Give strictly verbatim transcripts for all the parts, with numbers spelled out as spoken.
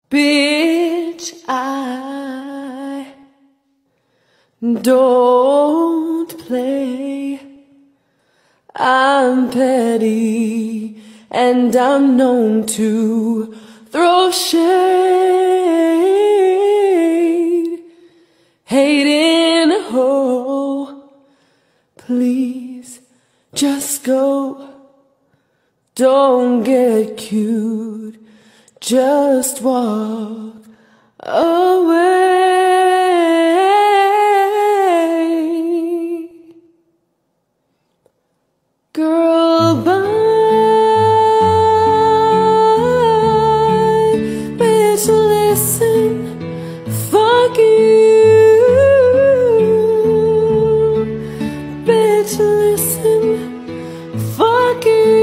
Bitch, I don't play. I'm petty and I'm known to throw shade. Hating a hoe, please just go. Don't get cute, just walk away. Girl, bye. Bitch, listen, fuck you. Bitch, listen, fuck you.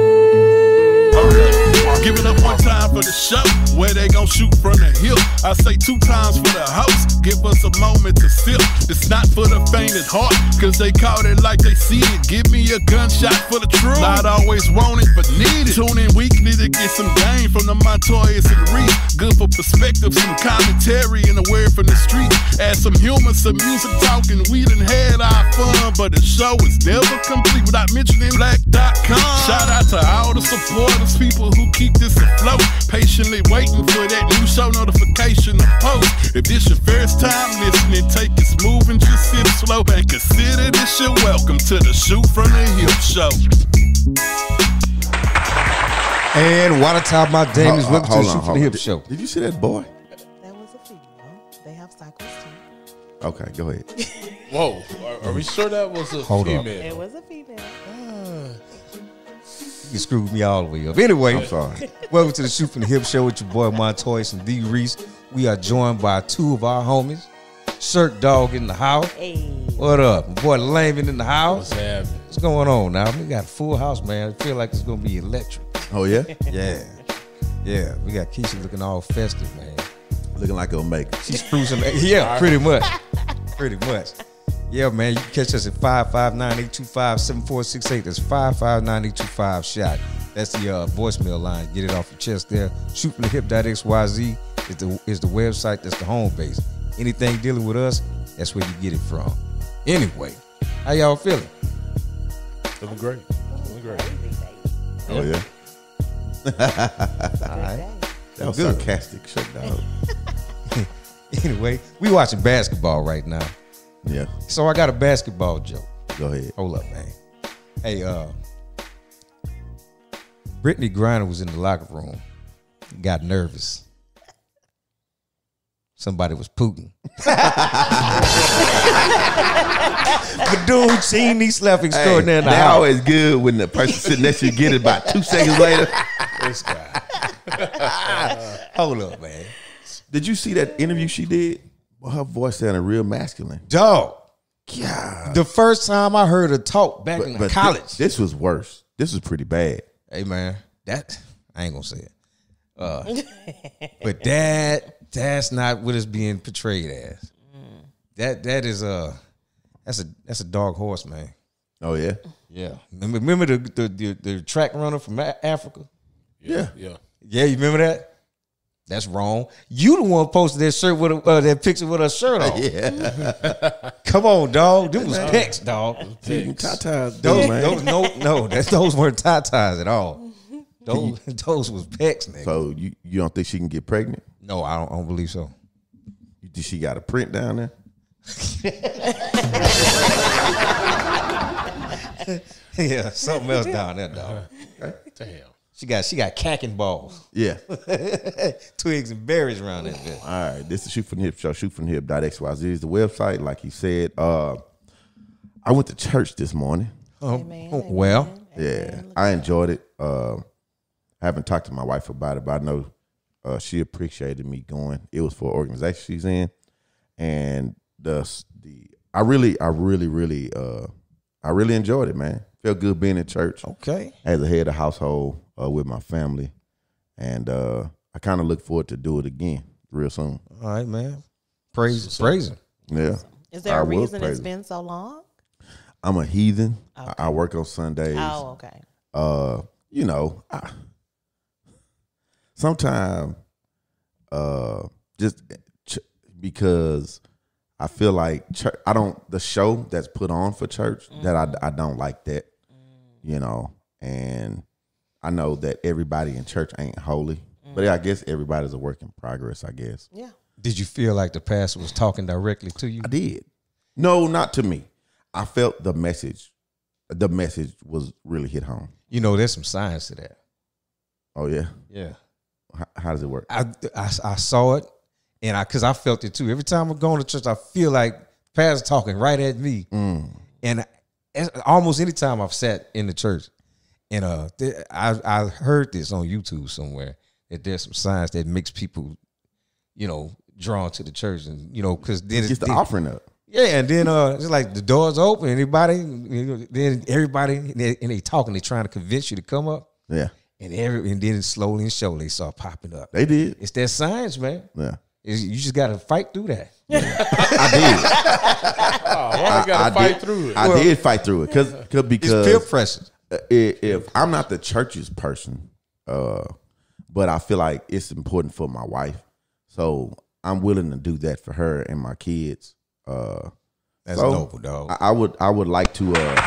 Give it up one time for the show, where they gon' shoot from the hip. I say two times for the host, give us a moment to sip. It's not for the faint at heart, cause they caught it like they see it. Give me a gunshot for the truth, not always want it, but need it. Tune in weekly to get some game from the Montoyas and Reese. Good for perspective, some commentary, and a word from the street. Add some humor, some music talking, we done had our fun, but the show is never complete without mentioning black dot com. Shout out to all the supporters, people who keep this afloat, patiently waiting for that new show notification to post. If this your first time listening, take it smooth and just sit slow and consider this your welcome to the Shoot from the Hip show. And one time my Dame is welcome to the Shoot from the Hip did, show. Did you see that boy? That was a female. They have cycles too. Okay, go ahead. Whoa, are, are we sure that was a Hold female? up. It was a female. You screwed me all the way up. Anyway, I'm sorry. Welcome to the Shoot from the Hip show with your boy Montoya and D Reese. We are joined by two of our homies. Shirt Dog in the house. Hey. What up? My boy Layman in the house. What's happening? What's going on now? We got a full house, man. I feel like it's gonna be electric. Oh yeah, Yeah. Yeah. We got Keisha looking all festive, man. looking like it'll make it. She's sprucing. Yeah, pretty much. Pretty much. Yeah, man. You can catch us at five five nine, eight two five, seven four six eight. That's five five nine, eight two five, shot. That's the uh, voicemail line. Get it off your chest there. shoot from the hip dot x y z is the, is the website. That's the home base. Anything dealing with us, that's where you get it from. Anyway, how y'all feeling? Feeling great. Feeling great. Oh yeah. All right. That was Good. sarcastic, Shut Dog. Anyway, we watching basketball right now. Yeah. So I got a basketball joke. Go ahead. Hold up, man. Hey, uh, Brittany Griner was in the locker room, got nervous. Somebody was Putin. But dude, seen these slap extraordinary. Hey, they always good when the person sitting next to you get it about two seconds later. This guy. Hold up, man. Did you see that interview she did? Well, her voice sounded real masculine. Dog. God. The first time I heard her talk back But, in but college. thi- this was worse. This was pretty bad. Hey man, that I ain't gonna say it. Uh, but that that's not what it's being portrayed as. That that is a that's a that's a dog horse, man. Oh yeah, Yeah. Remember, remember the, the the the track runner from A- Africa? yeah. Yeah. Yeah, you remember that? That's wrong. You the one posted that shirt with a, uh, that picture with a shirt on. Yeah. Come on, dog. Them was pecs, dog. Tatas, Those, man. those no no that those weren't tatas at all. Those those was pecs, nigga. So you, you don't think she can get pregnant? No, I don't, I don't believe so. You think she got a print down there? Yeah, something else down there, dog. Damn. She got she got cacking balls, Yeah. twigs and berries around that bitch. All right. This is Shoot from the Hip show. shoot from the hip dot x y z is the website. Like he said, uh, I went to church this morning. Oh, Amen, oh, amen. well, Yeah, I enjoyed it. Uh, I haven't talked to my wife about it, but I know uh, she appreciated me going. It was for an organization she's in, and the the I really, I really, really, uh, I really enjoyed it, man. Felt good being in church okay. as a head of household uh, with my family, and uh, I kind of look forward to do it again real soon. All right, man. Praise, praise him. Yeah. Is there I a will reason praise it's him. been so long? I'm a heathen. Okay. I, I work on Sundays. Oh, okay. Uh, you know, I, sometimes uh, just ch- because I feel like church, I don't the show that's put on for church mm-hmm. that I I don't like that, mm-hmm. you know, and I know that everybody in church ain't holy, mm-hmm. but I guess everybody's a work in progress. I guess. Yeah. Did you feel like the pastor was talking directly to you? I did. No, not to me. I felt the message. The message was really hit home. You know, there's some science to that. Oh yeah, yeah. How, how does it work? I, I I saw it, and I because I felt it too. Every time I'm going to church, I feel like pastor talking right at me. Mm. And I, almost any time I've sat in the church, and uh, I I heard this on YouTube somewhere that there's some science that makes people, you know, drawn to the church, and you know, because then it's the offering up. Yeah, and then uh, it's like the doors open, anybody, you know, then everybody, and they, and they talking, they trying to convince you to come up. Yeah, and every and then slowly and surely they start popping up. They did. It's that science, man. Yeah, it's, you just got to fight through that. Yeah. I did. Oh, why we got to fight did, through it? I well, did fight through it because because it's peer pressure. If, if I'm not the church's person, uh, but I feel like it's important for my wife, so I'm willing to do that for her and my kids. Uh, That's so noble, dog. I, I would, I would like to, uh,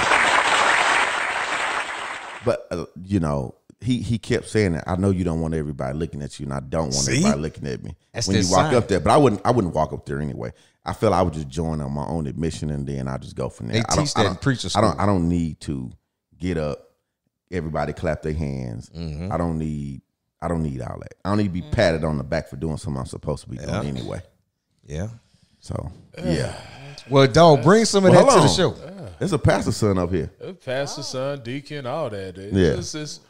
but uh, you know, he he kept saying that. I know you don't want everybody looking at you, and I don't want See? everybody looking at me That's when you walk sign. up there. But I wouldn't, I wouldn't walk up there anyway. I feel I would just join on my own admission, and then I just go from there. They I teach that in preacher school. I don't, I don't need to get up, everybody clap their hands. Mm-hmm. I don't need, I don't need all that. I don't need to be mm-hmm. patted on the back for doing something I'm supposed to be yeah. doing anyway. Yeah. So yeah. Well, dog, bring some of well, that to on. the show. Yeah. There's a pastor's son up here. Pastor, son, deacon, all that. It's, yeah. It's, it's,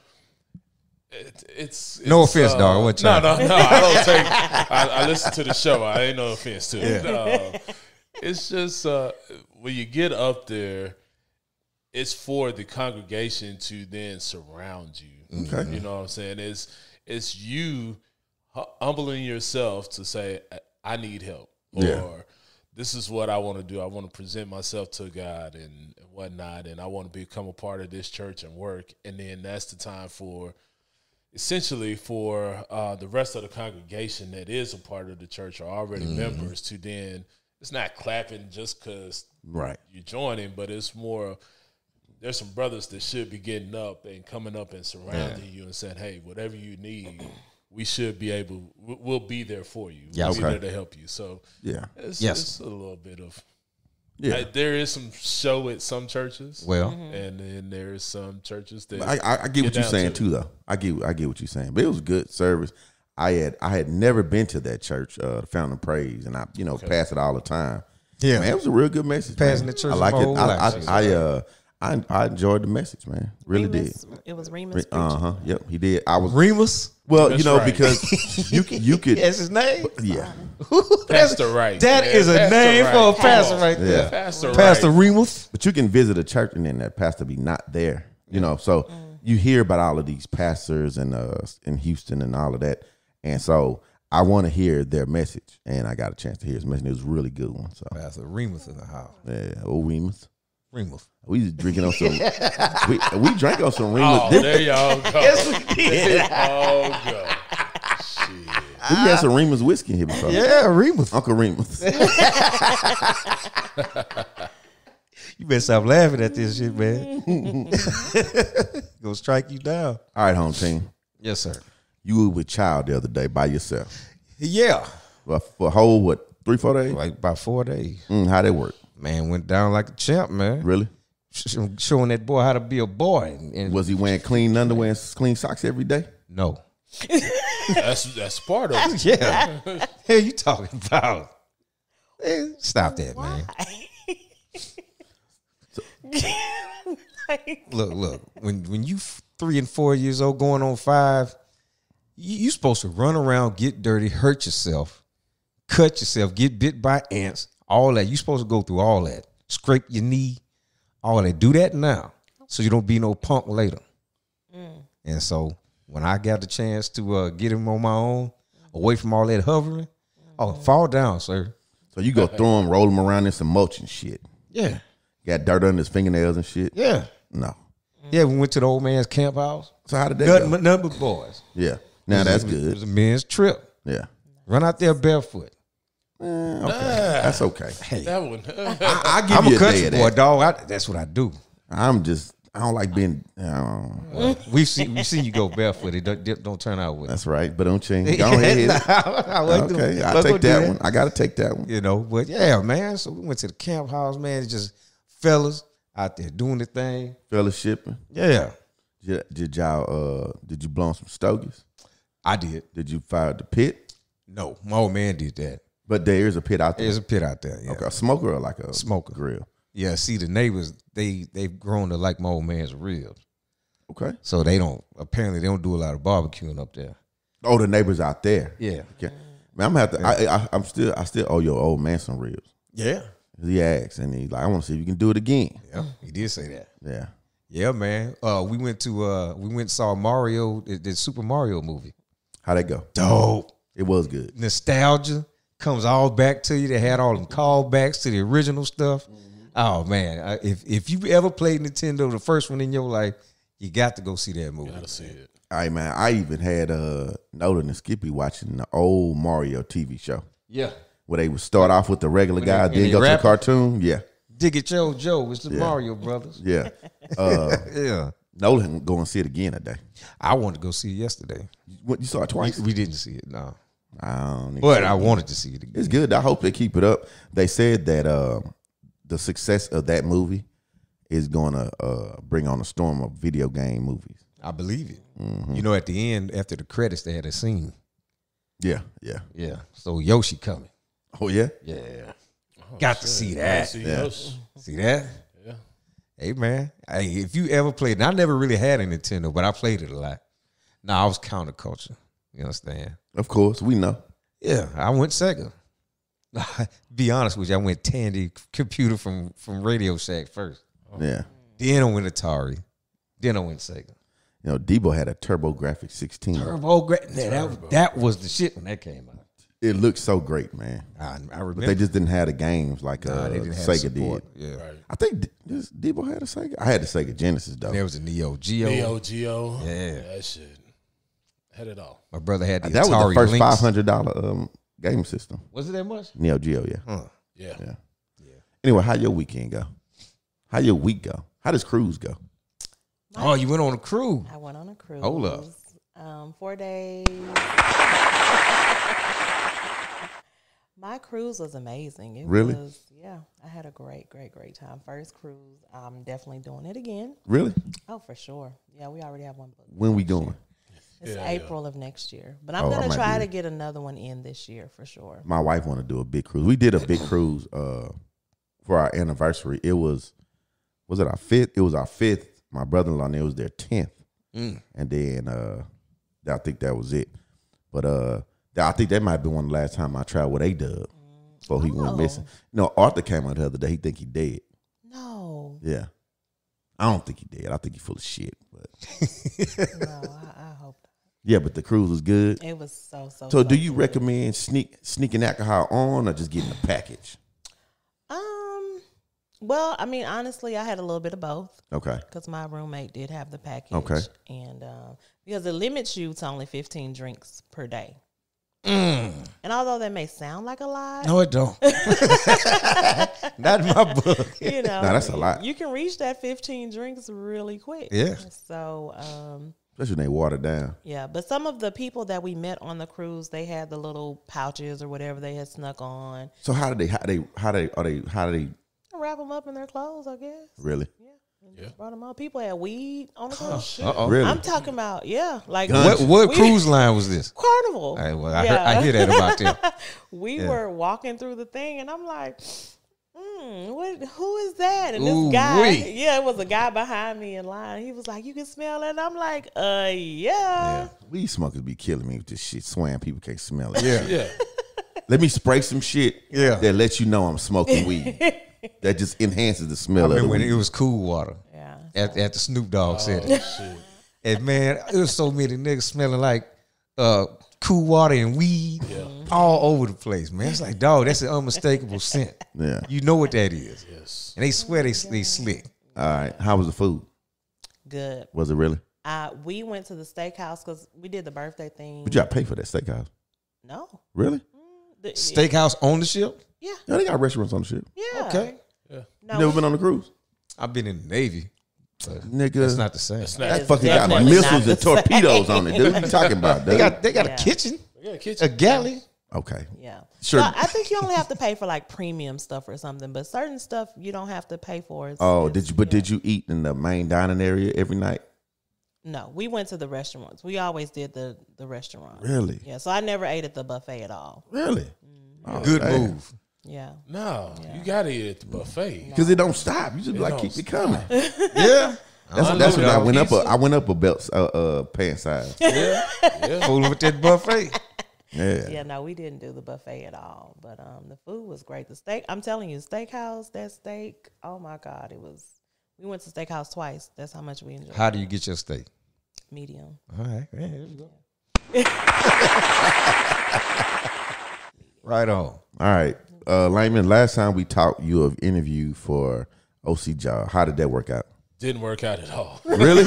it, it's, no it's, offense, uh, dog. What no, no, no. I don't take. I, I listen to the show. I ain't no offense to it. Yeah. Uh, it's just uh, when you get up there, it's for the congregation to then surround you. Okay. You know what I'm saying? It's it's you humbling yourself to say, I need help. Or yeah. this is what I want to do. I want to present myself to God and whatnot, and I want to become a part of this church and work. And then that's the time for, essentially, for uh, the rest of the congregation that is a part of the church or already mm-hmm. members to then, it's not clapping just because right. you're joining, but it's more, there's some brothers that should be getting up and coming up and surrounding yeah. you and saying, hey, whatever you need, we should be able, we'll be there for you. We'll yeah, be okay. there to help you. So yeah, it's, yes. it's a little bit of, yeah. I, there is some show at some churches. Well, mm-hmm. and then there's some churches that I, I, I get what you're saying to too, though. I get, I get what you're saying, but it was good service. I had, I had never been to that church, uh, the Fountain of Praise, and I, you know, okay. pass it all the time. Yeah, man, it was a real good message. Passing man. the church, I like it. I, I, I, I, uh, I, I enjoyed the message, man. Really Remus, did. It was Remus. Uh huh. Yep, he did. I was Remus. Well, That's you know, right. because you could, you could. That's his name. Yeah, Pastor Right. That man. is a Pastor name Right. for a Come pastor on. right there. Yeah. Pastor, Pastor Right. Remus. but you can visit a church and then that pastor be not there. You know, so mm. you hear about all of these pastors and uh in Houston and all of that, and so I want to hear their message, and I got a chance to hear his message. It was a really good one. So Pastor Remus in the house. yeah, old Remus. Remus. We was drinking on some. we we drank on some Remus. Oh, there y'all go. Yes, we did. There y'all go. Shit. We had some Remus whiskey here before. Yeah, Remus. Uncle Remus. You better stop laughing at this shit, man. Gonna strike you down. All right, home team. Yes, sir. You were with Child the other day by yourself. Yeah. Well, for a whole what three four days? Like about four days. Mm, how that work? Man, went down like a champ, man. Really? Sh- showing that boy how to be a boy. And, and Was he wearing clean underwear and clean socks every day? no. That's that's part of it. Yeah. Hell you talking about? Hey, stop that, man. Like, Look, look. When when you f- three and four years old, going on five, you you supposed to run around, get dirty, hurt yourself, cut yourself, get bit by ants, all that. You supposed to go through all that. Scrape your knee, all that. Do that now, so you don't be no punk later. Mm. And so when I got the chance to uh, get him on my own, away from all that hovering, oh, fall down, sir. So you go throw him, roll him around in some mulch and shit. Yeah. Got dirt under his fingernails and shit. Yeah. No. Yeah, we went to the old man's camp house. So how did that Nothing go? but nothing but boys. Yeah. Now that's it was, good. It was a men's trip. Yeah. Run out there barefoot. Eh, okay, that's okay. Hey, That one. I, I give I'm you a a day country of boy, that. dog. I, that's what I do. I'm just. I don't like being. Uh, We've seen we seen you go barefoot. It don't, don't turn out well. that's right, but don't change. Go ahead. I wasn't doing- Okay, I wasn't take gonna that do one. I gotta take that one. You know, but yeah, man. So we went to the camp house, man. It's just fellas out there doing the thing. Fellowshipping. Yeah, Did, did y'all? Uh, did you blow on some stogies? I did. Did you fire the pit? No, my old man did that. But there is a pit out there. There's a pit out there. Yeah, Okay, a smoker or like a Smoker. grill. yeah. See, the neighbors they they've grown to like my old man's ribs, Okay. so they don't apparently they don't do a lot of barbecuing up there. Oh, the neighbors out there. Yeah, Okay. Man, I'm gonna have to. I, I, I'm still. I still owe your old man some ribs. yeah, He asked, and he's like, "I want to see if you can do it again." yeah. He did say that. Yeah. Yeah, man. Uh, we went to uh, we went and saw Mario, the, the Super Mario movie. How'd that go? Dope. It was good. Nostalgia comes all back to you. They had all them callbacks to the original stuff. Oh man, I- if if you ever played Nintendo, the first one in your life, you got to go see that movie. Gotta see it. All right, man. I even had uh, Nolan and Skippy watching the old Mario T V show Yeah, where they would start off with the regular When guy, they- then and they go to the rap? cartoon. Yeah, Dig It Joe Joe. It's the Yeah. Mario Brothers. yeah. Uh, Yeah, Nolan go and see it again today. I wanted to go see it yesterday. What, you saw it We, twice? we didn't see it, no, I don't need but to see I it. wanted to see it again. It's good. I hope they keep it up. They said that uh, the success of that movie is going to uh, bring on a storm of video game movies. I believe it. Mm-hmm. You know, at the end, after the credits, they had a scene. Yeah, yeah. Yeah, so Yoshi coming. Oh yeah. Yeah, got to see Gotta that. see Yeah. those. See that? Yeah. Hey man, hey, if you ever played, and I never really had a Nintendo, but I played it a lot. Nah, I was counterculture. You understand? Of course, we know. Yeah, I went Sega. Be honest with you, I went Tandy computer from from Radio Shack first. Yeah. Then I went Atari. Then I went Sega. You know, Debo had a TurboGrafx sixteen. Turbo, Gra- yeah, that, that was the shit when that came out. It looked so great, man. I, I But remember. they just didn't have the games like Nah, uh, they didn't have Sega support. did. Yeah, Right. I think D- this- Debo had a Sega. I had the Sega Genesis though. there was a Neo Geo. Neo Geo. Yeah. That shit. Had it all. My brother had the that Atari was the first Lynx. five hundred dollar um, game system. Was it that much? Neo Geo, yeah. Huh. Yeah. Yeah. Anyway, how your weekend go? How your week go? How does cruise go? Oh, you went on a cruise. I went on a cruise. Hold up. Um, four days. My cruise was amazing. It Really? was, yeah. I had a great, great, great time. First cruise. I'm definitely doing it again. Really? Oh, for sure. Yeah, we already have one booked. When we going? It's Yeah, April of next year. But I'm Oh, I going might to try be- to get another one in this year for sure. My wife want to do a big cruise. We did a big cruise uh, for our anniversary. It was, was it our fifth? It was our fifth. My brother-in-law, and it was their tenth. Mm. And then uh, I think that was it. But uh, I think that might be one of the last time I traveled with A-Dub before he went Oh. missing. No, Arthur came out the other day. He think he dead. No. Yeah. I don't think he dead. I think he full of shit. But No, I, I hope not. yeah, but the cruise was good. It was so, so, So do you good. recommend sneak sneaking alcohol on or just getting a package? Um, well, I mean, honestly, I had a little bit of both. Okay. Because my roommate did have the package. Okay. And um, because it limits you to only fifteen drinks per day. Mm. And although that may sound like a lot, No, it don't. Not in my book. you know, Nah, that's a lot. You can reach that fifteen drinks really quick. Yeah. So, um, Especially when they water down. yeah. But some of the people that we met on the cruise, they had the little pouches or whatever they had snuck on. So how do they how they how they are they how do they Wrap them up in their clothes, I guess. really? Yeah. And just brought them up. People had weed on the cruise. Uh oh. Really? I'm talking about, yeah. Like, What what we- cruise line was this? Carnival. All right, well, I, Yeah. heard, I hear that about them. we Yeah. were walking through the thing, and I'm like, mm, what? Who is that? And Ooh, this guy, wee. yeah, it was a guy behind me in line. He was like, "You can smell it." And I'm like, "Uh, yeah." Weed smokers be killing me with this shit. Swearing people can't smell it. Yeah. Yeah. Let me spray some shit Yeah. that lets you know I'm smoking weed. That just enhances the I smell of the remember when weed. it was Cool Water. Yeah. At, at the Snoop Dogg said it. Oh, shit. And man, it was so many niggas smelling like uh, Cool Water and weed all over the place, man. It's like, dog, that's an unmistakable scent. Yeah. You know what that is. Yes. And they swear they, they slick. All right. How was the food? Good. Was it really? Uh, we went to the steakhouse because we did the birthday thing. But you got to pay for that steakhouse. No. Really? The- Steakhouse on the ship? Yeah. Yeah, they got restaurants on the ship. Yeah. Okay. No, You never been on a cruise? I've been in the Navy. But Nigga. that's not the same. It's That not. is Fucking got definitely missiles not and the same. torpedoes on it, dude. What you talking about, They dude? got they got Yeah. a kitchen, Yeah, a kitchen. galley. Okay. Yeah. Sure. So I think you only have to pay for like premium stuff or something, but certain stuff you don't have to pay for. It's, Oh, it's- did you? But yeah. did you eat in the main dining area every night? No, we went to the restaurants. We always did the the restaurant. Really? Yeah. So I never ate at the buffet at all. Really? Oh, Good damn. move. Yeah. No, you gotta eat at the buffet. Because it don't stop. You just be like don't keep it coming. Yeah. That's, I that's know when I that. went up. A, I went up a belt uh, uh pant size. Yeah, yeah. Fooling with that buffet. Yeah. Yeah, no, we didn't do the buffet at all. But um, the food was great. The steak, I'm telling you, steakhouse, that steak, oh my God, it was. We went to steakhouse twice. That's how much we enjoyed. How do you get your steak? Medium. All right. Yeah, there you go. Right on. All right, uh, Lyman. Last time we talked, you have interviewed for O C Job. How did that work out? Didn't work out at all. Really?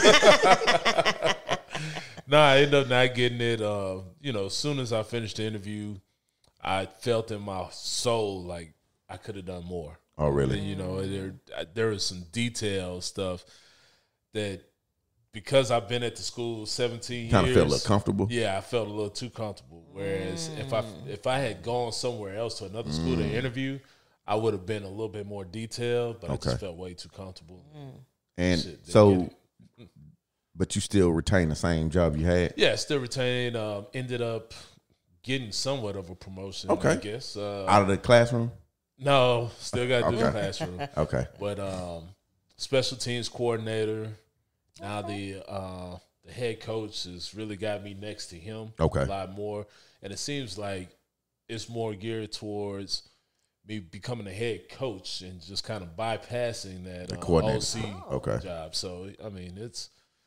Nah, I ended up not getting it. Uh, you know, as soon as I finished the interview, I felt in my soul like I could have done more. Oh, really? And, you know, there there was some detailed stuff that because I've been at the school seventeen Kind of years. felt a little comfortable. Yeah, I felt a little too comfortable. Whereas if I if I had gone somewhere else to another school to interview, I would have been a little bit more detailed. But I Okay. just felt way too comfortable. And Shit, didn't so, get it. but you still retain the same job you had. Yeah, still retained. Um, ended up getting somewhat of a promotion. I Okay. guess. Uh, Out of the classroom. no, still got to do the Okay. classroom. Okay. But um, special teams coordinator. Now the uh, the head coach has really got me next to him. Okay. A lot more, and it seems like it's more geared towards me becoming a head coach and just kind of bypassing that uh, coordinator. O C Okay. job. So I mean, it's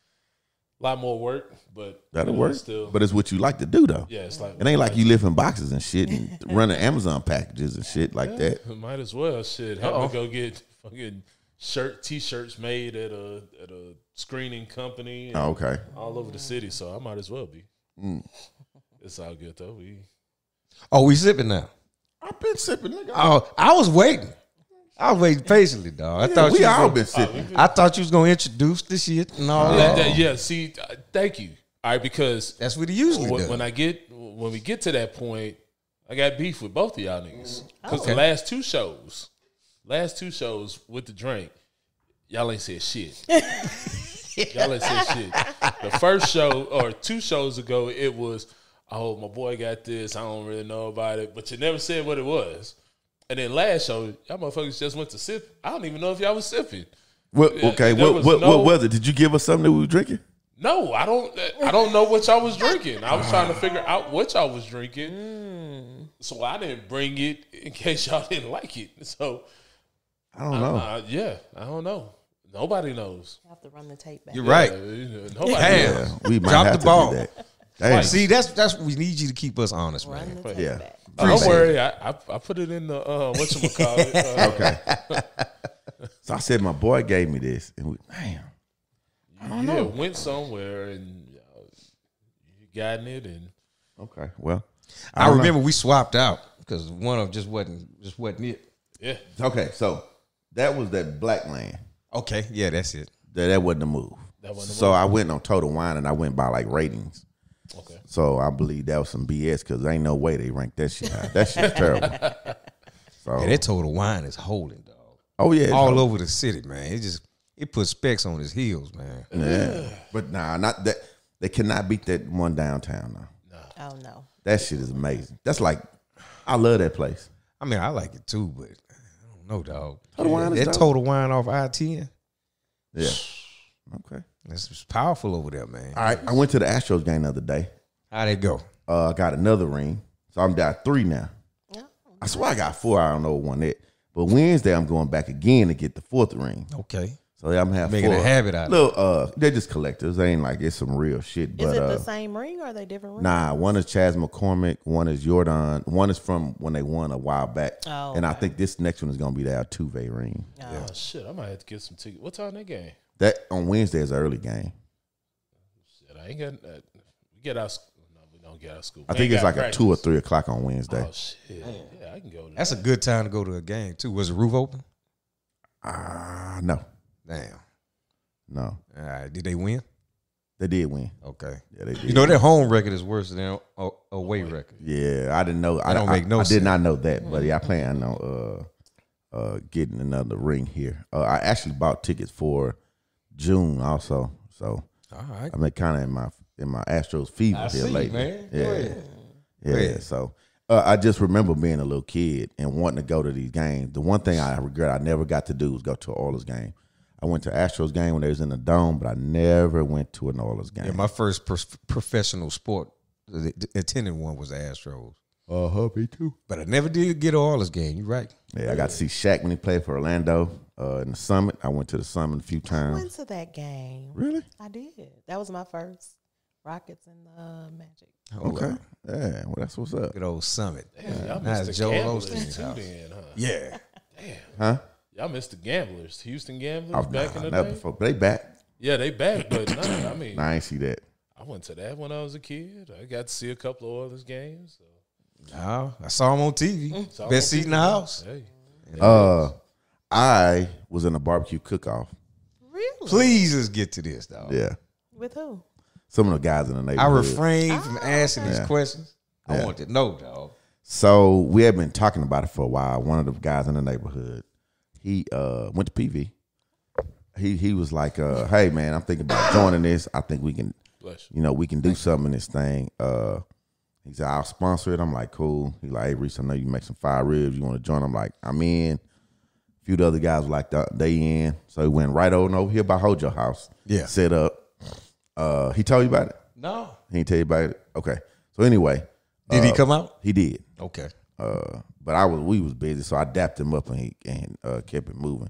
a lot more work, but That'll you know, work. it's Still, But it's what you like to do, though. yeah, it's like It ain't like you lifting boxes and shit and running Amazon packages and shit like that. Might as well. Shit, help Uh-oh. me go get fucking shirt, t-shirts made at a at a screening company and Oh, okay. all over the city. So I might as well be. Mm. It's all good though. We Oh, we sipping now. I've been sipping, nigga. Oh, I was waiting. I was waiting patiently, dog. I Yeah, thought we you was all gonna, been sipping. I thought you was gonna introduce the shit and all yeah, that. that- yeah. See, uh, thank you. All right, because That's what he usually when, does. when I get when we get to that point, I got beef with both of y'all niggas because Okay. the last two shows, last two shows with the drink, y'all ain't said shit. Y'all ain't said shit. The first show or two shows ago, it was, oh, my boy got this. I don't really know about it, but you never said what it was. And then last show, y'all motherfuckers just went to sip. I don't even know if y'all was sipping. What, Yeah, okay, there what, was what, no- what was it? Did you give us something that we were drinking? No, I don't. I don't know what y'all was drinking. I was trying to figure out what y'all was drinking, so I didn't bring it in case y'all didn't like it. So, I don't know. uh, yeah, I don't know. Nobody knows. I have to run the tape back. You're right. Uh, you know, nobody Damn. knows. Yeah, we might Drop have the to ball. do that. Damn. See, that's that's we need you to keep us honest, Run man. the tape Yeah. back. Uh, don't Appreciate worry, I, I I put it in the uh, whatchamacallit. Uh, Okay. So I said, my boy gave me this, and we, damn. I don't know. Went somewhere and uh, you gotten it, and Okay, well, I, don't know. remember we swapped out because one of them just wasn't just wasn't it. yeah, Okay, so that was that black land. Okay, yeah, that's it. That that wasn't the move. That wasn't the so move. I went on Total Wine and I went by like ratings. okay. So I believe that was some B S because ain't no way they ranked that shit high. That shit's terrible. So Yeah, that Total Wine is holding, dog. oh yeah, it's All hard. over the city, man. It just it puts specs on his heels, man. Yeah, but nah, not that. They cannot beat that one downtown now. Oh no. That shit is amazing. That's like, I love that place. I mean, I like it too, but I don't know, dog. Total Wine is that dope. Total Wine off I ten. Yeah. Okay. That's just powerful over there, man. All right. I went to the Astros game the other day. How'd it go? Uh, I got another ring, so I'm down three now. Yeah. I swear I got four. I don't know what one that. But Wednesday I'm going back again to get the fourth ring. Okay. So yeah, I'm gonna have Making four. a habit out of Little, uh, they're just collectors. They ain't like it's some real shit. Is But it uh, the same ring or are they different rings? nah, one is Chaz McCormick, one is Jordan, one is from when they won a while back, Oh, and I okay. think this next one is gonna be the Altuve ring. Oh shit, I might have to get some tickets. What time that game? That on Wednesday is an early game. Shit, I ain't got. Uh, we get our. No, we don't don't get out of school. I We think ain't it's got like practice. a two or three o'clock on Wednesday. Oh shit! Yeah, I can go. To That's a that. good time to go to a game too. Was the roof open? Ah, no, Damn. no, All right. Did they win? they did win. Okay. Yeah, they did. You know their home record is worse than their a- away record. Yeah, I didn't know. I don't I, make no I sense. did not know that, buddy. I plan on uh, uh, getting another ring here. Uh, I actually bought tickets for June also, so All right. I'm kind of in my in my Astros fever I here see, lately. man. Go Yeah, ahead. yeah. Go ahead. So uh, I just remember being a little kid and wanting to go to these games. The one thing I regret I never got to do was go to an Oilers game. I went to Astros game when they was in the dome, but I never went to an Oilers game. Yeah, my first pro- professional sport the, the attending one was the Astros. Uh huh, me too. But I never did get an Oilers game. You're right. Yeah, I got to see Shaq when he played for Orlando uh, in the Summit. I went to the Summit a few I times. went to that game. Really? I did. That was my first Rockets and uh, Magic. Okay. Yeah, well, that's what's up. Good old Summit. Damn, y'all Now missed it's the Joel gamblers Osteen's too, house. then, huh? Yeah. Damn, Huh? y'all missed the gamblers, Houston gamblers Oh, back nah, in the never day. before. But they back. Yeah, they back, but nah, I mean, Nah, I ain't see that. I went to that when I was a kid. I got to see a couple of Oilers games. So. No, I saw him on T V. Saw Best them seat in the house. Hey, Uh, I was in a barbecue cook-off. Really? Please let's get to this, dog. Yeah. With who? Some of the guys in the I neighborhood. refrain from asking these Yeah. questions. I Yeah. want to know, dog. So we had been talking about it for a while. One of the guys in the neighborhood, he uh, went to P V. He he was like, uh, "Hey man, I'm thinking about joining this. I think we can, bless you. you know, we can do something in this thing." Uh, he said, "I'll sponsor it." I'm like, "Cool." He like, "Hey, Reese, I know you make some fire ribs. You want to join?" I'm like, "I'm in." A few of the other guys were like, "They in." So he went right over and over here by Hojo House. Yeah. Set up. Uh, he told you about it. No. He didn't tell you about it. Okay. So anyway, Did he uh, come out? He did. Okay. Uh, but I was we was busy, so I dapped him up and he and uh, kept it moving.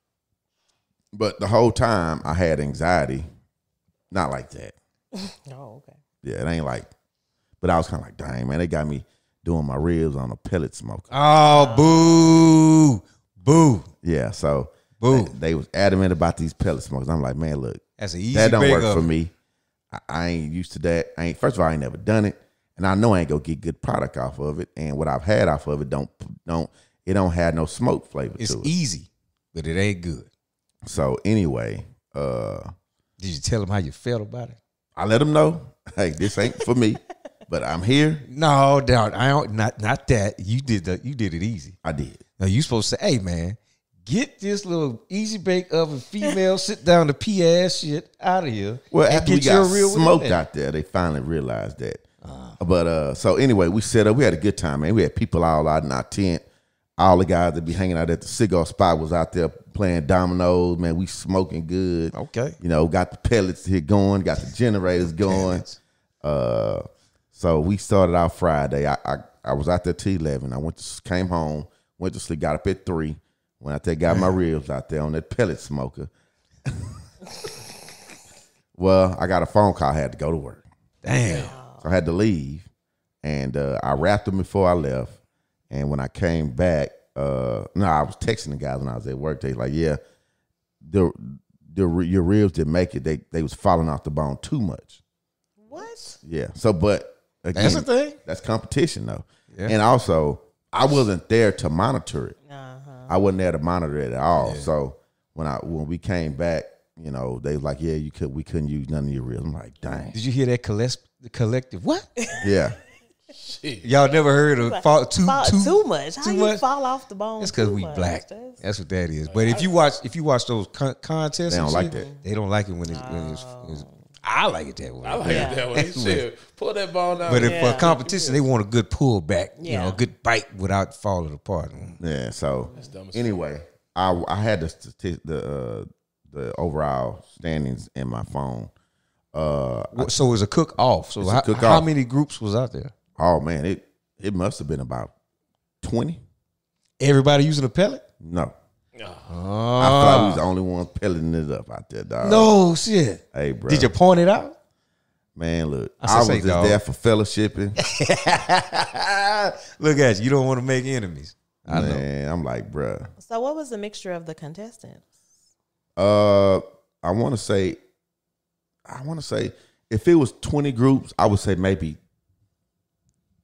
But the whole time I had anxiety, not like that. Oh, okay. Yeah, it ain't like. But I was kind of like, dang man, they got me doing my ribs on a pellet smoker. Oh, boo. Boo. Yeah, so Boo. They, they was adamant about these pellet smokers. I'm like, man, look, That's an easy that don't bake work for oven. me. I, I ain't used to that. I ain't. First of all, I ain't never done it, and I know I ain't gonna get good product off of it. And what I've had off of it don't don't it don't have no smoke flavor It's to it. easy, but it ain't good. So anyway, uh, Did you tell him how you felt about it? I let them know, hey, this ain't for me, but I'm here. No, doubt. I don't. Not not that. You did the. You did it easy. I did. Now you supposed to say, "Hey man, get this little easy bake oven female sit down the p ass shit out of here." Well, and after we get you a got real smoked with out there, they finally realized that. But uh, so anyway, we set up. We had a good time, man. We had people all out in our tent. All the guys that be hanging out at the cigar spot was out there playing dominoes. Man, we smoking good. Okay. You know, got the pellets here going, got the generators going. Uh, so we started out Friday. I, I I was out there till eleven. I went to came home, went to sleep, got up at three. When I there, got my ribs out there on that pellet smoker. Well, I got a phone call. I had to go to work. Damn. So I had to leave, and uh, I wrapped them before I left. And when I came back, uh, no, I was texting the guys when I was at work. They like, yeah, the the your ribs didn't make it. They they was falling off the bone too much. What? Yeah. So, but again, That's the thing. That's competition, though. Yeah. And also, I wasn't there to monitor it. Uh-huh. I wasn't there to monitor it at all. So when I when we came back, you know, they was like, yeah, you could we couldn't use none of your ribs. I'm like, dang. Did you hear that collect, the collective? What? Yeah. Shit. Y'all never heard of fall, too, Fall- too, too much. How too you much? fall off the bone? That's because too we much? black. That's- That's what that is. But if you watch, if you watch those con- contests, They and don't like shit, that. They don't like it when it's. When it's, it's I like it that way. I like Yeah. it that way. Shit, pull that ball down. But if Yeah. for competition, they want a good pullback, you know, Yeah. a good bite without falling apart. Yeah. So dumb as anyway, I I had the stati- the uh, the overall standings in my phone. Uh, What- So it was a cook off. So It's a how, cook how off. many groups was out there? oh man, it it must have been about twenty. Everybody using a pellet? No, Oh, I thought we was the only one pelleting it up out there, dog. No shit. Hey, bro. Did you point it out? Man, look, I I, said, was say, just dog. there for fellowshipping. Look at you. You don't want to make enemies. I know. Man, I'm like, bruh. So what was the mixture of the contestants? Uh, I want to say, I want to say, if it was twenty groups, I would say maybe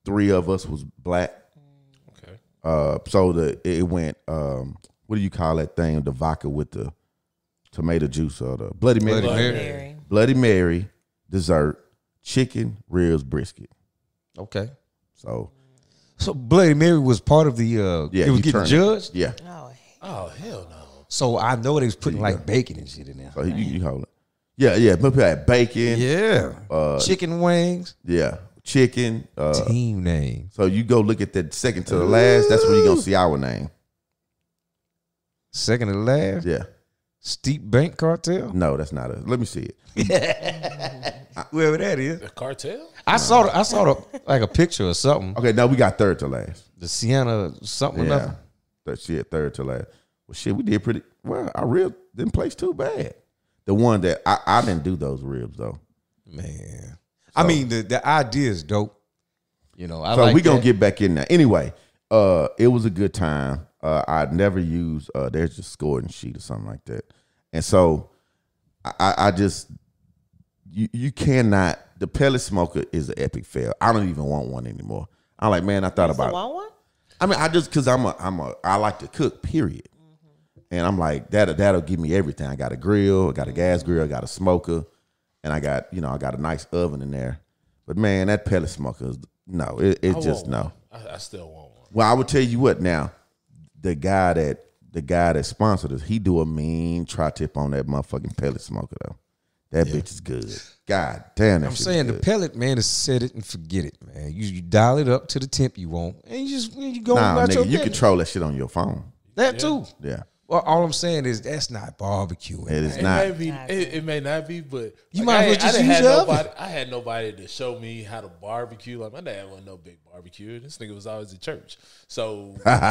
three of us was black. Okay. Uh, so the it went. Um, what do you call that thing? The vodka with the tomato juice or the Bloody Mary. Bloody Bloody Mary. Mary. Bloody Mary, dessert, chicken, ribs, brisket. Okay. So So Bloody Mary was part of the. Uh, yeah, it was you getting turn it. judged. Yeah. Oh, Oh hell no. So I know they was putting There you like bacon and shit in there. So you, you hold it. Yeah, yeah. But that bacon. Yeah. Uh, Chicken wings. Yeah, chicken. Uh, Team name. so you go look at that second to the last. That's where you gonna see our name. Second to last. Yeah. Steep Bank Cartel. No, that's not it. Let me see it. Whoever that is. The cartel? I saw the, I saw the, like a picture or something. Okay, now we got third to last. The Sienna something. or Yeah, nothing. that shit third to last. Well, shit, we did pretty well. Our rib didn't place too bad. The one that I, I didn't do those ribs though. Man. I mean the, the idea is dope. You know, I So like we gonna that. get back in there. Anyway, uh, it was a good time. Uh, I'd never used uh, there's just scoring sheet or something like that, and so I, I just you you cannot. The pellet smoker is an epic fail. I don't even want one anymore. I'm like, man, I thought you about. want one? I mean, I just because I'm a I'm a I like to cook. Period. And I'm like that. That'll give me everything. I got a grill. I got a gas grill. I got a smoker, and I got you know I got a nice oven in there. But man, that pellet smoker is no. It, it I just want no. one. I, I still want one. Well, I would tell you what now. The guy that the guy that sponsored us, he do a mean tri-tip on that motherfucking pellet smoker though. That bitch is good. God damn, that I'm shit saying is the good. pellet, man, is set it and forget it, man. You, you dial it up to the temp you want, and you just you go Nah, about your nigga, you business. control that shit on your phone. That too. Yeah, Well, all I'm saying is that's not barbecuing. it is It not. may be, it, it may not be, but You like, might I, as well ain't- I just didn't use have your oven. nobody. I had nobody to show me how to barbecue. Like my dad wasn't no big barbecue. This nigga was always at church. So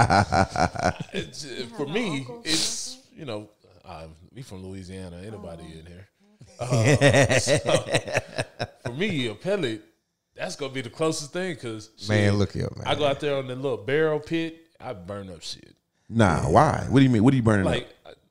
it's, for me, it's you know, uh, we from Louisiana. Ain't nobody in here. Uh, so for me, a pellet, that's gonna be the closest thing. Cause Man, shit, look here, man. I go out there on the little barrel pit. I burn up shit. Nah, why? What do you mean? What are you burning up? Like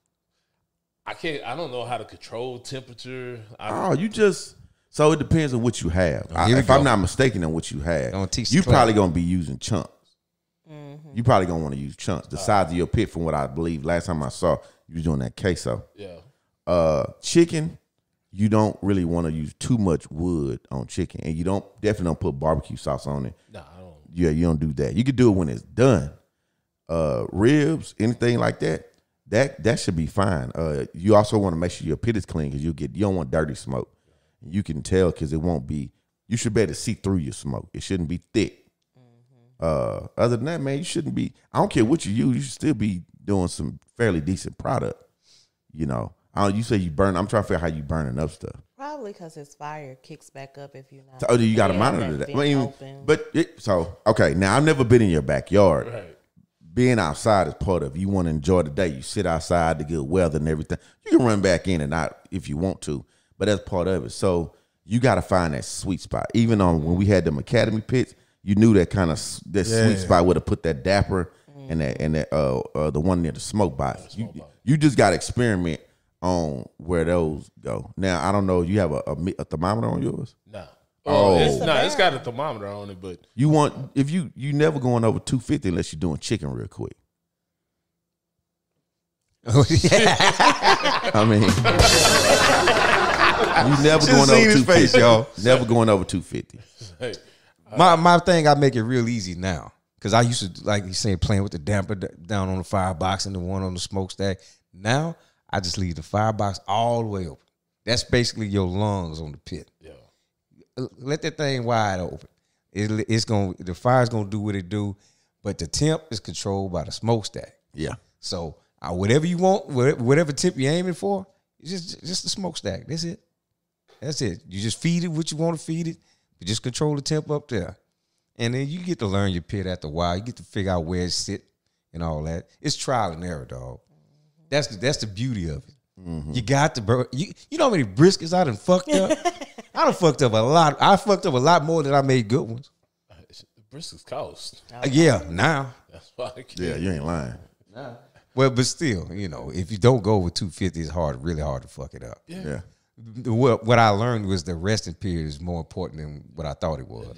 I, I can't. I don't know how to control temperature. I, Oh, you just so it depends on what you have. I, here we if I'm go. not mistaken on what you have, Gonna teach the you class. probably gonna be using chunks. You probably gonna want to use chunks. The size of your pit, from what I believe, last time I saw you was doing that queso. yeah. Uh, chicken, you don't really want to use too much wood on chicken, and you don't definitely don't put barbecue sauce on it. Nah, I don't. Yeah, you don't do that. You could do it when it's done. Uh, ribs, anything like that, that that should be fine. Uh, you also want to make sure your pit is clean because you get you don't want dirty smoke. You can tell because it won't be. You should be able to see through your smoke. It shouldn't be thick. Uh, other than that, man, you shouldn't be. I don't care what you use. You should still be doing some fairly decent product. You know, I don't, you say you burn. I'm trying to figure out how you burning up stuff. Probably because his fire kicks back up if you're not. So, oh, you got to Yeah, monitor that that. I mean, open. but it, so okay. Now I've never been in your backyard. Right. Being outside is part of. You want to enjoy the day. You sit outside, the good weather and everything. You can run back in and out if you want to, but that's part of it. So you got to find that sweet spot. Even on when we had them academy pits, you knew that kind of that Yeah. sweet spot would have put that dapper and that and that uh, uh the one near the smoke box. You you just got to experiment on where those go. Now I don't know. You have a, a, mi- a thermometer on yours? Nah. Oh. Oh, it's, It's a nah, it's barrel. got a thermometer on it, but You want if you you never going over two fifty unless you're doing chicken real quick. I mean, you never Just going seen over his two face, fifty, y'all. Never going over two fifty. hey, my my thing, I make it real easy now because I used to like you saying playing with the damper d- down on the firebox and the one on the smokestack. Now I just leave the firebox all the way open. That's basically your lungs on the pit. yeah. Let that thing wide open. It, it's gonna the fire's gonna do what it do, but the temp is controlled by the smokestack. Yeah. So uh, whatever you want, whatever, whatever temp you're aiming for, it's just just the smokestack. That's it. That's it. You just feed it what you want to feed it. You just control the temp up there, and then you get to learn your pit after a while. You get to figure out where it sit and all that. It's trial and error, dog. That's the that's the beauty of it. You got to bur- you. You know how many briskets I done fucked up. I done fucked up a lot. I fucked up a lot more than I made good ones. The briskets cost. Uh, yeah, now. That's why I can't. Yeah, you ain't lying. Well, but still, you know, if you don't go over two fifty, it's hard, really hard to fuck it up. Yeah. What, what I learned was the resting period is more important than what I thought it was.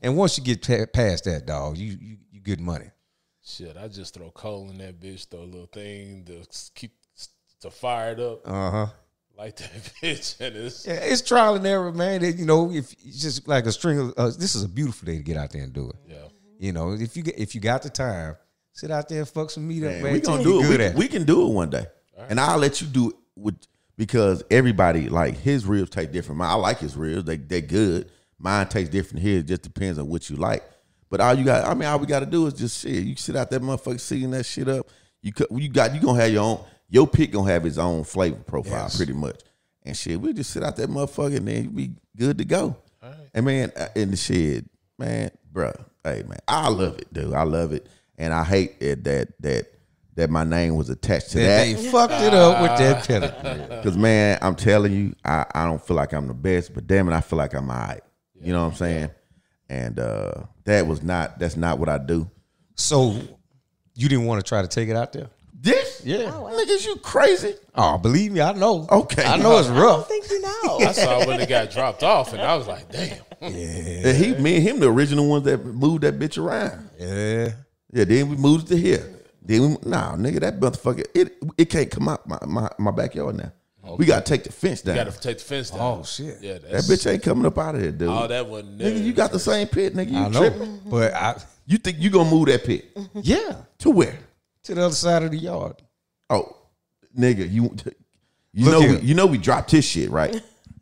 And once you get pa- past that, dog, you you, you get money. Shit, I just throw coal in that bitch, throw a little thing to keep to fire it up. Uh huh. Like that bitch, and it's Yeah, it's trial and error, man. It, you know, if it's just like a string of, uh, this is a beautiful day to get out there and do it. yeah. You know, if you get, if you got the time, sit out there and fuck some meat up, Man, man. we Tell gonna you do it. good We, at we can do it one day, Right. and I'll let you do it with because everybody like his ribs taste different. Mine, I like his ribs; they they good. Mine tastes different here. It just depends on what you like. But all you got, I mean, all we got to do is just shit. You sit out there, motherfucker, seeing that shit up. You cut, you got, you gonna have your own. Your pick gonna have its own flavor profile, Yes. pretty much. And shit, we just sit out there, motherfucker, and then we good to go. All right. And man, uh, in the shed, man, bruh, hey man, I love it, dude. I love it, and I hate it that that that my name was attached to that. that. They fucked it up with that pedigree. Because man, I'm telling you, I, I don't feel like I'm the best, but damn it, I feel like I'm all right. You know what I'm saying? And uh, that was not. That's not what I do. So you didn't want to try to take it out there? This, Yeah. niggas, you crazy? Oh, believe me, I know. Okay. I know it's I don't rough. think you know. I saw when it got dropped off, and I was like, damn. And he, me and him, the original ones that moved that bitch around. Yeah. Yeah, then we moved it to here. Then we, nah, nigga, that motherfucker, it it can't come out my my, my backyard now. We gotta take the fence down. You got to take the fence down. Oh shit. Yeah, That that's, bitch ain't coming up out of here, dude. all that wasn't there. Nigga, you got the same pit, nigga. You I know, tripping? but I You think you gonna move that pit yeah to where? to the other side of the yard. Oh, nigga, you you Look know here. we, you know we dropped his shit, right?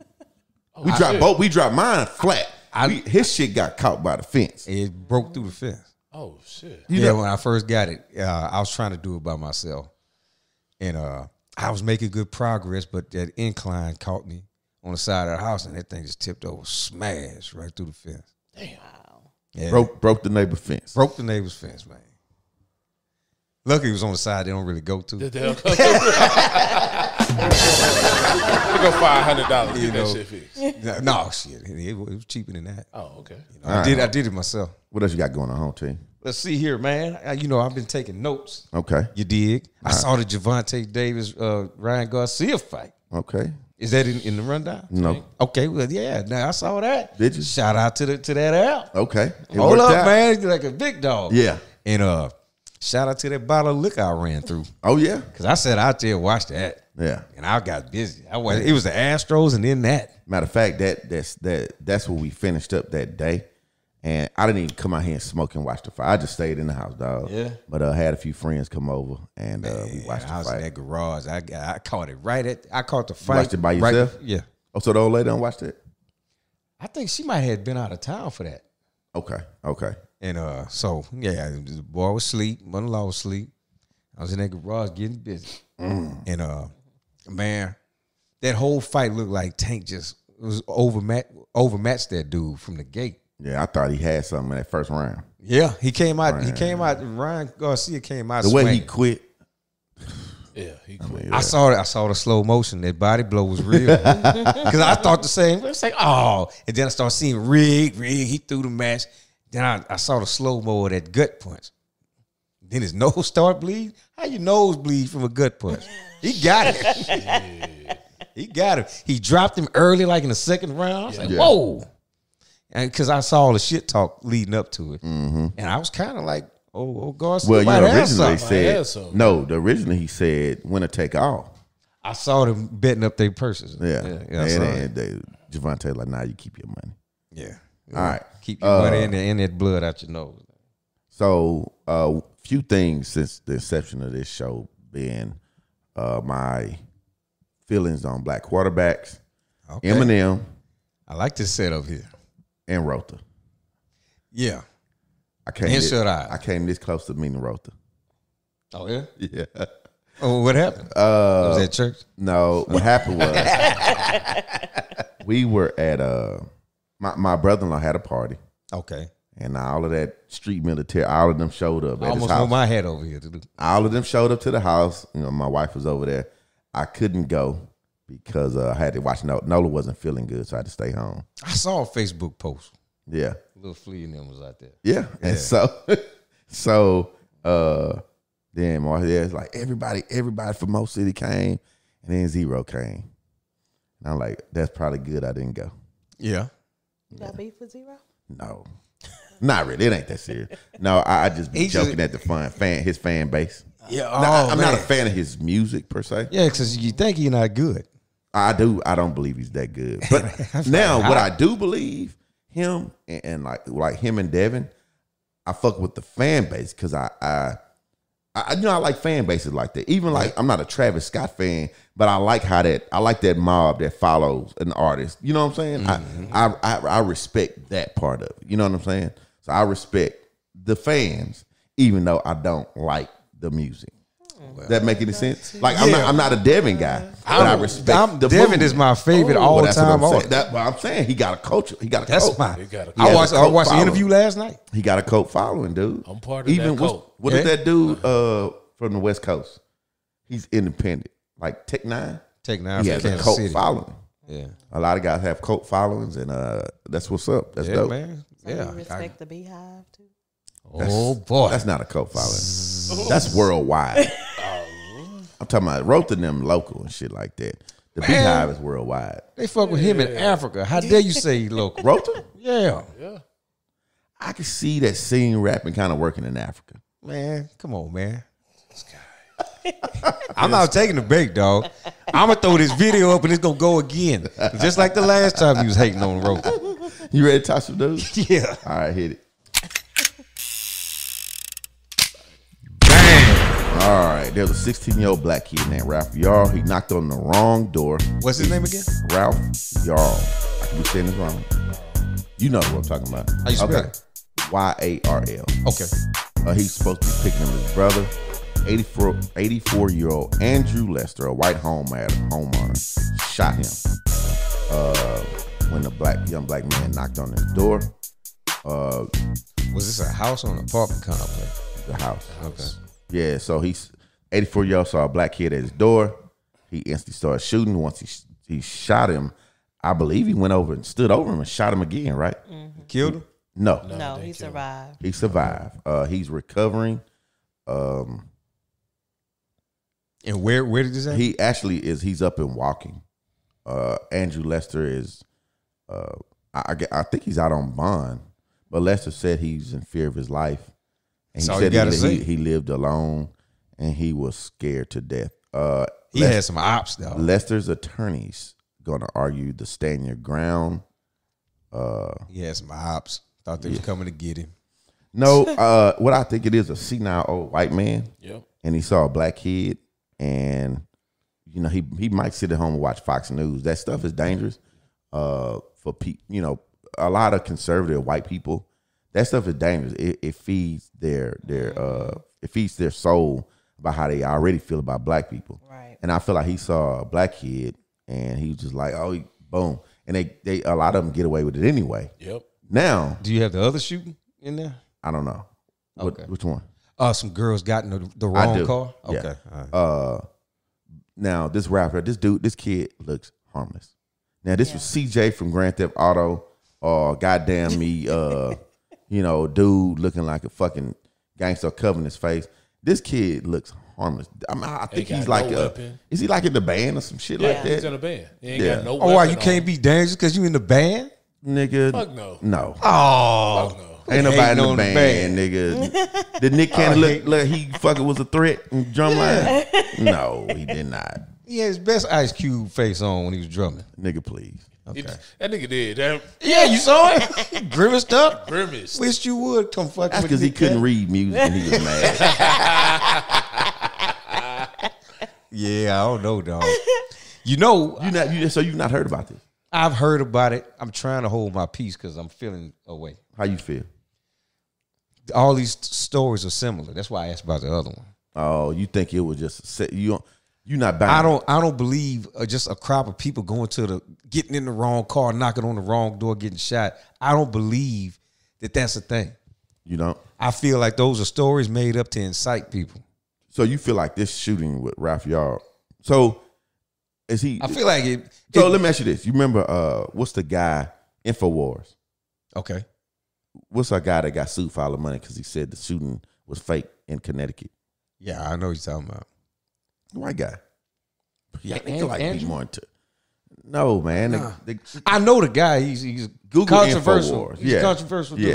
we I dropped did. both. We dropped mine flat. I- We- his shit got caught by the fence. It broke through the fence. Oh shit. You yeah, know, when I first got it, uh, I was trying to do it by myself, and uh, I was making good progress, but that incline caught me on the side of the house, and that thing just tipped over, smashed right through the fence. Damn. Yeah, broke broke the neighbor fence. broke the neighbor's fence, man. Lucky it was on the side they don't really go to. Did they go five hundred dollars get You that know. shit fixed? No, shit, it, it was cheaper than that. Oh, okay. You know, I did, I did it myself. What else you got going on, home team? Let's see here, man. I, you know, I've been taking notes. Okay, You dig? I saw the Javante Davis, uh, Ryan Garcia fight. okay. Is that in, in the rundown? No, Okay, well, yeah. Now I saw that. Did you? Shout out to the to that app. okay. It Hold worked up, out. man. You're like a big dog. Yeah. And uh, shout out to that bottle of liquor I ran through. Oh yeah, Cause I sat out there and watched that. yeah. And I got busy. I was, it was the Astros and then that. Matter of fact, that that's that that's what we finished up that day, and I didn't even come out here and smoke and watch the fight. I just stayed in the house, dog. Yeah. But I uh, had a few friends come over and uh, we Man, watched I the was in fight. that garage. I got- I caught it right at. I caught the fight. watched it by right- yourself? yeah. Oh, so the old lady don't watch that? I think she might have been out of town for that. Okay, okay. And uh, so yeah, the boy was asleep, mother-in-law was asleep. I was in that garage getting busy, and uh, man, that whole fight looked like Tank just was overmatched, overmatched that dude from the gate. Yeah, I thought he had something in that first round. Yeah, he came out. He Right. came out. Ryan Garcia came out. The way he swinging. quit. Yeah, he quit. I saw it. I saw the slow motion. That body blow was real. Because I thought the same. I was like, oh, and then I started seeing rig, rig. He threw the match. Then I, I saw the slow mo of that gut punch. Then his nose start bleed. How your nose bleed from a gut punch? He got it. He got it. He dropped him early, like in the second round. I was like, Yeah. whoa. And because I saw all the shit talk leading up to it. And I was kind of like, oh, oh Garcia Well, you might know, have originally they something. Might said have something. no. The originally he said winner take all. I saw them betting up their purses. Yeah, yeah, yeah I saw and, it. and they, Javante like, nah, you keep your money. Yeah. All right. Keep your Uh, money in, there, in that blood out your nose. So, a uh, few things since the inception of this show being uh, my feelings on black quarterbacks, Okay. Eminem, I like this setup here. and Rotha. Yeah. I came And this, should I? I came this close to meeting Rotha. Oh, yeah? Yeah. Oh, what happened? Uh, was that church? No, what happened was we were at uh my, my brother in law had a party, Okay. and all of that street military, all of them showed up I at his almost house. want my head over here to do. All of them showed up to the house. You know, my wife was over there. I couldn't go because uh, I had to watch Nola. Nola wasn't feeling good, so I had to stay home. I saw a Facebook post. Yeah, Little Flea and them was out there. yeah. And so, so uh, then my yeah, it's like everybody, everybody from Mo City came, and then Zero came. And I'm like, that's probably good I didn't go. Yeah. You got beef with Zero? No, Not really. It ain't that serious. No, I, I just be He just- joking at the fun fan, his fan base. Yeah, Now, I- oh, I'm not a man. fan of his music per se. Yeah, because you think he's not good. I do. I don't believe he's that good. But now, what I do believe him and, and like like him and Devin, I fuck with the fan base because I, I I you know I like fan bases like that. Even like I'm not a Travis Scott fan, but I like how that I like that mob that follows an artist. You know what I'm saying? Mm-hmm. I, I I I respect that part of it. You know what I'm saying? So I respect the fans, even though I don't like the music. That make any sense? Like I'm Yeah. not I'm not a Devin guy, but I respect I'm, the Devin movement. is my favorite Well, all that's what time I'm saying. artist. That, well, I'm saying he got a culture. He got a That's cult. fine. He got a I has watched a I cult watched the following. interview last night. He got a cult following, dude. I'm part of Even that what's- cult. What is Yeah. that dude uh, from the West Coast? He's independent, like Tech Nine. Take nine He from has a Kansas cult City. following. Yeah, A lot of guys have cult followings, and uh, that's what's up. That's yeah, dope. man. So Yeah. you respect the Beehive too? Oh boy, That's not a cult following. That's worldwide. I'm talking about wrote to them local and shit like that. The Beehive is worldwide. they fuck with him in Africa. How dare you say he local? Rota? Yeah, Yeah. I can see that singing, rapping kind of working in Africa. man. Come on, man. I'm not taking the bait, dog. I'm gonna throw this video up and it's gonna go again, just like the last time you was hating on Rope. You ready to touch some dudes? Yeah. All right, hit it. Bang. All right, there's a sixteen-year-old black kid named Ralph Yarl. He knocked on the wrong door. What's his name again? Ralph Yarl. I could be saying this wrong. You know what I'm talking about. How you spell it? Y A R L. Okay. Uh, he's supposed to be picking up his brother, eighty-four, eighty-four-year-old Andrew Lester, a white homeowner, homeowner, shot him uh, when the black young black man knocked on his door. Uh, Was this a house or an apartment complex? the house. Okay. Yeah, so he's eighty-four-year-old saw a black kid at his door. He instantly started shooting. Once he he shot him, I believe he went over and stood over him and shot him again, right? Killed him? No, No, No, he thank you. survived. he survived. Uh, he's recovering. Um, And where where did this happen? he actually is. He's up and walking. Uh, Andrew Lester is. Uh, I, I get- I think he's out on bond, but Lester said he's in fear of his life, and he That's all you said gotta he, say. he, he lived alone and he was scared to death. Uh, he Les- had some ops though. Lester's attorneys going to argue the stand your ground. Uh, He had some ops. Thought they was coming to get him. no, uh, what I think it is a senile old white man, Yep. and he saw a black kid, and you know he he might sit at home and watch Fox News. That stuff is dangerous uh, for people. You know, a lot of conservative white people. That stuff is dangerous. It, it feeds their their uh, it feeds their soul about how they already feel about black people. Right. And I feel like he saw a black kid, and he was just like, oh, he, boom. And they they a lot of them get away with it anyway. Yep. Now Do you have the other shooting in there? I don't know. What, Okay. which one? Uh, some girls got in the, the I wrong do. car. Yeah. Okay. All right. Uh, now this rapper, this dude, this kid looks harmless. Now this Yeah. was C J from Grand Theft Auto, or goddamn me, uh, you know, dude looking like a fucking gangster covering his face. This kid looks harmless. I, mean, I think got he's no like, a, weapon. is he like in the band or some shit Yeah, like he's that, in a band. He ain't Yeah. got no Oh, why weapon you can't on. be dangerous because you in the band? nigga? Fuck no. No, Oh, Fuck no. ain't nobody in hating the on the band, nigga. Did Nick Cannon look like he fucking was a threat in drumline? No, he did not. he had his best Ice Cube face on when he was drumming. Nigga, please. He- Okay. that nigga did. That Yeah, you saw it. Grimaced up. grimace. Wish you would come fucking. That's with because he Nick couldn't Cannon. read music and he was mad. Yeah, I don't know, dog. You know, You not you so you've not heard about this? I've heard about it. I'm trying to hold my peace because I'm feeling away. How you feel? All these t- stories are similar. That's why I asked about the other one. Oh, you think it was just set, you don't you not bound? I don't. I don't believe uh, just a crowd of people going to the getting in the wrong car, knocking on the wrong door, getting shot. I don't believe that that's a thing. You don't. I feel like those are stories made up to incite people. So you feel like this shooting with Ralph Yarl. So is he? I feel like it. so it- let me ask you this. You remember uh what's the guy Infowars? okay. What's our guy that got sued for all the money because he said the shooting was fake in Connecticut? Yeah, I know what you're talking about. White guy. Yeah, I think An- like be Andrew? more into. No man, Nah. the, the, I know the guy. He's he's Google controversial. Infowars. He's Yeah. controversial. dude. Yeah.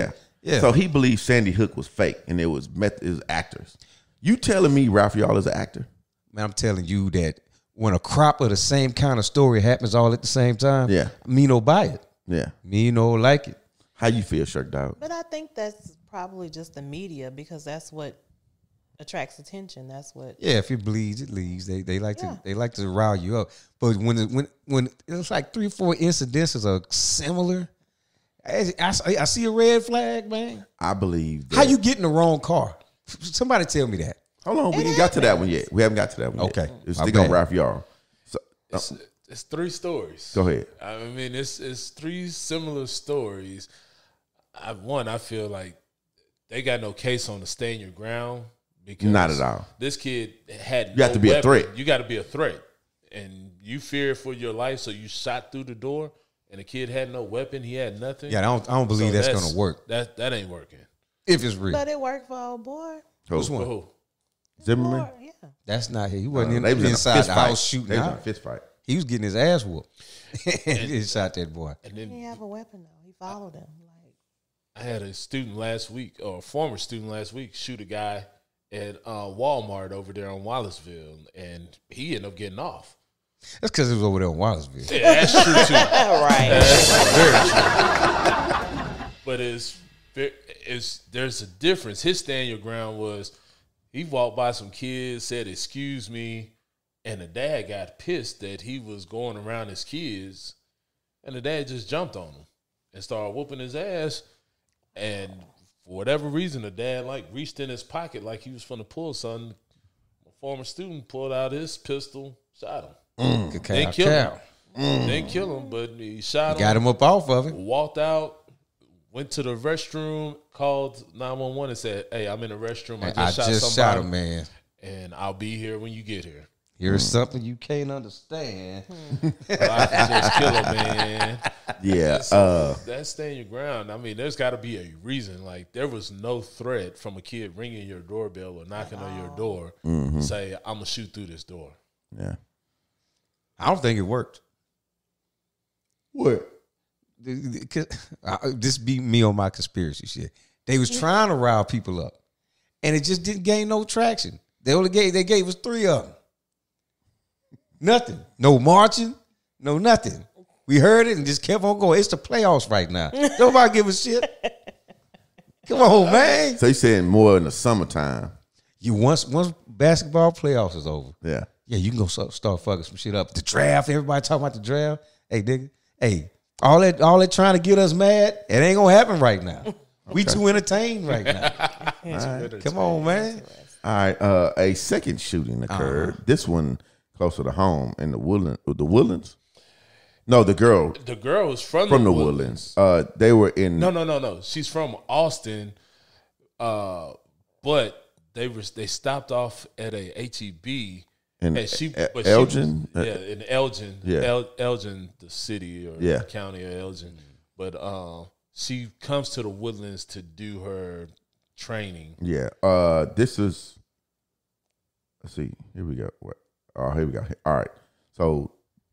Yeah. So he believes Sandy Hook was fake and it was met it was actors. You telling me Raphael is an actor? Man, I'm telling you that when a crop of the same kind of story happens all at the same time, Yeah. me no buy it. Yeah. Me no like it. How you feel, Shirk Dog? But I think that's probably just the media because that's what attracts attention. That's what. Yeah, if it bleeds, it leaves. They they like Yeah. to they like to rile you up. But when it, when when it's like three four incidences are similar, I, I, I see a red flag, man. I believe that. How you get in the wrong car? Somebody tell me that. Hold on, we ain't got to that one yet. We haven't got to that one Okay. yet. It's My still on bad. Raphael. So, It's, it's three stories. go ahead. I mean, it's it's three similar stories. I one, I feel like they got no case on the stand your ground because Not at all. This kid had You have to be a threat. You got to be a threat, and you fear for your life, so you shot through the door. And the kid had no weapon; he had nothing. Yeah, I don't I don't believe So that's, gonna work That that ain't working. if it's real. But it worked for old boy. Which one? Oh, Zimmerman? Boy, yeah. That's not here. He wasn't Uh, in, they was in a inside fist the fight. house shooting They was in a out. fist fight. He was getting his ass whooped. and he shot that boy. and He then didn't have a weapon though. He followed him. Like I had a student last week, or a former student last week, shoot a guy at uh, Walmart over there on Wallaceville, and he ended up getting off. That's because it was over there in Wallaceville. Yeah, that's true too. right. That's very true. But it's, it's there's a difference. His stand your ground was he walked by some kids, said excuse me, and the dad got pissed that he was going around his kids, and the dad just jumped on him and started whooping his ass. And for whatever reason, the dad like reached in his pocket like he was finna pull something. A former student pulled out his pistol, shot him. Good cow, Didn't kill cow. him. Didn't kill him, but he shot him. Got him up off of it. Walked out, went to the restroom, called nine one one and said, hey, I'm in the restroom. I just I shot just somebody. shot him, man. And I'll be here when you get here. Here's something you can't understand. I can just kill him, man. Yeah. So Uh, that's staying your ground. I mean, there's got to be a reason. Like, there was no threat from a kid ringing your doorbell or knocking on your door Mm-hmm. to say, I'm going to shoot through this door. yeah. I don't think it worked. What? This be me on my conspiracy shit. They was trying to rile people up, and it just didn't gain no traction. They only gave they gave us three of them. Nothing. No marching. No nothing. We heard it and just kept on going. It's the playoffs right now. Nobody give a shit. Come on, man. So you saying more in the summertime? You once once basketball playoffs is over. Yeah. Yeah, you can go start, start fucking some shit up. The draft, everybody talking about the draft. Hey, nigga, hey, all that all that trying to get us mad, it ain't gonna happen right now. We too entertained right now. Right. Come on, man. All right. Uh, a second shooting occurred. Uh-huh. This one closer to home in the Woodland. The Woodlands. No, the girl The girl was from, from the, the Woodlands. Uh, they were in. No, no, no, no. She's from Austin, uh, but they were they stopped off at a H E B. In and she, E- but she Elgin? was- yeah, in Elgin, Yeah. El, Elgin, the city or Yeah. county of Elgin. But um, she comes to the Woodlands to do her training. Yeah. Uh, this is. Let's see. Here we go. What? Oh, here we go. All right. So,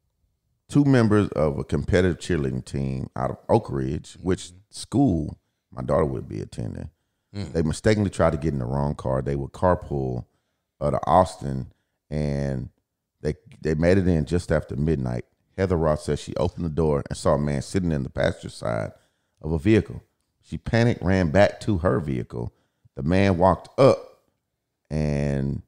two members of a competitive cheerleading team out of Oak Ridge, which school my daughter would be attending, they mistakenly tried to get in the wrong car. They would carpool uh, to Austin, and they they made it in just after midnight. Heather Ross says she opened the door and saw a man sitting in the passenger side of a vehicle. She panicked, ran back to her vehicle. The man walked up, and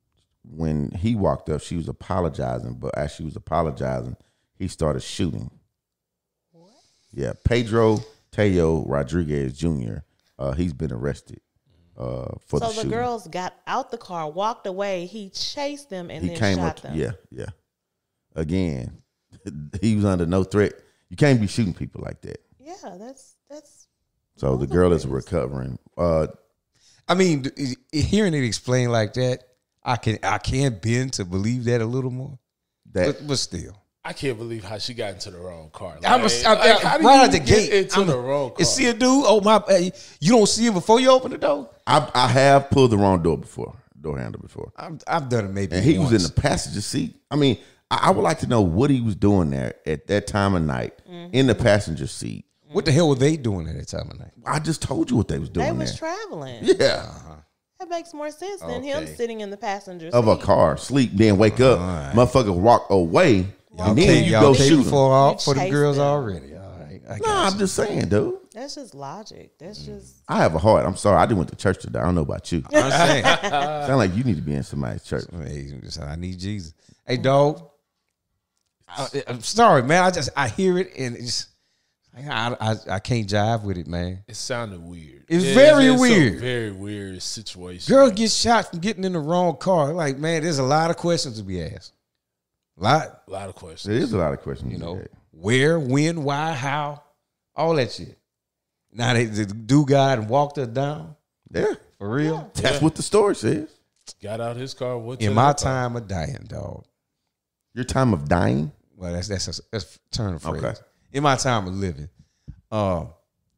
when he walked up, she was apologizing. But as she was apologizing, he started shooting. What? Yeah, Pedro Teo Rodriguez Junior Uh, he's been arrested uh, for so the the shooting. girls got out the car, walked away. He chased them and He then came shot up. them. Yeah, yeah. Again, he was under no threat. You can't be shooting people like that. Yeah, that's that's. So the girl is recovering. Uh, I mean, th- hearing it explained like that, I can I can bend to believe that a little more. that But, but still, I can't believe how she got into the wrong car. Like, I'm a, I, like, I, how do right you out the get gate. into I'm, the wrong car? and see a dude. Oh my! Hey, you don't see him before you open the door. I, I have pulled the wrong door before, door handle before, I've, I've done it maybe. and he was in once. the passenger seat. I mean, I, I would like to know what he was doing there at that time of night in the passenger seat What the hell were they doing at that time of night? I just told you what they was doing They was there. traveling. Yeah. That makes more sense than him Okay. sitting in the passenger seat. Of a car, sleep, then wake up. right. Motherfucker walk away. Y'all and then came, you y'all go came shoot 'em. for, all, You for the chased girls them. already. All right. I Nah, got I'm just saying, dude. That's just logic. That's just I have a heart. I'm sorry. I didn't went to church today. I don't know about you. you. I'm saying. Sound like you need to be in somebody's church. Hey, I need Jesus. Hey, dog. I, I'm sorry, man. I just I hear it and it's I, I I can't jive with it, man. It sounded weird. It's Yeah, very it's a weird. very weird situation. Girl gets shot from getting in the wrong car. Like, man, there's a lot of questions to be asked. A lot, A lot of questions. There is a lot of questions. you know, Yeah. where, when, why, how, all that shit. Now they, the dude got out and walked her down Yeah. for real. That's what the story says. Got out his car. What In my time of dying, dog. Your time of dying. Well, that's that's a, that's a turn of phrase. Okay. In my time of living, um,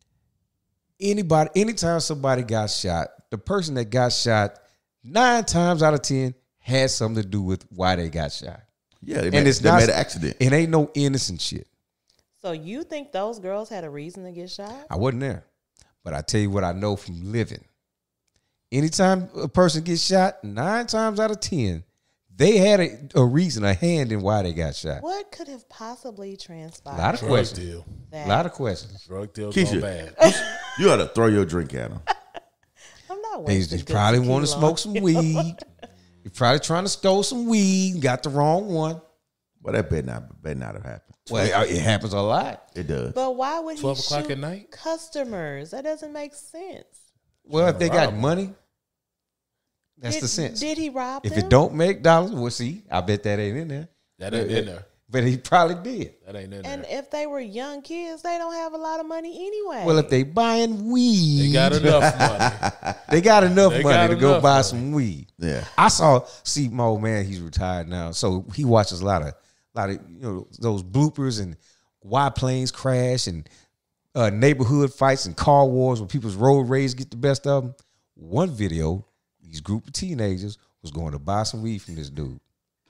anybody, anytime somebody got shot, the person that got shot nine times out of ten had something to do with why they got shot. Yeah, they, And made, it's they not- made an accident. It ain't no innocent shit. so. You think those girls had a reason to get shot? I wasn't there, but I tell you what I know from living. Anytime a person gets shot, nine times out of ten, they had a, a reason, a hand in why they got shot. What could have possibly A transpired? lot of Drug questions. deal. that- A lot of questions. Drug deal Keisha. gone bad. You ought to throw your drink at them. I'm not. They, wasting they good probably want to tequila smoke on some you. weed. You're probably trying to stole some weed, got the wrong one. But that better not, better not have happened. Well, it, it happens a lot. It does. But why would he twelve o'clock shoot at night? customers? That doesn't make sense. Well, if they got rob 'em. money, that's did, the sense. Did he rob If them? it don't make dollars, well, see, I bet that ain't in there. That ain't in there. But he probably did. That ain't in And there. if they were young kids, they don't have a lot of money anyway. Well, if they buying weed, They got enough money. they got enough They money got to go enough buy money. some weed. Yeah. I saw. See, my old man, he's retired now, so he watches a lot of, lot of you know those bloopers and why planes crash and uh, neighborhood fights and car wars where people's road rage get the best of them. One video, these group of teenagers was going to buy some weed from this dude.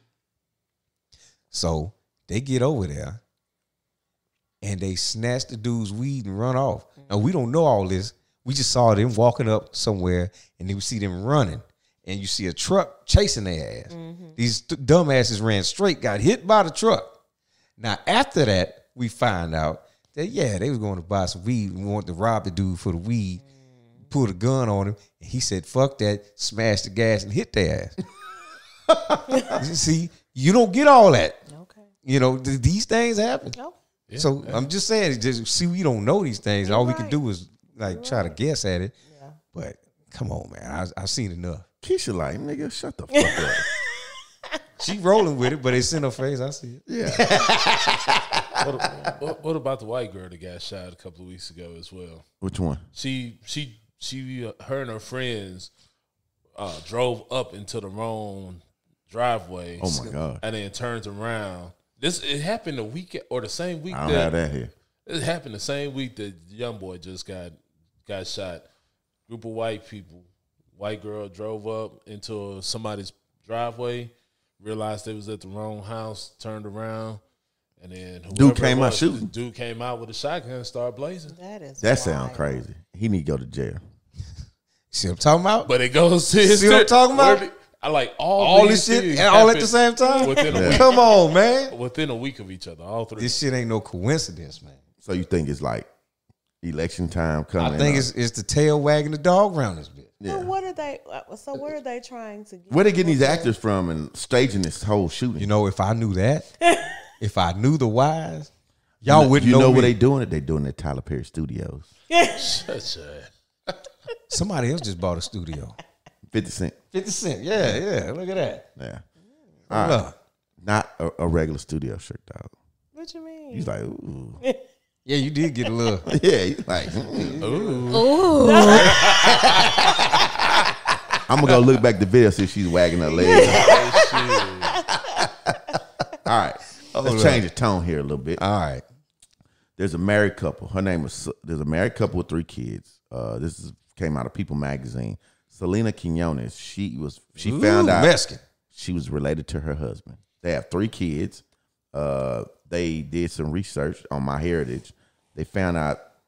So they get over there and they snatch the dude's weed and run off. Now, we don't know all this. We just saw them walking up somewhere and then we see them running. And you see a truck chasing their ass. These th- dumbasses ran straight, got hit by the truck. Now, after that, we find out that, yeah, they was going to buy some weed and wanted to rob the dude for the weed, pulled a gun on him, and he said, fuck that, smashed the gas and hit their ass. You see, you don't get all that. okay. You know, th- these things happen. No. So I'm just saying, just see, we don't know these things. All we can right. do is like try to guess at it. Yeah. But come on, man, I, I've seen enough. Keisha like, nigga, shut the fuck up. She rolling with it, but it's in her face. I see it. Yeah. what, what, what about the white girl that got shot a couple of weeks ago as well? Which one? She she she uh, her and her friends uh, drove up into the wrong driveway. Oh my God. And then turned around. This it happened the week or the same week I don't that have that here. it happened the same week that the young boy just got got shot. Group of white people, white girl drove up into somebody's driveway, realized they was at the wrong house, turned around, and then Dude whoever it came out was, shooting. Dude came out with a shotgun and started blazing. That is That sounds wild. crazy. He need to go to jail. See what I'm talking about? But it goes to his See what I'm talking about? where the- I like all all these this shit things and all at happened the same time? within a Yeah. week. Come on, man. Within a week of each other, all three. This shit ain't no coincidence, man. So you think it's like election time coming? I think up? it's it's the tail wagging the dog around this bitch. yeah. So what are they? uh, So what are they trying to get? Where they getting these actors from and staging this whole shooting? You know, if I knew that, if I knew the whys, y'all you wouldn't you know, know me. where they doing it? They doing it at Tyler Perry Studios. Such a Somebody else just bought a studio. Fifty Cent. fifty cent. Yeah, yeah. Look at that. Yeah. Hold up. Not a, a regular studio shirt, dog. What you mean? He's like, ooh. Yeah, you did get a little. Yeah, he's like, mm. Ooh. I'm gonna go look back the video, see if she's wagging her leg. All right, let's Hold change the tone here a little bit. All right. There's a married couple. Her name is. There's a married couple with three kids. Uh, this is came out of People magazine. Selena Quinones. She was. She Ooh, found out Mexican. she was related to her husband. They have three kids. Uh, they did some research on MyHeritage. They found out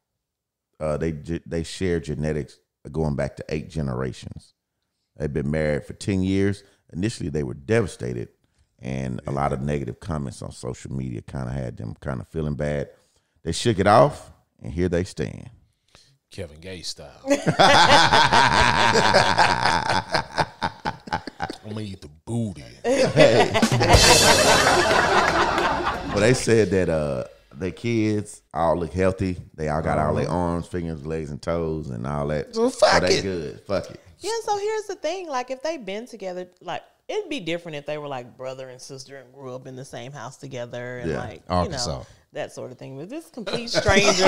Uh, they they share genetics going back to eight generations. They've been married for ten years. Initially, they were devastated, and a lot of negative comments on social media kind of had them kind of feeling bad. They shook it off, and here they stand. Kevin Gates style. I'm gonna eat the booty. Well, they said that uh, their kids all look healthy. They all got all their arms, fingers, legs, and toes, and all that. So fuck oh, they it. good. Fuck it. Yeah, so here's the thing. Like, if they've been together, like, it'd be different if they were, like, brother and sister and grew up in the same house together and, Yeah. like, Arkansas. you know, that sort of thing. But this complete stranger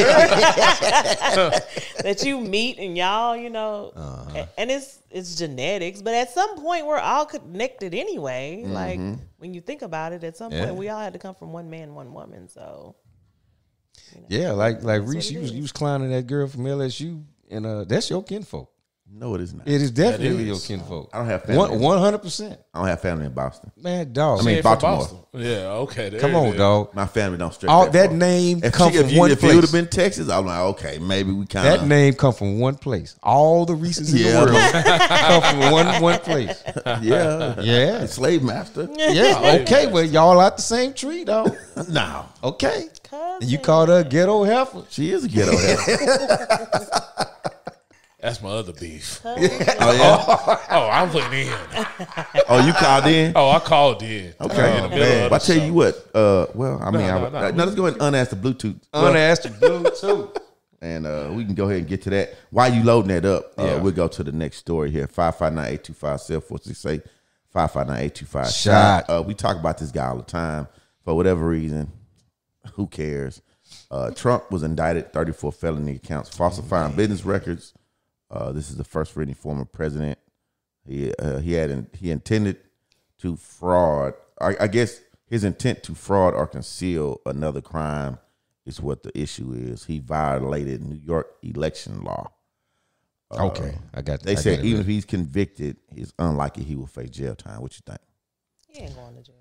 that you meet and y'all, you know, Uh-huh. and it's it's genetics. But at some point, we're all connected anyway. Mm-hmm. Like, when you think about it, at some Yeah. point, we all had to come from one man, one woman. So, Yeah, like like That's Reese, what it you was is. you was clowning that girl from L S U, and uh, that's your kinfolk. No, it is not. It is definitely is. your kinfolk. I don't have family. One one hundred percent. I don't have family in Boston. Man, dog. I mean, Hey, from Baltimore. Boston. Yeah, okay. there come it on, is. dog. My family don't stretch All that, that far. name If, come she, from if, you, one if it would place. have been Texas, I'm like, okay, maybe we kind That of. name come from one place. All the Reese's in Yeah. the world come from one one place. Yeah. Yeah. Slave master. Yeah. Okay. Well, y'all out the same tree, dog. No. Okay. cousin. And you called her a ghetto heifer. She is a ghetto heifer. That's my other beef. Oh, yeah? Oh, I'm putting in. Oh, you called in? Oh, I called in. Okay. In the middle man. of But I the tell show. you what, uh, well, I mean, no, I, would- no. no, let's go ahead and unask the Bluetooth. Unasked blue too. And uh, we can go ahead and get to that. While you loading that up, uh, Yeah. we'll go to the next story here. five five nine, eight two five, seven four six eight. five five nine, eight two five, Shot. Uh, we talk about this guy all the time. For whatever reason, who cares? Uh, Trump was indicted, thirty-four felony counts, falsifying business records. Uh, this is the first for any former president. He uh, he had in, he intended to fraud. I, I guess his intent to fraud or conceal another crime is what the issue is. He violated New York election law. Okay, I got. They I said got it. even if he's convicted, it's unlikely he will face jail time. What you think? He ain't going to jail.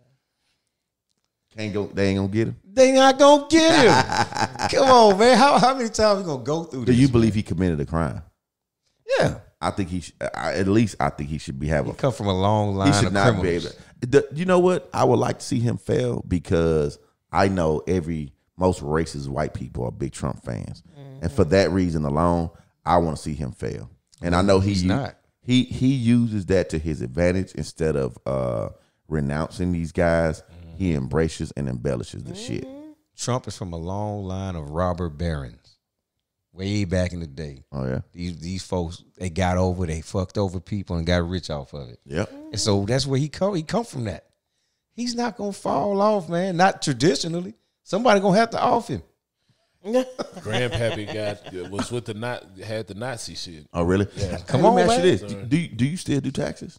Can't go. They ain't gonna get him. They not gonna get him. Come on, man. How how many times we gonna go through Do this? you believe he committed a crime? Yeah, I think he. Sh- I, at least I think he should be have he a. come from a long He line should of not be criminals. able. The, you know what? I would like to see him fail because I know every most racist white people are big Trump fans, and for that reason alone, I want to see him fail. And I know he He's u- not. he he uses that to his advantage instead of uh, renouncing these guys. He embraces and embellishes the shit. Trump is from a long line of robber barons, way back in the day. Oh yeah, These these folks, they got over, they fucked over people and got rich off of it. yep. And so that's where he come. He come from that. He's not gonna fall off, man. Not traditionally. Somebody gonna have to off him. Grandpappy got was with the not had the Nazi shit. Oh really? Yeah. Come Let on, me ask man. you this: Do you, do you still do taxes?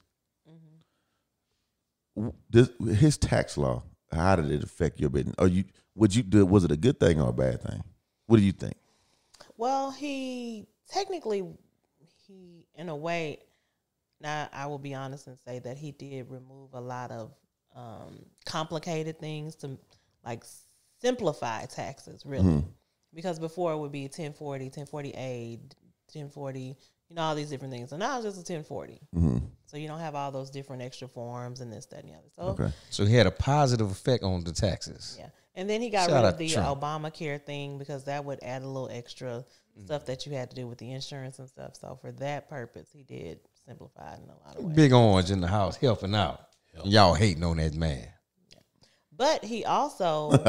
This, his tax law, how did it affect your business? Or you would you do? Was it a good thing or a bad thing? What do you think? Well, he technically, he in a way. Now, I will be honest and say that he did remove a lot of um, complicated things to like simplify taxes, really. Because before it would be ten forty, ten forty-A, ten forty, you know, all these different things. So now it's just a ten forty. So you don't have all those different extra forms and this, that, and the other. So, Okay. So he had a positive effect on the taxes. yeah. And then he got Shout rid out of the Trump. Obamacare thing because that would add a little extra stuff that you had to do with the insurance and stuff. So for that purpose, he did simplify it in a lot of ways. Big Orange in the house helping out. Y'all hating on that man. But he also, well,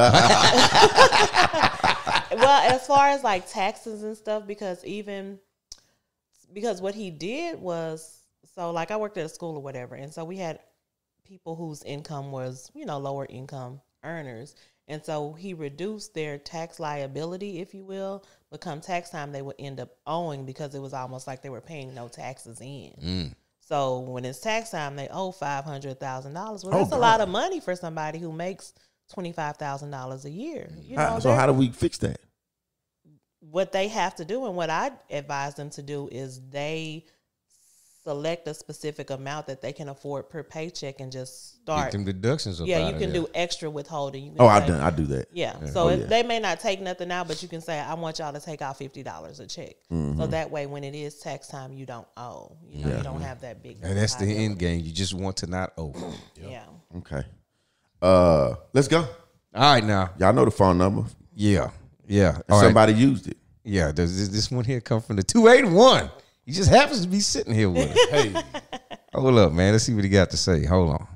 as far as like taxes and stuff, because even, because what he did was, so like I worked at a school or whatever, and so we had people whose income was, you know, lower income earners. And so he reduced their tax liability, if you will, but come tax time, they would end up owing because it was almost like they were paying no taxes in. So when it's tax time, they owe five hundred thousand dollars. Well, Oh, that's a God. lot of money for somebody who makes twenty-five thousand dollars a year. You know, How- so they're- how do we fix that? what they have to do and what I advise them to do is they select a specific amount that they can afford per paycheck and just Get start. them deductions. Up Yeah, out you of can there. do extra withholding. You can Oh, I say- done. I do that. Yeah. So Oh, if yeah. they may not take nothing out, but you can say, I want y'all to take out fifty dollars a check. Mm-hmm. So that way, when it is tax time, you don't owe. You know, you don't have that big. And that's the liability. end game. You just want to not owe. Yeah. Okay. Uh, let's go. All right, now. Y'all know the phone number. Yeah, yeah. If All right. somebody used it. Yeah, does this, this one here come from the two eighty-one? He just happens to be sitting here with us. Hey, Hold up, man. Let's see what he got to say. Hold on.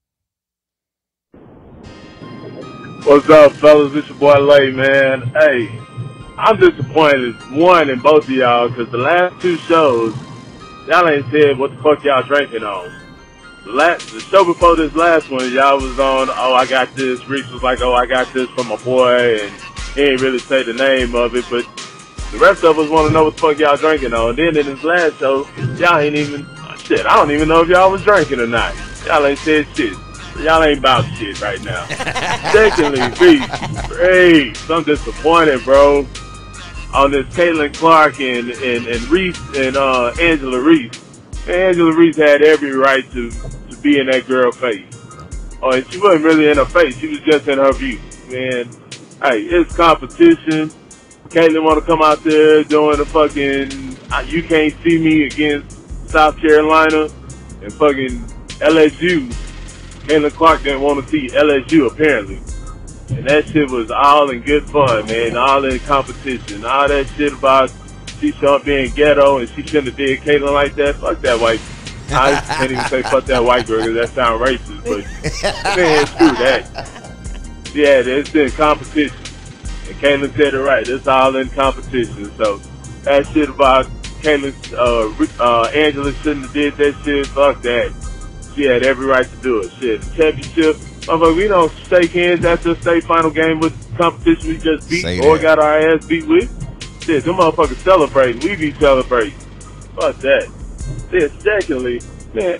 What's up, fellas? It's your boy Lay, man. Hey, I'm disappointed, one, in both of y'all, because the last two shows, y'all ain't said what the fuck y'all drinking on. The, last, the show before this last one, y'all was on, oh, I got this. Reese was like, oh, I got this from my boy, and he ain't really say the name of it, but the rest of us want to know what the fuck y'all drinking on. Then in this last show, y'all ain't even, shit, I don't even know if y'all was drinking or not. Y'all ain't said shit. Y'all ain't about shit right now. Secondly, Reese, Reese, I'm disappointed, bro, on this Caitlin Clark and, and, and Reese and uh, Angela Reese. Angela Reese had every right to, to be in that girl face. Oh, and she wasn't really in her face. She was just in her view. Man, hey, it's competition. Caitlin want to come out there doing the fucking uh, you can't see me against South Carolina and fucking L S U. Caitlin Clark didn't want to see L S U apparently. And that shit was all in good fun, man. All in competition. All that shit about she shouldn't being ghetto and she shouldn't have did Caitlin like that. Fuck that white. I can't even say fuck that white girl because that sounds racist. But man, screw that. Yeah, it's been competition. And Caitlin said it right. It's all in competition. So that shit about Caitlin, uh, uh, Angela shouldn't have did that shit. Fuck that. She had every right to do it. Shit, the championship. Motherfucker, we don't shake hands after the state final game with competition we just beat Say or that. got our ass beat with. Shit, them motherfuckers celebrating. We be celebrating. Fuck that. Then secondly, man,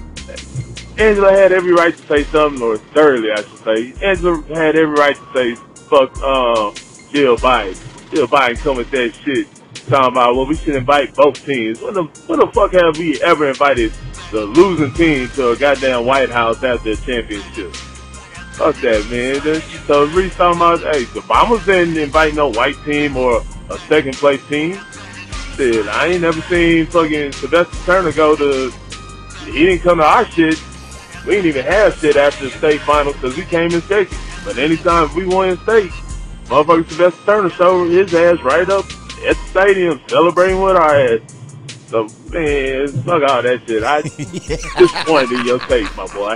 Angela had every right to say something, or thirdly, I should say, Angela had every right to say, fuck, um, Jill Biden. Jill Biden come with that shit, talking about, well, we should invite both teams. What the, what the fuck have we ever invited the losing team to a goddamn White House after a championship? Fuck that, man. That's, so Reese talking about, hey, the Bombers didn't invite no white team or a second place team. Shit, I ain't never seen fucking Sylvester Turner go to, he didn't come to our shit. We didn't even have shit after the state finals because we came in second. But anytime we won in state, motherfucker Sylvester Turner showed his ass right up at the stadium celebrating with our ass. So, man, fuck all that shit. I disappointed in your taste, my boy.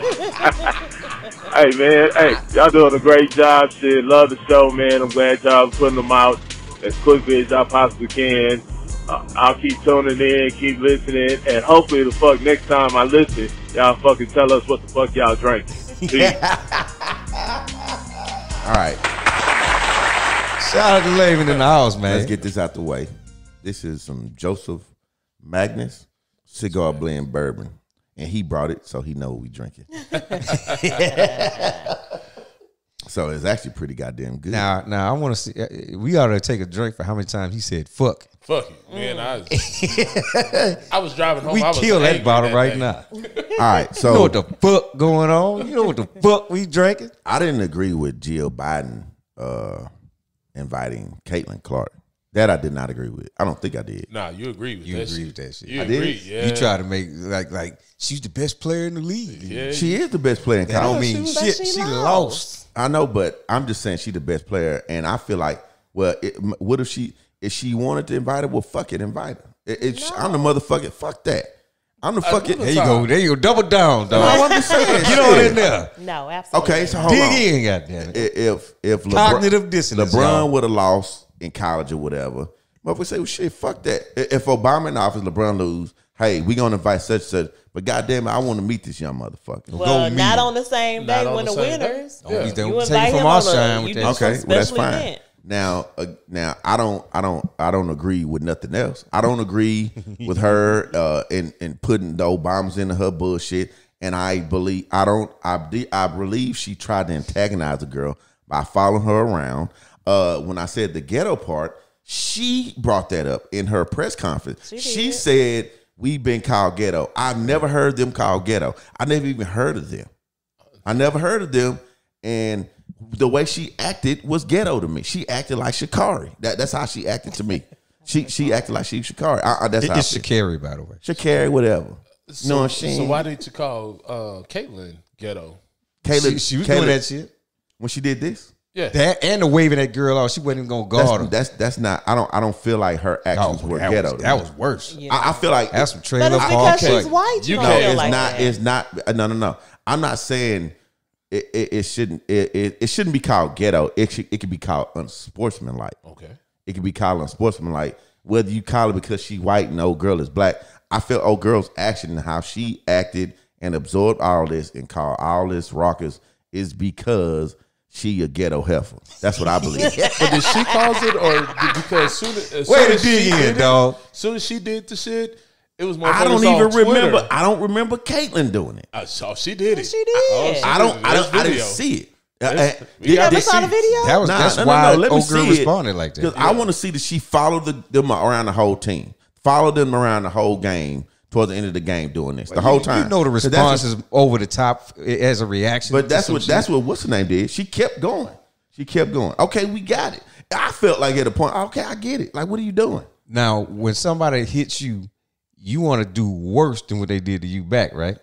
Hey, man, hey, y'all doing a great job, shit. Love the show, man. I'm glad y'all putting them out as quickly as y'all possibly can. Uh, I'll keep tuning in, keep listening, and hopefully the fuck next time I listen, y'all fucking tell us what the fuck y'all drink. Peace. All right. Shout out to Layman in the house, man. Let's get this out the way. This is some Joseph Magnus cigar blend bourbon. And he brought it, so he know what we drinking. So it's actually pretty goddamn good. Now, now I want to see. uh, We ought to take a drink for how many times he said "fuck." fuck it, man. I was, I was driving home. We I was kill that angry bottle that right day. now. All right, so You know what the fuck going on? You know what the fuck we drinking? I didn't agree with Jill Biden uh, inviting Caitlin Clark. That I did not agree with. I don't think I did. Nah, you agree with You that agree shit. with that shit? You I did. agree, yeah. You try to make like like she's the best player in the league. Yeah. She is the best player in That don't college. mean she- but shit. she She lost. lost. I know, but I'm just saying she's the best player, and I feel like, well, it, what if she if she wanted to invite her? Well, fuck it, invite her. It, it, I'm the motherfucking fuck that. I'm the fucking. There you go. There you go. Double down, No, dog. I'm just saying. Get on shit. in there. No, absolutely. Okay, so hold Dig on. in, goddamn it. If if LeBron, Cognitive dissonance, LeBron y'all. would have lost in college or whatever, motherfucker say, well, shit, fuck that. If Obama in office, LeBron lose, hey, we gonna invite such such. But goddamn it, I want to meet this young motherfucker. Well, meet not him. on the same Not day on when the the same day. winners. Don't be- You don't invite take it him from our on a- shine you with do that. some Okay, well that's special fine. event. Now, uh, now I don't, I don't, I don't agree with nothing else. I don't agree with her uh, in in putting the Obamas into her bullshit. And I believe, I don't, I be- I believe she tried to antagonize the girl by following her around. Uh, when I said the ghetto part, she brought that up in her press conference. She She did. said we've been called ghetto. I've never heard them called ghetto. I never even heard of them. I never heard of them. And the way she acted was ghetto to me. She acted like Sha'Carri. That, that's how she acted to me. She she acted like she was Sha'Carri. I, I, that's how It's Sha'Carri, by the way. Sha'Carri, whatever. So, No, she so why did you call uh, Caitlyn ghetto? Caitlyn, She, she was Caitlyn, doing that shit. when she did this. Yeah, That and the waving that girl off. She wasn't even gonna guard him. That's, that's that's not. I don't. I don't feel like her actions Oh, were that ghetto. was, to that me. was worse. Yeah. I, I feel like That's some But trailer it's park. because she's Like, white. You, you don't can't- feel it's like not. that. It's not. No, no, no. I'm not saying it. It, it shouldn't. It, it, it shouldn't be called ghetto. It should, it could be called unsportsmanlike. okay. It could be called unsportsmanlike. Whether you call it because she white and old girl is black. I feel old girl's action and how she acted and absorbed all this and called all this rockers is because she a ghetto heifer. That's what I believe. But did she cause it, or did- because soon as, as Way soon to as she dig in, did it, dog. soon as she did the shit, it was more. I don't even remember. I don't remember Caitlyn doing it. I saw she did it. She did. Oh, she I did don't. it. I There's don't. I didn't video. see it. Uh, There's- uh, You did- never did saw she- the video? That was Nah, that's no, no, why no, let me old girl see it. responded like that. Because I want to see that she followed the, them around the whole team, followed them around the whole game towards the end of the game doing this the whole time. You know the 'Cause that's response what- is over the top as a reaction. But to that's some what shit. that's what what's her name did. She kept going. She kept going. Okay, we got it. I felt like at a point, okay, I get it. Like, what are you doing? Now, when somebody hits you, you want to do worse than what they did to you back, right?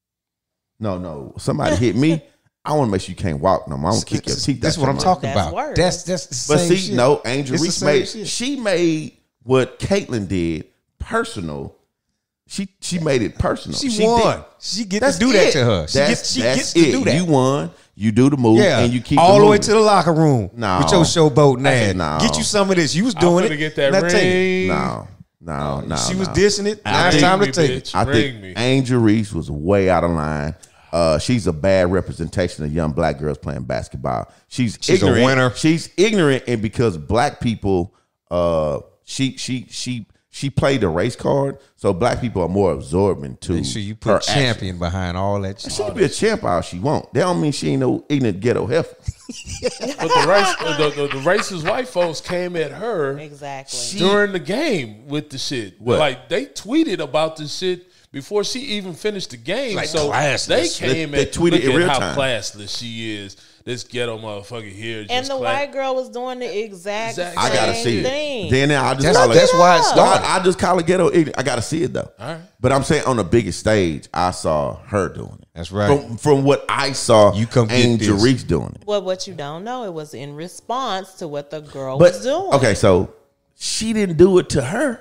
No, no. Somebody hit me. I want to make sure you can't walk no more. I want to kick your teeth. That's out what your I'm mouth. talking That's about. worse. That's that's the But same see, shit. no, Angel It's the Reese same made shit. she made what Caitlyn did personal. She she made it personal. She, did- won. She get That's to do that it. to her. She that's, gets she that's gets to it. do that. You won. You do the move, Yeah, and you keep all the the way moving. to the locker room No. with your showboat ass. No. Get you some of this. You was I'm doing gonna it. get that Now take it. ring. No, no, no. She was no. dissing it. Now it's think- time to me, take bitch. it. I Ring think me. Angel Reese was way out of line. Uh, she's a bad representation of young black girls playing basketball. She's, She's a ignorant. winner. She's ignorant, and because black people, uh, she she she she played the race card, so black people are more absorbing to Make sure you her put action. champion behind all that shit. She can be a champ all she want. That don't mean she ain't no ignorant ghetto heifer. But the race, the, the, the racist white folks came at her Exactly. during the game with the shit. What? Like they tweeted about the shit before she even finished the game. Like so classless. they They- came they at tweeted look in at real how time. classless she is. This ghetto motherfucker here. Just And the class- white girl was doing the exact Exact- I gotta same see thing. it. Then I just That's, call it. that's why it up. started. I, I just call it ghetto ignorant. I gotta see it though. All right. But I'm saying on the biggest stage, I saw her doing it. That's right. From, from what I saw, You come get Angel this. Reese doing it. Well, what you don't know, it was in response to what the girl But was doing. okay, so she didn't do it to her.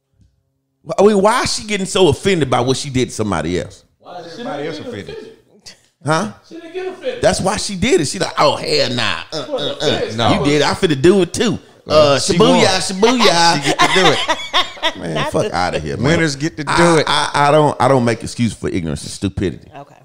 I mean, why is she getting so offended by what she did to somebody else? Why is Everybody else offended. Huh? She didn't get offended. That's why she did it. She like, oh hell nah. Uh, uh, uh. No. You did. I finna do it too. Well, Uh, she Shibuya, won. Shibuya. She get to do it. Man, fuck out of here, man. Winners get to do I, it. I, I don't. I don't make excuse for ignorance and stupidity. Okay.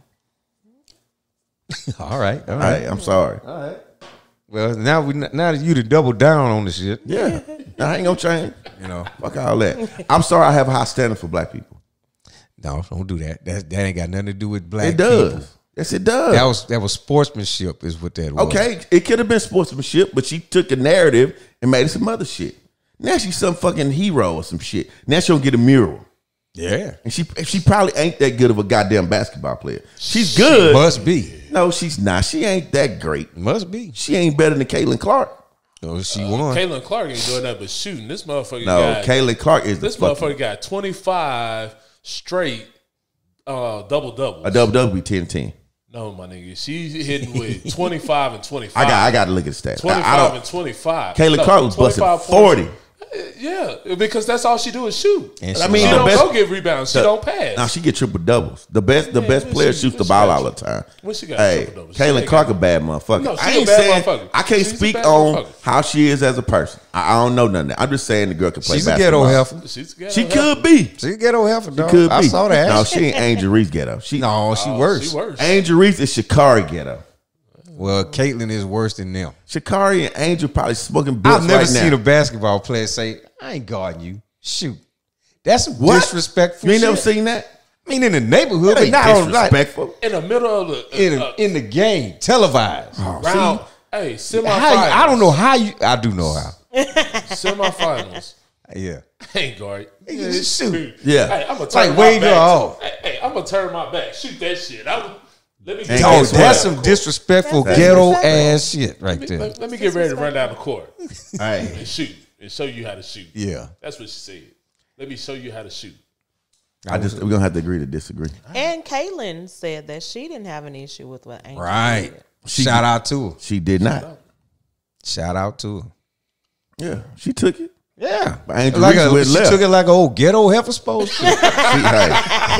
All right. All All right. right, I'm sorry. Well, now we now that you to double down on the shit. Yeah, I ain't gonna change. You know. Fuck all that. I'm sorry. I have a high standard for black people. No, don't do that. That that ain't got nothing to do with black It does. people. Yes, it does. That was that was sportsmanship, is what that was. Okay, it could have been sportsmanship, but she took a narrative and made it some other shit. Now she's some fucking hero or some shit. Now she don't get a mural. Yeah. And she she probably ain't that good of a goddamn basketball player. She's good. Must be. No, she's not. She ain't that great. Must be. She ain't better than Caitlin Clark. Oh, she won. Caitlin Clark ain't doing that but shooting. This motherfucker No, got Caitlin Clark is this the fucking, motherfucker got twenty-five straight uh, double doubles. a double double be ten ten. No, my nigga. She's hitting with twenty-five and twenty-five. I got I got to look at the stats. I, twenty-five I don't. and twenty-five. Caitlin No, Clark was busting twenty-five forty. points. Yeah, because that's all she do is shoot. And I she mean, She the don't best- go get rebounds. She the- don't pass. Now she get triple doubles. The best the Yeah, best when player she- shoots when the she ball got- all the time. when she got Hey, triple doubles, she Caitlin ain't Clark got- a bad motherfucker. No, she I a ain't bad saying motherfucker. I can't She's a speak bad on motherfucker. how she is as a person. I, I don't know nothing. I'm just saying the girl can play She's a basketball. ghetto heifer. She's ghetto She heifer. could be. She a ghetto heifer, dog. Could I be. saw that. No, she ain't Angel Reese ghetto. She No, she Oh, worse. She worse. Angel Reese is Sha'Carri ghetto. Well, Caitlyn is worse than them. Sha'Carri and Angel probably smoking blunts I've never right seen now. a basketball player say, "I ain't guarding you. Shoot." That's some What? disrespectful. You ain't shit. never seen that? I mean, in the neighborhood, That but ain't not on like disrespectful. In the middle of the in uh, in the game, televised. round, hey, How semifinals. you, I don't know how you. I do know how. Semifinals. Yeah. I ain't guard. Yeah, just shoot. Yeah. Hey, I'm gonna Like, turn my wave your back. off. Hey, hey, I'm gonna turn my back. Shoot that shit. I'm, let me Ain't get Yo, guess what? that's some disrespectful That's ghetto disrespectful. ass shit right Let me, there. let, let me get ready to run down the court Hey, and shoot and show you how to shoot. Yeah. That's what she said. Let me show you how to shoot. I just we're gonna have to agree to disagree. And Kaylin said that she didn't have an issue with what Angel Right. did. She- Shout out to her. She did not. Shout out to her. Yeah, she took it. Yeah. But Angel Like Reese a, went she left. took it like an old ghetto heifer supposed to. She, hey.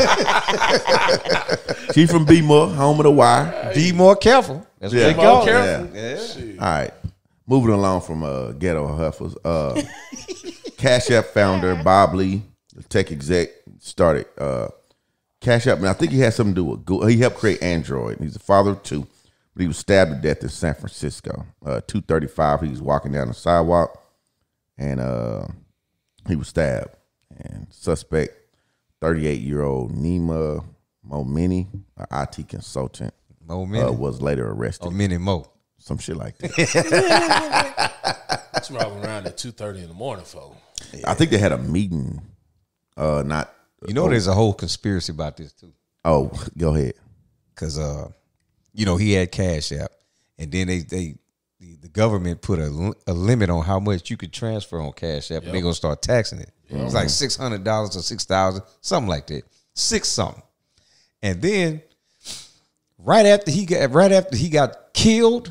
She from B-More, home of the wire. Be more careful. That's what Yeah. they Be call more it. careful. Yeah. All right, moving along from uh, ghetto heifers. Uh, Cash App founder Bob Lee, the tech exec, started uh, Cash App, and I think he had something to do with Google. He helped create Android. He's the father of two, but he was stabbed to death in San Francisco. Uh, two thirty-five, he was walking down the sidewalk, and uh, he was stabbed. And suspect, thirty-eight-year-old Nima Momini, an I T consultant, More uh, minute. was later arrested. Or many more. Some shit like that. That's riding around at two thirty in the morning, folks. I think they had a meeting. Uh, not You know, there's a whole conspiracy about this too. Oh, go ahead. Cause uh, you know, he had Cash App, and then they they the, the government put a, a limit on how much you could transfer on Cash App, and they're gonna start taxing it. It was like six hundred dollars or six thousand, something like that, six something. And then right after he got right after he got killed,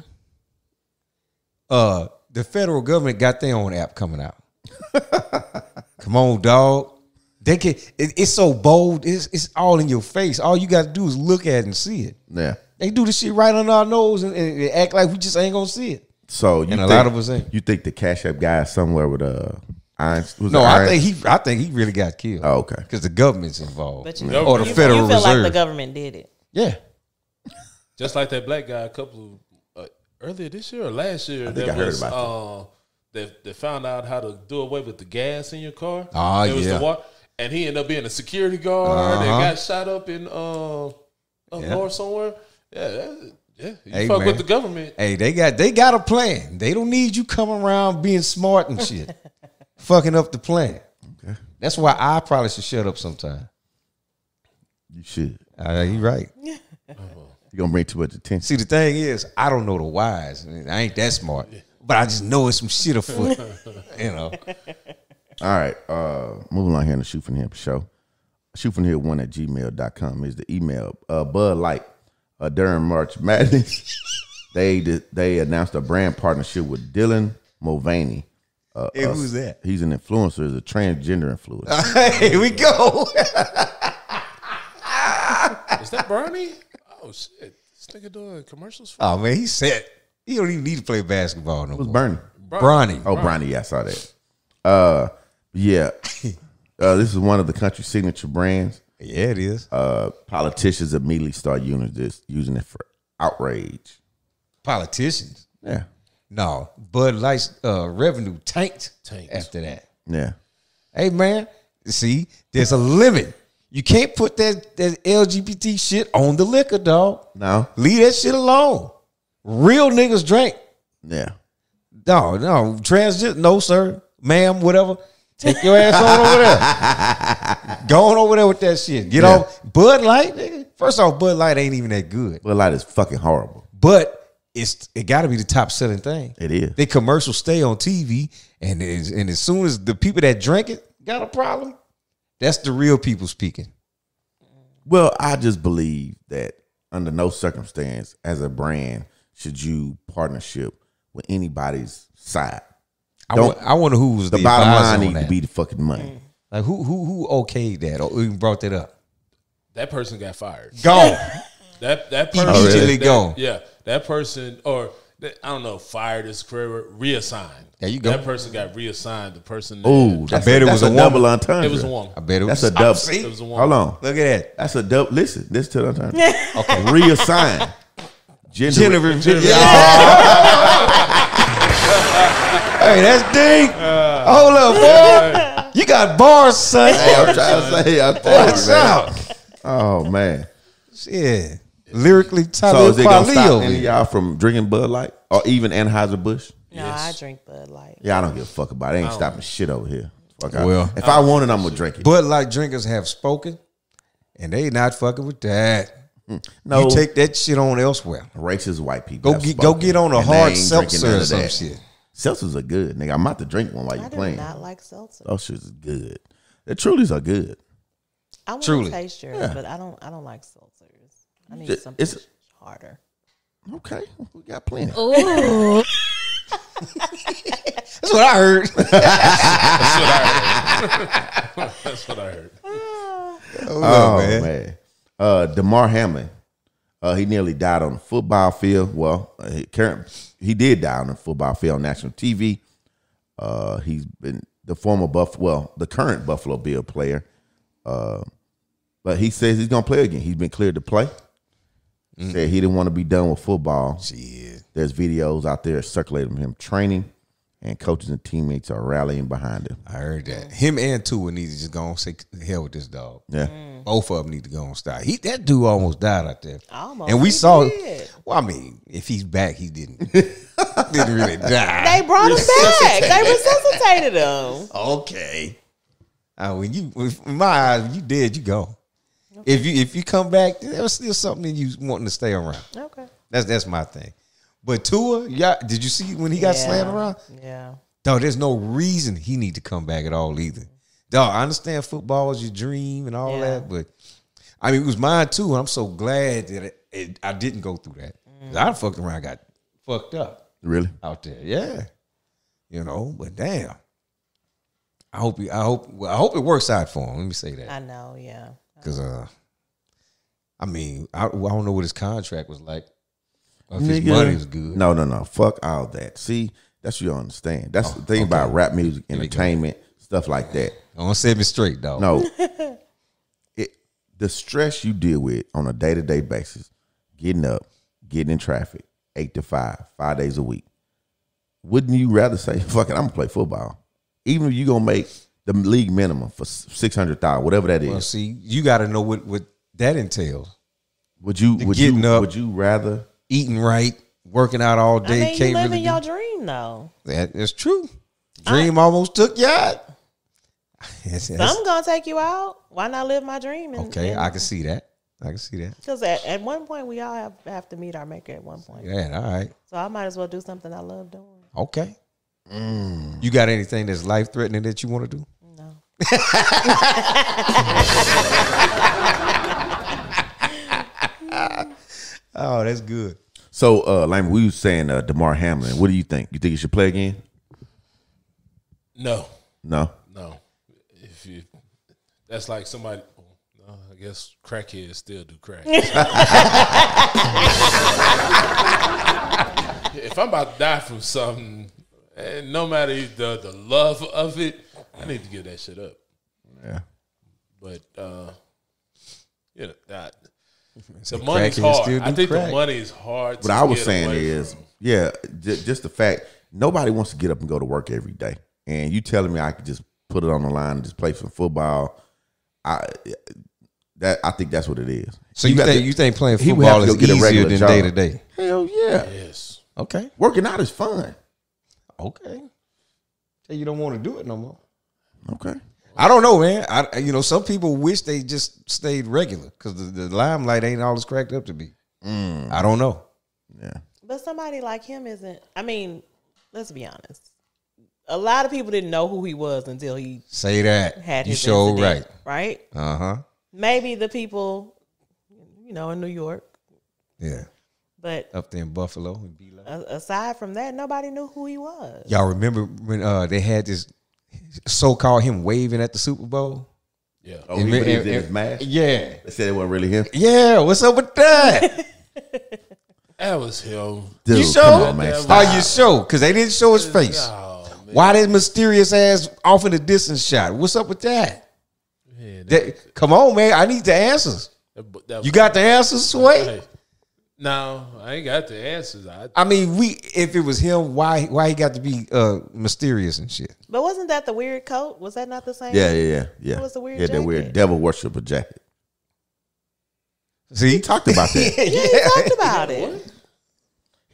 uh, the federal government got their own app coming out. Come on, dog. They can. It, it's so bold. It's it's all in your face. All you got to do is look at it and see it. Yeah. They do the shit right under our nose and, and, and act like we just ain't gonna see it. So you And a think, lot of us ain't. You think the Cash App guy is somewhere with uh Iron? was No, it I Iron- think he. I think he really got killed. Oh, okay. Because the government's involved. But you, Or the you, Federal you feel like Reserve. the government did it. Yeah. Just like that black guy a couple of uh, earlier this year or last year. I think that I heard was, about that. uh, That they found out how to do away with the gas in your car. Ah, It was yeah. the wa- and he ended up being a security guard Uh-huh. that got shot up in uh, up Yeah. north somewhere. Yeah, that, yeah. You Hey, fuck man. with the government. Hey, they got they got a plan. They don't need you coming around being smart and shit, fucking up the plan. Okay. That's why I probably should shut up sometime. You should. Uh, you right. You're gonna bring too much attention. See, the thing is, I don't know the whys. I, mean, I ain't that smart, but I just know it's some shit afoot. You know. All right. Uh, moving on here in the Shoot from Him show. Shoot from here one at gmail dot com is the email. Uh, Bud Light, uh, during March Madness, they did, they announced a brand partnership with Dylan Mulvaney. Uh, Hey, uh, who's that? He's an influencer, he's a transgender influencer. Here we go. Is that Bernie? Oh shit! This nigga doing commercials for Oh man, he said he don't even need to play basketball no Who's more. Bernie? Bronny. Oh, Bronny, yeah, I saw that. Uh, yeah. Uh, this is one of the country signature brands. Yeah, it is. Uh, politicians immediately start using this, using it for outrage. Politicians. Yeah, No, Bud Light's uh, revenue tanked, Tanked. after that. yeah. Hey man, see, there's a limit. You can't put that, that L G B T shit on the liquor, dog. No, Leave that shit alone. Real niggas drink. yeah. No, no, transgender, no sir, ma'am, whatever. Take your ass on over there. Go on over there with that shit. Get Yeah. off Bud Light, nigga. First off, Bud Light ain't even that good, Bud Light is fucking horrible. but it's it got to be the top selling thing. It is. They commercials stay on T V, and as, and as soon as the people that drink it got a problem, that's the real people speaking. Well, I just believe that under no circumstance, as a brand, should you partnership with anybody's side. I, Don't- wa- I wonder who was The the, bottom advisor line on needs to that. be the fucking money. Like who who who okayed that or even brought that up? that person got fired. Gone. That that person Immediately that- gone. Yeah, that person or that, I don't know, fired is career reassigned. There you go. That person got reassigned. The person. that- Ooh, that's bet a, it that's was a double woman. entendre. it was a woman. I bet it was. That's a double. See? It was a woman. Hold on. Look at that. That's a double. Listen, listen to the entendre. Okay, reassign. Gender. Jennifer. Jennifer- Hey, that's deep. Hold up, boy. You got bars, son. Hey, I'm trying to say. I'm What's telling you, man. up? Oh man. Shit. Lyrically, So Tyler is it gonna Quali stop over any of here. y'all from drinking Bud Light or even Anheuser Busch? No, I drink Bud Light. Yeah, I don't give a fuck about it. It ain't stopping shit over here. Fuck out. Well, if I want it, I'm gonna drink it. Bud Light drinkers have spoken, and they not fucking with that. No, You take that shit on elsewhere. racist white people. Go have get spoken, go get on a and they hard ain't seltzer drinking none or of some that. shit. Seltzers are good, nigga. I'm about to drink one while I you do playing. not like seltzer. Those shits is good. The Trulies are good. I want Truly. to taste yours, Yeah. but I don't. I don't like seltzers. I need It- something it's- harder. Okay, we got plenty. Ooh. That's what I heard. That's what I heard. Oh, man. man. Uh, DeMar Hamlin. Uh, he nearly died on the football field. Well, he, current, he did die on the football field on national T V. Uh, he's been the former Buff, well, the current Buffalo Bill player. Uh, but he says he's gonna play again. He's been cleared to play. Mm. Said he didn't want to be done with football. Shit. There's videos out there circulating of him training, and coaches and teammates are rallying behind him. I heard that. Him and Tua need to just go and say hell with this dog. Yeah. Both of them need to go and stop. He that dude almost died out there. Almost. And we He saw. did. Well, I mean, if he's back, he didn't didn't really die. They brought him back. They resuscitated him. Okay. Uh, when you, in my eyes, when you dead, you go. Okay. If you if you come back, there was still something in you wanting to stay around. Okay. That's that's my thing. But Tua, yeah, did you see when he got Yeah. slammed around? Yeah. Dog, there's no reason he need to come back at all either. Dog, I understand football is your dream and all Yeah. that, but I mean, it was mine too, and I'm so glad that it, it, I didn't go through that. Mm. I fucked around, got fucked up Really? out there. Yeah, you know, but damn. I hope he, I hope well, I hope it works out for him. Let me say that. I know. Yeah. Because uh, I mean, I, I don't know what his contract was like. Or if his Nigga. money was good. No, no, no. Fuck all that. See, that's what you don't understand. That's Oh, the thing okay. about rap music, Here we go. entertainment, stuff like that. Don't set me straight, dog. No. it, the stress you deal with on a day-to-day basis, getting up, getting in traffic, eight to five, five days a week. Wouldn't you rather say, fuck it, I'm going to play football? Even if you're going to make the league minimum for six hundred thousand dollars, whatever that is. Well, see, you got to know what, what that entails. Would you, the would getting you, up. would you rather? Eating right, working out all I day, mean, you can't living really your do. dream though. That is true. Dream almost took you out. Yes, yes. Some gonna take you out. Why not live my dream? And, Okay, and, I can see that. I can see that. Because at, at one point we all have, have to meet our maker at one point. Yeah, all right. So I might as well do something I love doing. Okay. You got anything that's life threatening that you want to do? No. Oh, that's good. So, uh, Lame, we was saying uh, DeMar Hamlin. What do you think? You think he should play again? No, No. no. If you, that's like somebody. No, I guess crackheads still do crack. If I'm about to die from something, and no matter the the love of it, I need to give that shit up. Yeah. But uh, you know, that, the money's crackheads hard. still I do think crack. the money is hard. What to I was get saying away is, from. yeah, j- just the fact nobody wants to get up and go to work every day, and you telling me I could just put it on the line and just play some football. I that I think that's what it is. So you, got think to- you think playing he would football have to is go get a easier regular than job. day to day? Hell yeah, Yes. Okay. working out is fun. Okay. Say you don't want to do it no more. Okay, I don't know, man. I you know some people wish they just stayed regular because the, the limelight ain't all it's cracked up to be. I don't know. yeah. But somebody like him isn't. I mean, let's be honest. A lot of people didn't know who he was until he Say that. had You his sure right. incident, right? Uh huh. Maybe the people, you know, in New York, Yeah. but Up there in Buffalo and be like. a- aside from that, nobody knew who he was. Y'all remember when uh, they had this so-called him waving at the Super Bowl? Yeah. Oh, he And- believed and- in his mask. Yeah. They said it wasn't really him. Yeah. What's up with that? That was him. Dude, You come sure? on, man. Are Stop. Are you sure? Because they didn't show his face. Oh, man. Why that mysterious ass off in the distance shot? What's up with that? Man, that- That- come on, man. I need the answers. that- that- You got the answers, Sway? Hey, no, I ain't got the answers. I, I mean, we if it was him, why why he got to be uh, mysterious and shit? But wasn't that the weird coat? Was that not the same? Yeah, yeah, yeah, yeah. What was the weird yeah, that weird jacket? devil worshiper jacket. See, He talked about that. Yeah, he talked about it.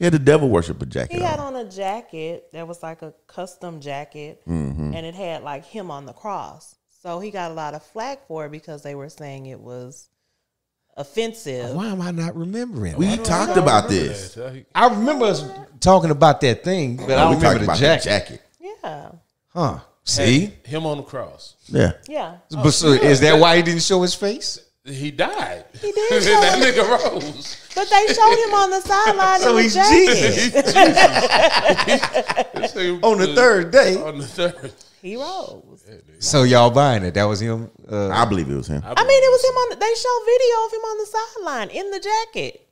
He had the devil worshiper jacket. He had on. on a jacket that was like a custom jacket, Mm-hmm. and it had like him on the cross. So he got a lot of flack for it because they were saying it was offensive. Why am I not remembering? We that? talked about this. I remember us talking about that thing, but I we don't talked remember the about jacket. the jacket. Yeah, Huh? See, him on the cross. Yeah. yeah. but so is that why he didn't show his face? He died. He did And show that him, nigga rose. but they showed him on the sideline So in the he's jacket. Jesus on the third day. On the third. He rose. So y'all buying it? That was him. Uh, I believe it was him. I mean, it was him on. The, they showed video of him on the sideline in the jacket.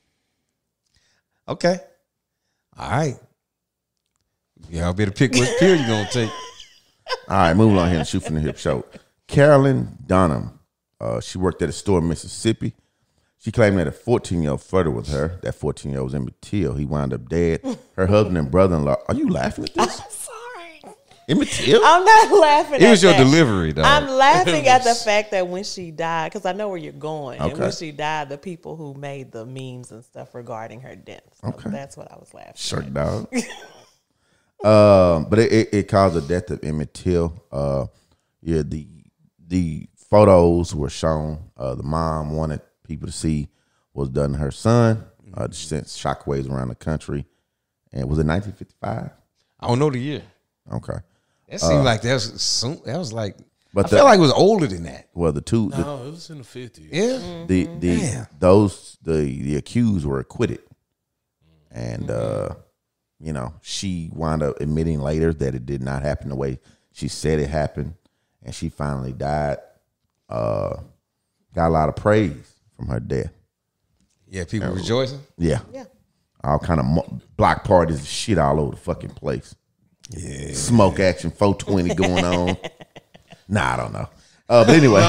okay. All right. Y'all better pick what pill you gonna take. All right, moving on here and shoot from the hip show. Carolyn Dunham, uh, she worked at a store in Mississippi. She claimed that a fourteen-year-old flirted with her. That fourteen-year-old was Emmett Till. He wound up dead. Her husband and brother-in-law. Are you laughing at this? Sorry, Emmett Till? I'm not laughing. It at was your that. delivery, though. I'm laughing at the fact that when she died, because I know where you're going. And Okay. when she died, the people who made the memes and stuff regarding her death. So Okay. that's what I was laughing. Shark dog. um, but it, it, it caused the death of Emmett Till. Uh, yeah, the the photos were shown. Uh, the mom wanted people to see what was done to her son. Uh, it sent shockwaves around the country. And was it nineteen fifty-five? I don't know the year. Okay. That seemed like that was soon. That was like. But I the- felt like it was older than that. Well, the two, the, No, it was in the fifties. Yeah. the the Damn. those the the accused were acquitted, and uh, you know she wound up admitting later that it did not happen the way she said it happened, and she finally died. Uh, got a lot of praise from her death. Yeah. People rejoicing. Yeah, Yeah. all kind of mo- block parties, and shit all over the fucking place. Yeah. Smoke action, four twenty going on. Nah, I don't know. Uh, but anyway.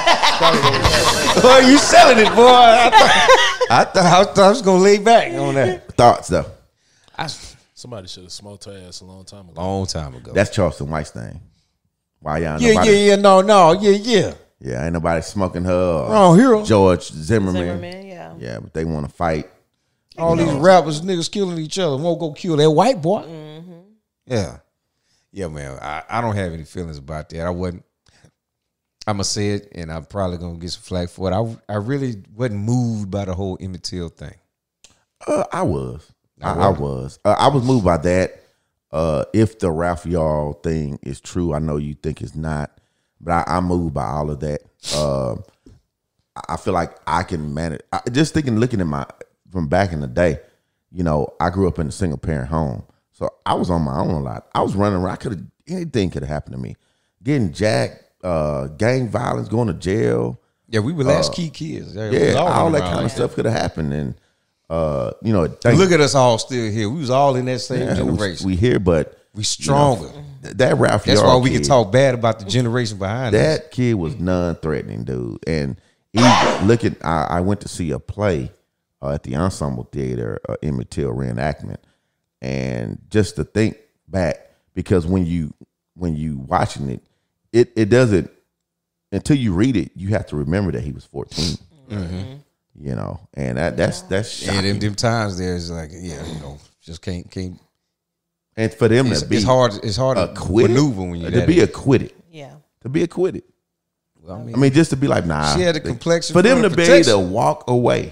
Boy, you selling it, boy. I thought I, thought, I, thought I was gonna lay back on that. Thoughts though. I, Somebody should have smoked her ass a long time ago. long time ago. That's Charleston White's thing. Why y'all yeah, nobody, yeah, yeah. No, no, yeah, yeah. yeah, ain't nobody smoking her. Or Oh, hero. George Zimmerman. Zimmerman, yeah. Yeah, but they want to fight. All these rappers, niggas killing each other. Won't go kill that white boy. Yeah, yeah, man. I, I don't have any feelings about that. I wasn't. I'm gonna say it, and I'm probably gonna get some flack for it. I I really wasn't moved by the whole Emmett Till thing. Uh, I was. I, I was. Uh, I was moved by that. Uh, if the Raphael thing is true, I know you think it's not, but I, I'm moved by all of that. Uh, I- I feel like I can manage. I, just thinking, looking at my from back in the day, you know, I grew up in a single parent home, so I was on my own a lot. I was running around. I could have anything could have happened to me. Getting jacked, uh, gang violence, going to jail. Yeah, we were last key kids. Yeah, we Yeah, was all, running that around kind like of stuff could have happened, and uh, you know, thank- Look at us all still here. We was all in that same yeah, we, generation. We, we here, but stronger. you know, th- that Raphael. That's why we kid, can talk bad about the generation behind us. That kid was non-threatening, dude. And he looking. I, I went to see a play uh, at the Ensemble Theater, uh, Emmett Till reenactment, and just to think back, because when you when you watching it, it it doesn't until you read it. You have to remember that he was fourteen. Mm-hmm. You know, and that that's that's And shocking. them, them times there's like, yeah, you know, just can't can't. And for them It's, to be it's hard. It's hard to acquitted, maneuver when you to be acquitted, Yeah. to be acquitted. Well, I mean, I mean, just to be like, nah. she had a they- complexion for them for to the be able to protection. walk away.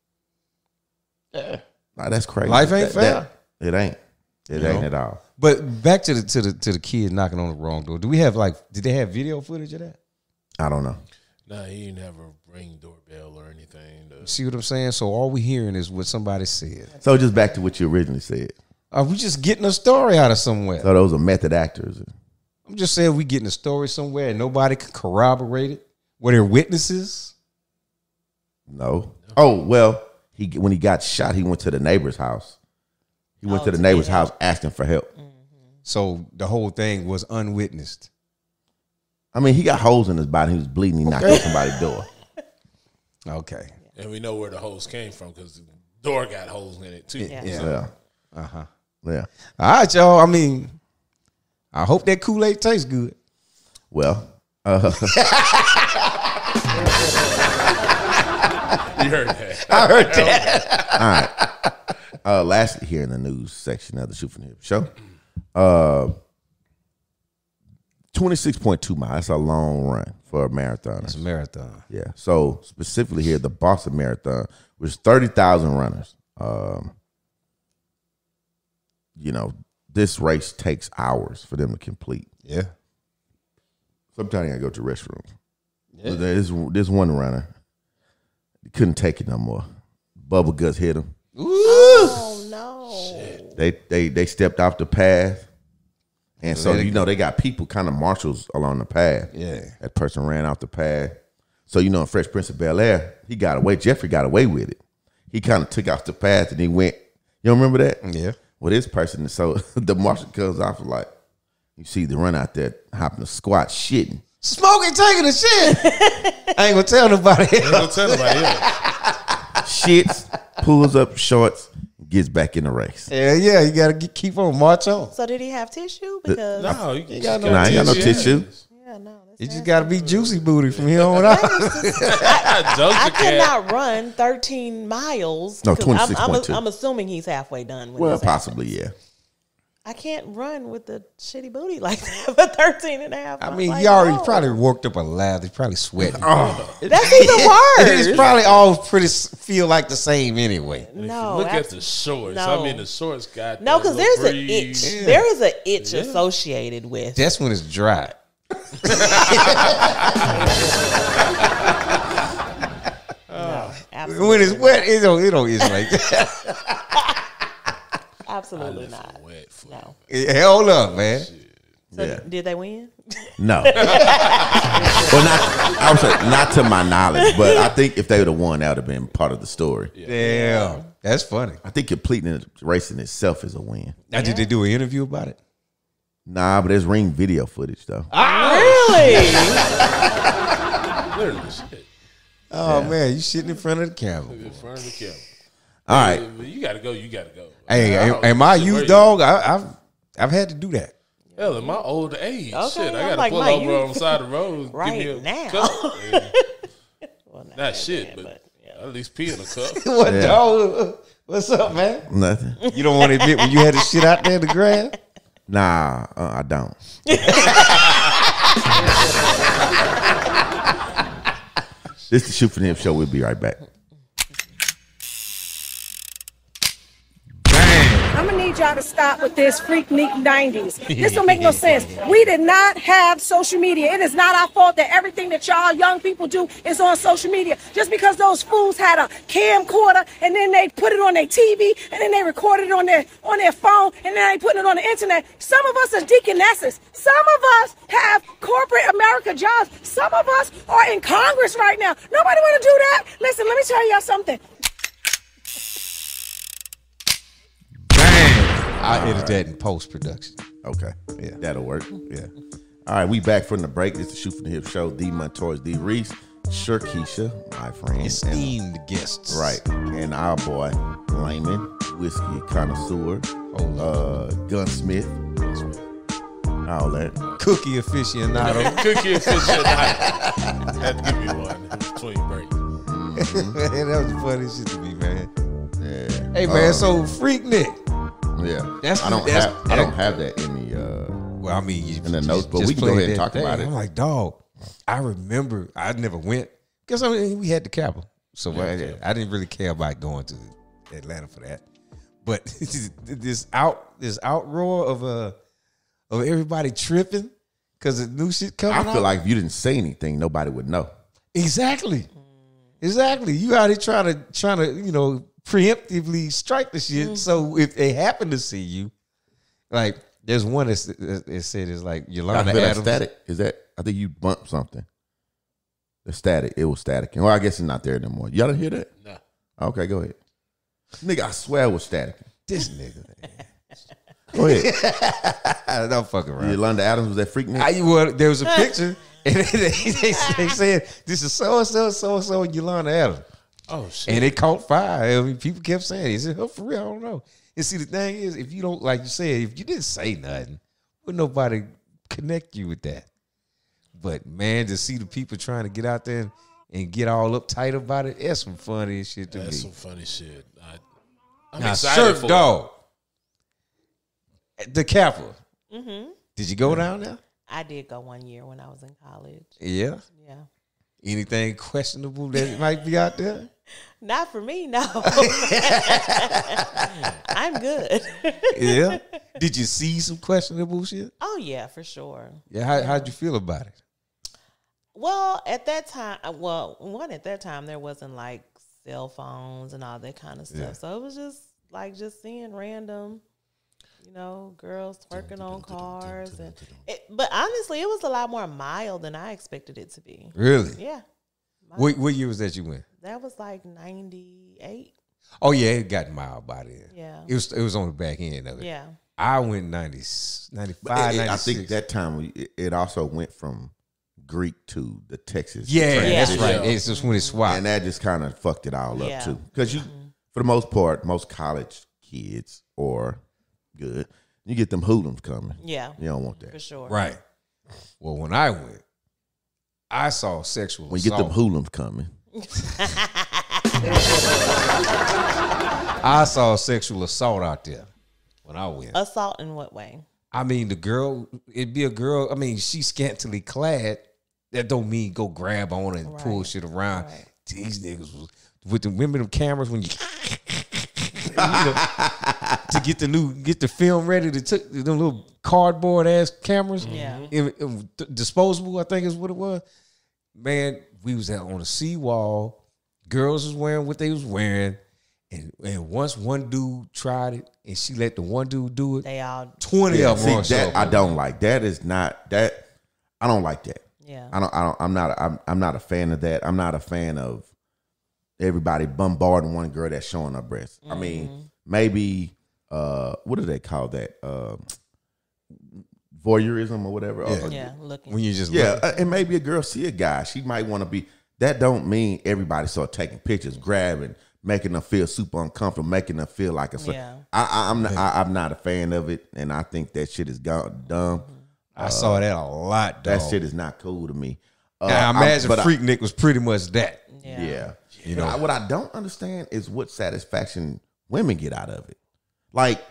Yeah, nah, that's crazy. Life ain't That- fair. that- it ain't. It You ain't know? at all. But back to the to the to the kid knocking on the wrong door. Do we have like? Did they have video footage of that? I don't know. Nah, he didn't have a ring doorbell or anything. To, See what I'm saying? So all we hearing is what somebody said. So just back to what you originally said. Are we just getting a story out of somewhere? So those are method actors. I'm just saying we getting a story somewhere and nobody can corroborate it. Were there witnesses? No. Oh well, he when he got shot, he went to the neighbor's house. He went Oh, to the to neighbor's get help. house asking for help. So the whole thing was unwitnessed. I mean, he got holes in his body. He was bleeding. He knocked on somebody's door. Okay. and we know where the holes came from because the door got holes in it too. Yeah. Yeah. Yeah. Uh huh. Yeah. All right, y'all. I mean, I hope that Kool-Aid tastes good. Well, uh, You heard that. I heard that. Uh, lastly, here in the news section of the Shoot from the Hip show, uh, twenty-six point two miles. That's a long run for a marathon. It's a marathon. Yeah. So specifically here, the Boston Marathon was thirty thousand runners. Um, you know, this race takes hours for them to complete. Yeah. Sometimes I gotta go to the restroom. Yeah. There's this one runner, he couldn't take it no more. Bubble guts hit him. Ooh. Oh no! Shit. They they they stepped off the path, and so you know they got people kind of marshals along the path. Yeah, that person ran off the path. So you know, in Fresh Prince of Bel Air, he got away. Jeffrey got away with it. He kind of took off the path and he went. You don't remember that? Yeah. Well, this person, so the marshal comes off like, you see the run out there hopping a squat, shitting, smoking, taking a shit. I ain't gonna tell nobody. I ain't gonna tell nobody else. Shits, pulls up shorts, gets back in the race. Yeah, yeah, you gotta get, keep on, march on. So did he have tissue? Because no, you ain't got no, nah, tissue. ain't got no tissue. Yeah, no. You just gotta be juicy booty from here on out. I, I cannot run thirteen miles. No, twenty-six I'm, point two. I'm, I'm assuming he's halfway done. With Well, this possibly, happens. yeah. I can't run with the shitty booty like that for thirteen and a half. I mean, like, he already no. probably worked up a lather. He's probably sweating. Oh. That's even worse. It's probably all pretty feel like the same anyway. No, look abs- at the shorts. no. I mean, the shorts got no, because there's an breeze. itch. Yeah. There is an itch Yeah. associated with. That's when it's dry. No, absolutely When it's not. wet, it don't, it don't itch like that. Absolutely not. Wet foot. No. Hold up, man. So Yeah. did they win? No. Well, not, I would say not to my knowledge, but I think if they would have won, that would have been part of the story. Damn, that's funny. I think completing the race in itself is a win. Now, did they do an interview about it? Nah, but there's ring video footage though. Really? Literally, shit. Oh man, you sitting in front of the camera. In front of the camera. All right. Hey, you gotta go. You gotta go. Hey, I am, don't- am I shit, youth where you- dog? I, I've I've had to do that. Hell, in my old age, Okay, shit, I I'm gotta like, pull my over youth- on the side of the road, and Right give me a now. cup. And Well, not, not shit, then, but, yeah. at least pee in a cup. What Yeah. dog? What's up, man? Nothing. You don't want to admit when you had the shit out there in the grass? Nah, uh, I don't. This is the Shoot for the Hip show. We'll be right back. I'm gonna need y'all to stop with this Freaknik nineties. This don't make no sense. We did not have social media. It is not our fault that everything that y'all young people do is on social media. Just because those fools had a camcorder and then they put it on their T V and then they recorded it on their on their phone and then they put it on the internet. Some of us are deaconesses. Some of us have corporate America jobs. Some of us are in Congress right now. Nobody want to do that. Listen, let me tell y'all something. I edit that in post production. Okay. Yeah. That'll work. Yeah. All right, we back from the break. This is the Shoot from the Hip show. D. Montoya, D. Reese, Shirkeisha, my friend. Esteemed guests. Right. And our boy, Layman, whiskey connoisseur, uh, gunsmith, all that. Cookie aficionado. Cookie and fish at night. Had to give me one between break. Man, that was the funniest shit to me, man. Yeah. Hey, man, Uh, so Freaknik. yeah. That's- I don't that's- have I don't have that in the uh Well, I mean, you, in the just- notes, but just we can go played ahead and that talk thing. about it. I'm like, dog, I remember I never went because I mean, we had the Kappa, so I, I didn't really care about going to Atlanta for that. But this out this outroar of uh of everybody tripping because the new shit coming I out. feel like if you didn't say anything, nobody would know. Exactly. Exactly. You out here trying to trying to, you know, preemptively strike the shit. Mm-hmm. So if they happen to see you, like there's one that it said it's like I Yolanda feel that Adams. static. Is that I think you bumped something. The static. It was static. Well, I guess it's not there anymore. Y'all didn't hear that? No. Okay, go ahead. Nigga, I swear it was static. This nigga. Go ahead. Don't fuck around. Yolanda Adams was that Freaknik? I, well, there was a picture and they, they, they, they said this is so and so so and so Yolanda Adams. Oh shit. And it caught fire. I mean, people kept saying, is it her for real? I don't know. And see, the thing is, if you don't, like you said, if you didn't say nothing, would nobody connect you with that? But man, to see the people trying to get out there and, and get all uptight about it, that's some funny shit to That's me. some funny shit. I, I'm now, excited Surf for Dog, the Kappa. Mm-hmm. Did you go down there? I did go one year when I was in college. Yeah. Yeah. Anything questionable that might be out there? Not for me, no. I'm good. Yeah. Did you see some questionable shit? Oh yeah, for sure. Yeah. How how'd you feel about it? Well, at that time, well, one at that time there wasn't like cell phones and all that kind of stuff, Yeah. so it was just like just seeing random, you know, girls twerking on cars, and it, but honestly, it was a lot more mild than I expected it to be. Really? Yeah. What what year was that you went? That was like ninety-eight. Oh yeah, it got mild by then. Yeah. It was it was on the back end of it. Yeah. I went ninety, ninety-five, It- it- I ninety-six. think that time it, it also went from Greek to the Texas. Yeah, Yeah. that's right. Yeah. It's just when it swapped. And that just kind of fucked it all Yeah. up too. Because you, for the most part, most college kids or good, you get them hoodlums coming. Yeah. You don't want For that. sure. Right. Well, when I went, I saw sexual When you get them assault. hoodlums coming, I saw sexual assault out there when I went. Assault in what way? I mean, the girl, it'd be a girl. I mean, she's scantily clad. That don't mean go grab on and pull Right. shit around. Right. These niggas was with the women, them cameras when you, you know, to get the new, get the film ready to take them little cardboard ass cameras. Yeah. It- it- disposable, I think is what it was. Man, we was out on the seawall. Girls was wearing what they was wearing. And, and once one dude tried it and she let the one dude do it, They all. twenty yeah, of them see, on that show. I don't like. That is not that. I don't like that. Yeah. I don't. I don't. I'm not. I'm. I'm not a fan of that. I'm not a fan of everybody bombarding one girl that's showing her breasts. I mean, maybe. Uh, what do they call that? Uh, voyeurism or whatever. Yeah. Uh, Yeah. Looking. when you just Yeah, look. uh, and maybe a girl see a guy, she might want to be. That don't mean everybody start taking pictures, grabbing, making her feel super uncomfortable, making her feel like a. Yeah. I, I, I'm not, I, I'm not a fan of it, and I think that shit is gone, dumb. I saw that a lot, dog. That shit is not cool to me. Uh, Now, I I'm- imagine but I- Freaknik was pretty much that. Yeah. Yeah, You But know. I- what I don't understand is what satisfaction women get out of it. Like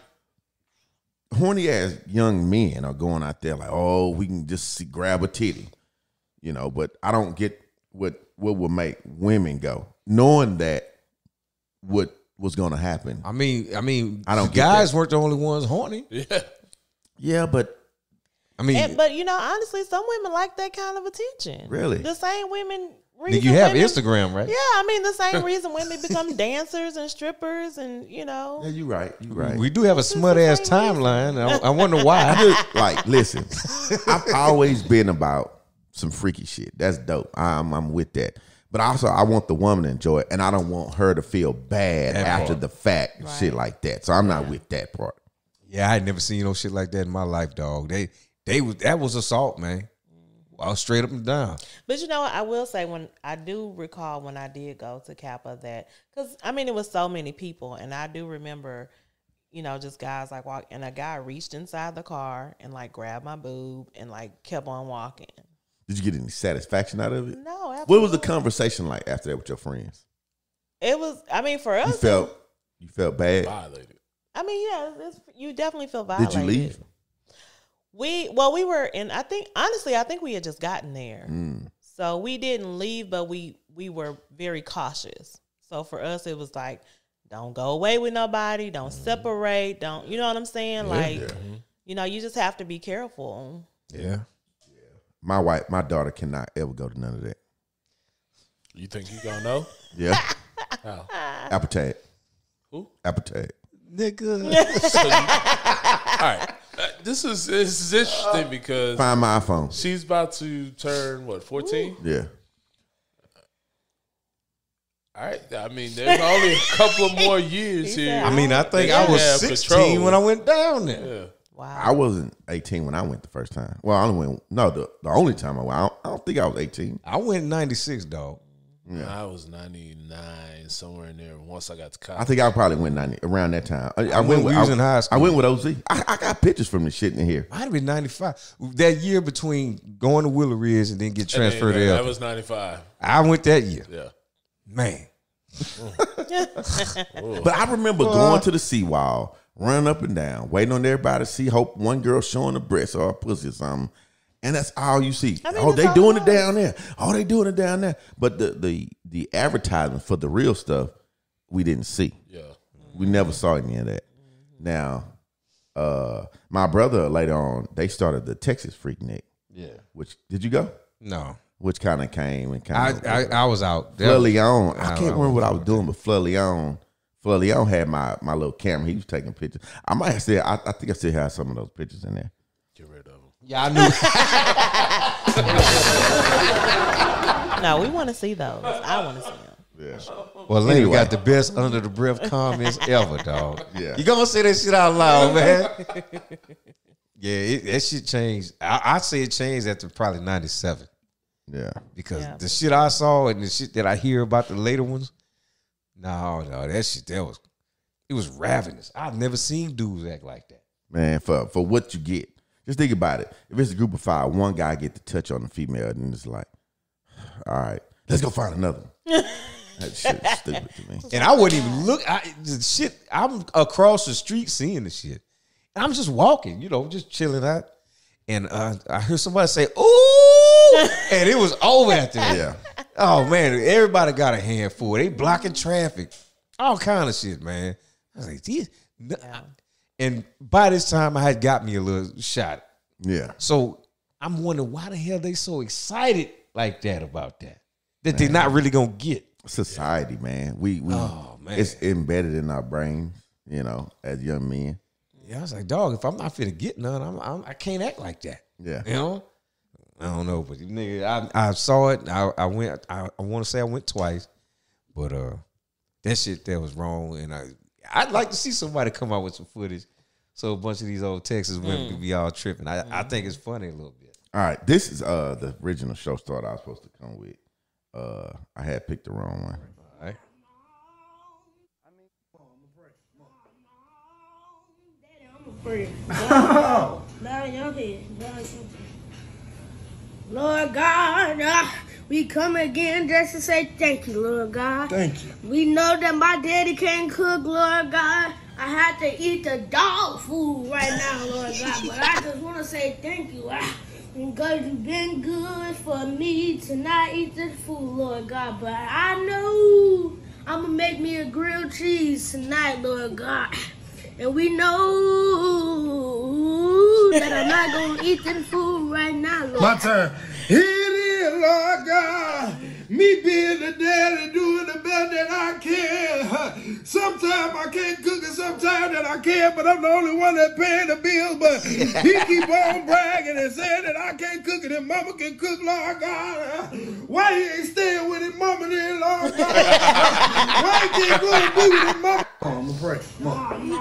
horny ass young men are going out there like, oh, we can just see, grab a titty, you know. But I don't get what what will make women go, knowing that what was going to happen. I mean, I mean, I don't the get guys that. weren't the only ones horny. Yeah. Yeah, but I mean, And, but you know, honestly, some women like that kind of attention. Really? The same women. nigga, Reason you have women, Instagram, right? Yeah, I mean the same reason women become dancers and strippers, and you know. yeah, you right, you right. We do have a smut ass the same timeline. I, I wonder why. I do, like, listen, I've always been about some freaky shit. That's dope. I'm I'm with that. But also, I want the woman to enjoy it, and I don't want her to feel bad That after part. the fact and shit like that. So I'm not with that part. Yeah, I had never seen no shit like that in my life, dog. They they was that was assault, man. All straight up and down. But you know what? I will say when I do recall when I did go to Kappa that because I mean it was so many people, and I do remember, you know, just guys like walk, and a guy reached inside the car and like grabbed my boob and like kept on walking. Did you get any satisfaction out of it? No, absolutely. What was the conversation like after that with your friends? It was. I mean, for us, You felt you felt bad. Violated. I mean, yeah, it's, you definitely feel Did violated. you leave? We well, we were, and I think honestly, I think we had just gotten there, Mm. so we didn't leave, but we we were very cautious. So for us, it was like, don't go away with nobody, don't separate, don't, you know what I'm saying? Like, you know, you just have to be careful. Yeah. My wife, my daughter cannot ever go to none of that. You think you gonna know? Yeah, How? appetite. Who? Appetite. Nigga. So you- all right. Uh, this is this is interesting because Find my iPhone. she's about to turn what fourteen. Yeah. All right. I mean, there's only a couple of more years He here. said, I mean, I think Yeah, I was have sixteen control. when I went down there. Yeah. Wow. I wasn't eighteen when I went the first time. Well, I only went. No, the, the only time I went. I don't, I don't think I was eighteen. I went in ninety-six, dog. I was ninety-nine, somewhere in there. Once I got to college. I think I probably went ninety around that time. I, I when went. we with, was I, in high school. I went with O Z. I, I got pictures from the shit in here. Might have been ninety-five. That year between going to Willow Ridge and then get And then, transferred uh, to That Elton. was ninety-five. I went that year. Yeah. Man. But I remember going to the seawall, running up and down, waiting on everybody to see. Hope one girl showing a breast or a pussy or something, and that's all you see. I mean, oh, it's they all doing it nice. down there. Oh, they doing it down there. But the the the advertisement for the real stuff, we didn't see. Yeah. We never saw any of that. Now, uh, my brother later on, they started the Texas Freaknik. Yeah. Which did you go? No. Which kind of came and I, kind of. I I was out. Fleur Leon. I I- can't I remember what I was was doing, but Fleur Leon, Fleur Leon had my my little camera. He was taking pictures. I might have said, I, I think I still have some of those pictures in there. Get rid of them. Yeah, I knew. No, we want to see those. I want to see them. Yeah. Well, Lady Anyway. got the best under the breath comments ever, dog. Yeah. You gonna say that shit out loud, man? Yeah, it, that shit changed. I, I say it changed after probably ninety-seven Yeah. because Yeah. the shit I saw and the shit that I hear about the later ones, no, no, that shit that was it was ravenous. I've never seen dudes act like that. Man, for for what you get. Just think about it. If it's a group of five, one guy get the touch on the female, and it's like, all right, let's go find another one. That shit is stupid to me. And I wouldn't even look. I the shit. I'm across the street seeing the shit. And I'm just walking, you know, just chilling out. And uh, I heard somebody say, "Ooh!" and it was over after that. Yeah. Oh man, everybody got a handful. They blocking traffic, all kind of shit, man. I was like, "These." And by this time, I had got me a little shot. Yeah. So I'm wondering why the hell they so excited like that about that that they're not really gonna get. Society, man. We we Oh, man. it's embedded in our brains, you know, as young men. Yeah, I was like, dog, if I'm not finna get none, I'm, I'm I can't act like that. Yeah. You know, I don't know, but nigga, I I saw it. I I went. I, I want to say I went twice, but uh, that shit that was wrong, and I I'd like to see somebody come out with some footage, so a bunch of these old Texas women could be all tripping. I I think it's funny a little bit. All right. This is uh the original show start I was supposed to come with. Uh I had picked the wrong one. All right. Bow your head. Bow your head. Lord God, uh, we come again just to say thank you, Lord God. Thank you. We know that my daddy can't cook, Lord God. I have to eat the dog food right now, Lord God. But I just want to say thank you. Uh, because you've been good for me to not eat this food, Lord God. But I know I'm going to make me a grilled cheese tonight, Lord God. And we know that I'm not going to eat this food right now, Lord. My turn. Here it is, Lord God. Me being the daddy doing the best that I can. Sometimes I can't cook it, sometimes that I can, but I'm the only one that paying the bills. But he keep on bragging and saying that I can't cook it and mama can cook, Lord God. Why he ain't staying with his mama then, Lord God? Why he can't go and be with his mama? Oh, I'm gonna pray. Come on.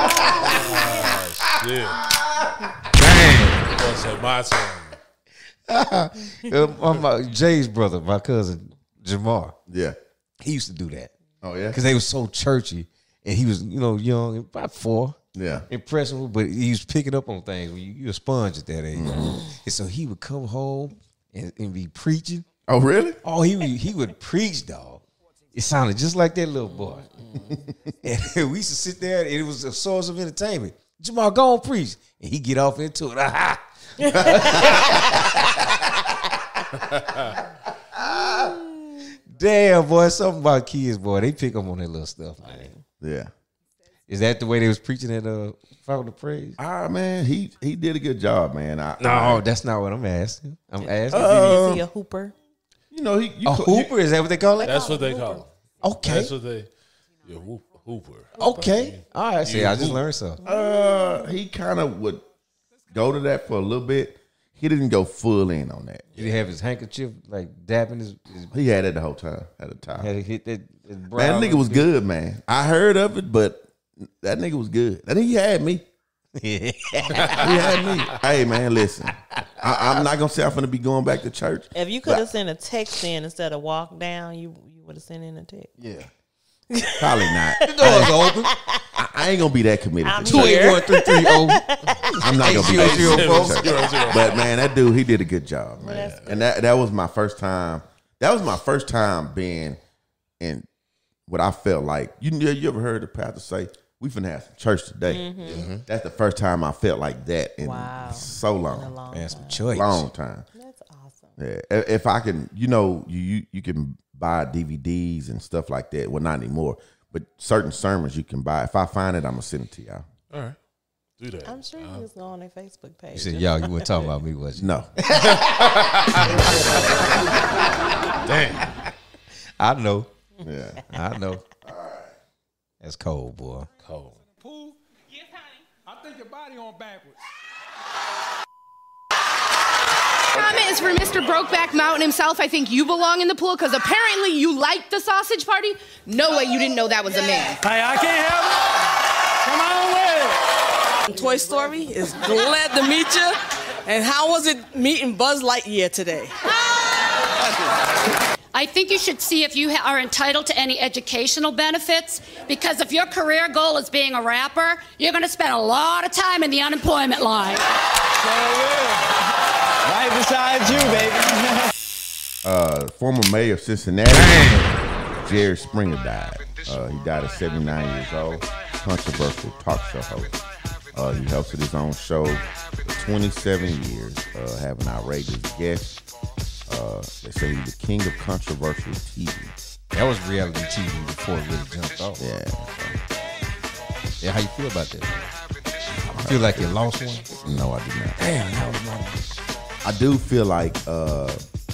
Yeah. Dang. I'm gonna say my turn. Uh, my, Jay's brother, my cousin Jamar, Yeah. he used to do that Oh yeah. because they was so churchy, and he was, you know, young, about four. Yeah. Impressionable, but he was picking up on things. You, you a sponge at that age, and so he would come home and, and be preaching. Oh really? Oh, he would, he would preach, dog. It sounded just like that little boy. And we used to sit there, and it was a source of entertainment. Jamal, go on preach, and he get off into it. Aha. Damn, boy, something about kids, boy. They pick up on that little stuff, man. Yeah. Is that the way they was preaching at uh Fountain of Praise? Ah man, he he did a good job, man. I, No, I, that's not what I'm asking. I'm asking. Is he a hooper? you know he you a co- hooper? Is that what they call it? That's what they call it. Okay. That's what they. Yeah, whoop, hooper. Okay. All right. See, Yeah, I just hoop. learned something. Uh, he kind of would go to that for a little bit. He didn't go full in on that. Did he have his handkerchief like dabbing his, his He had it the whole time at the time. had he hit that his brow? Man, that nigga was good, man. I heard of it, but that nigga was good. I think he had me. Yeah. He had me. Hey, man, listen. I, I'm not gonna say I'm gonna be going back to church. If you could have sent a text in instead of walk down, you you would have sent in a text. Yeah. Probably not. The door's open. I, I ain't gonna be that committed. I'm to Two church. eight one three three zero. I'm not gonna be that Zero, zero, committed to four. church. But man, that dude, he did a good job, man. that's good. And that that was my first time. That was my first time being in what I felt like. You you ever heard the pastor say, "We finna have some church today"? Mm-hmm. Mm-hmm. That's the first time I felt like that in Wow. so In a long, long Man, some time. choice. long time. That's awesome. Yeah, if if I can, you know, you, you you can buy D V Ds and stuff like that. Well, not anymore, but certain sermons you can buy. If I find it, I'm gonna send it to y'all. All right. Do that. I'm sure you was going on their Facebook page. You said, y'all, you weren't talking about me, was you? No, Damn. I know. yeah, I know. That's cold, boy. Cold. Pool? Yes, honey. I think your body on backwards. Comment is for Mister Brokeback Mountain himself. I think you belong in the pool because apparently you liked the sausage party. No way you didn't know that was a man. Hey, I can't help it. Come on with it. Toy Story is glad to meet you. And how was it meeting Buzz Lightyear today? I think you should see if you ha- are entitled to any educational benefits, because if your career goal is being a rapper, you're going to spend a lot of time in the unemployment line. Right beside you, baby. uh, former mayor of Cincinnati, Jerry Springer died. Uh, he died at seventy-nine years old. Controversial talk show host. Uh, he hosted his own show for twenty-seven years, uh, having outrageous guests. Uh, they say he's the king of controversial T V. That was reality T V before it really jumped off. Yeah. So. Yeah, how you feel about that? You feel like you lost one? No, I did not. Damn, that was my. I do feel like uh,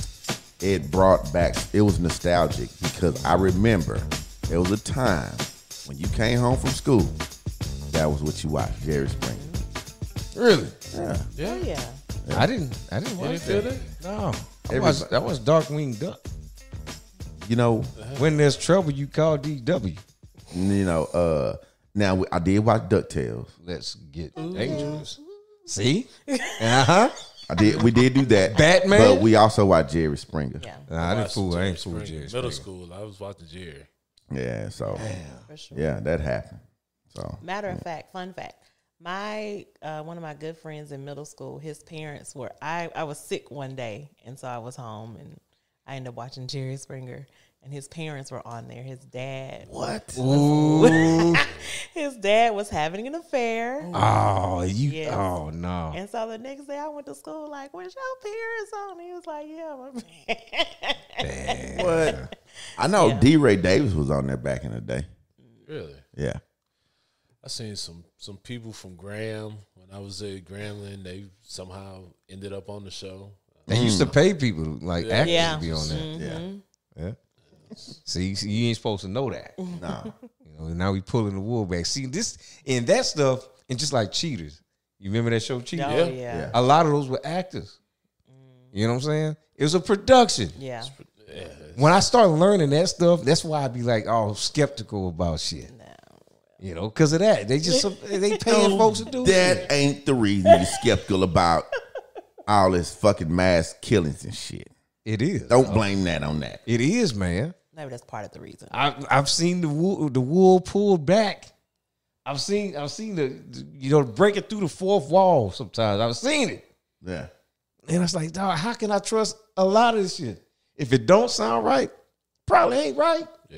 it brought back, it was nostalgic because I remember there was a time when you came home from school, that was what you watched, Jerry Springer. Really? Yeah. Yeah. Oh, yeah. Yeah. I didn't. I didn't watch didn't that. feel No, that Every- was that was Darkwing Duck. You know, When there's trouble, you call D W. you know. Uh, now I did watch DuckTales. Let's get dangerous. See? Uh huh. I did. We did do that. Batman? But we also watched Jerry Springer. Yeah, Nah, I didn't Watched fool. I Jerry ain't fool Springer. Jerry Middle Springer. school, I was watching Jerry. Yeah. So for sure. yeah, that happened. So Matter of fact, fun fact. My uh, one of my good friends in middle school, his parents were I, I was sick one day, and so I was home, and I ended up watching Jerry Springer, and his parents were on there. His dad, what? Ooh. his dad was having an affair, Oh, you. Yes. Oh no. and so the next day I went to school like, "Was your parents on?" He was like, "Yeah, my parents." What? I know Yeah. D. Ray Davis was on there back in the day. Really? Yeah. I seen some some people from Graham when I was at Grambling. They somehow ended up on the show. They used to pay people like actors Yeah. to be on there. Mhm. Yeah. See, see, you ain't supposed to know that. Nah. You know, now we pulling the wool back. See this and that stuff, and just like Cheaters. You remember that show Cheaters? Oh, Yeah. yeah. Yeah. A lot of those were actors. You know what I'm saying? It was a production. Yeah. Yeah. When I started learning that stuff, that's why I be like all skeptical about shit. You know, because of that. They just they paying folks to do That it. ain't the reason you're skeptical about all this fucking mass killings and shit. It is. Don't blame that on that. It is, man. Maybe that's part of the reason. I, I've seen the wool, the wool pulled back. I've seen, I've seen the, the, you know, breaking through the fourth wall. Sometimes I've seen it, Yeah. and I was like, dog, how can I trust a lot of this shit? If it don't sound right, probably ain't right. Yeah.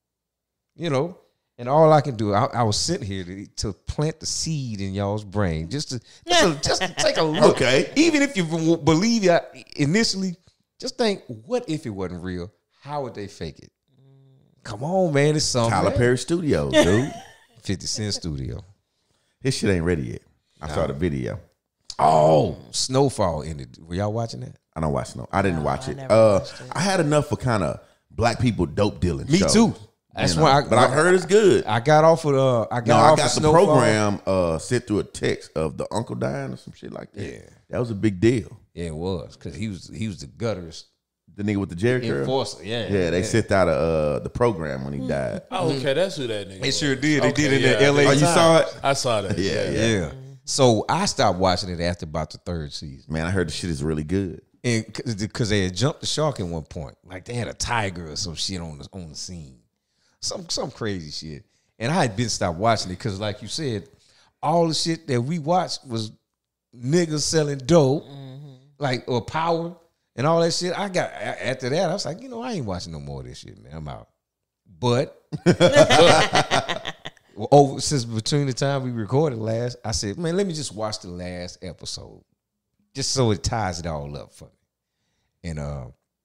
You know. And all I can do, I, I was sitting here to, to plant the seed in y'all's brain, just to just to, just to take a look. Okay. Even if you believe that initially, just think, what if it wasn't real? How would they fake it? Come on, man, it's something. Tyler Perry Studios, dude. fifty Cent Studio. His shit ain't ready yet. I saw the video. Oh, Snowfall ended. Were y'all watching that? I don't watch no. I didn't No, watch I it. never Uh, watched it. I had enough for kind of black people dope dealing. Me shows, too. That's you know? why I- But I've heard it's good. I got off of the. I got No, off I got of the Snowfall. program uh, sent through a text of the uncle dying or some shit like that. Yeah. That was a big deal. Yeah, it was because he was he was the gutter's The nigga with the Jerry curl. enforcer. Yeah, Yeah, they sent out a, uh, the program when he died. Oh, okay, that's who that nigga. They was. sure did. They Okay, did it in yeah, the L A I Oh, did. you saw it? I saw that. Yeah, yeah, Yeah. So I stopped watching it after about the third season. Man, I heard the shit is really good. And because they had jumped the shark at one point, like they had a tiger or some shit on the on the scene, some some crazy shit. And I had been stopped watching it because, like you said, all the shit that we watched was niggas selling dope, like or power and all that shit. I got a- after that, I was like, you know, I ain't watching no more of this shit, man. I'm out. But over since between the time we recorded last, I said, man, let me just watch the last episode, just so it ties it all up for me. And uh,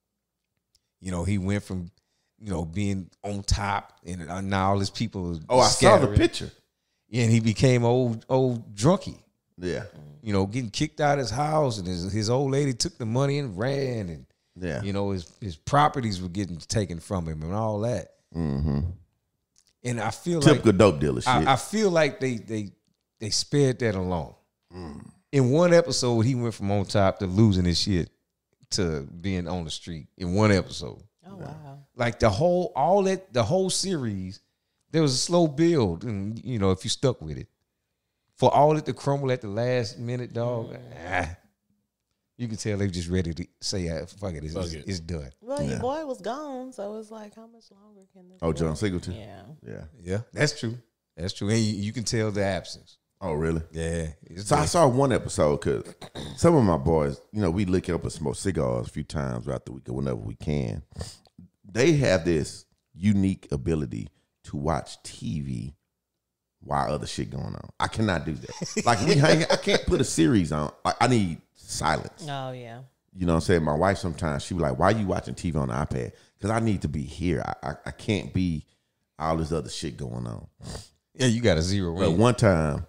you know, he went from you know being on top, and uh, now all his people. Oh, I saw the picture. And he became old old drunkie. Yeah. You know, getting kicked out of his house, and his, his old lady took the money and ran, and yeah, you know, his his properties were getting taken from him and all that. Mm-hmm. And I feel typical like dope dealer shit. I, I feel like they they they spared that along. Mm. In one episode, he went from on top to losing his shit to being on the street. In one episode. Oh wow! Like the whole all that the whole series, there was a slow build, and you know, if you stuck with it. For all it to crumble at the last minute, dog, mm. ah, you can tell they just ready to say, ah, fuck it, it's, fuck it. it's done. Well, yeah. Your boy was gone, so it's like, how much longer can this Oh, go? John Singleton? Yeah. Yeah. Yeah, that's true. That's true. And you, you can tell the absence. Oh, really? Yeah. So I saw one episode because some of my boys, you know, we lick up and smoke cigars a few times throughout the week or whenever we can. They have this unique ability to watch T V while other shit going on. I cannot do that. Like we hang, I can't put a series on. Like I need silence. Oh yeah. You know what I'm saying? My wife sometimes she be like, "Why are you watching T V on the iPad?" Because I need to be here. I, I I can't be all this other shit going on. Yeah, you got a zero. But one time,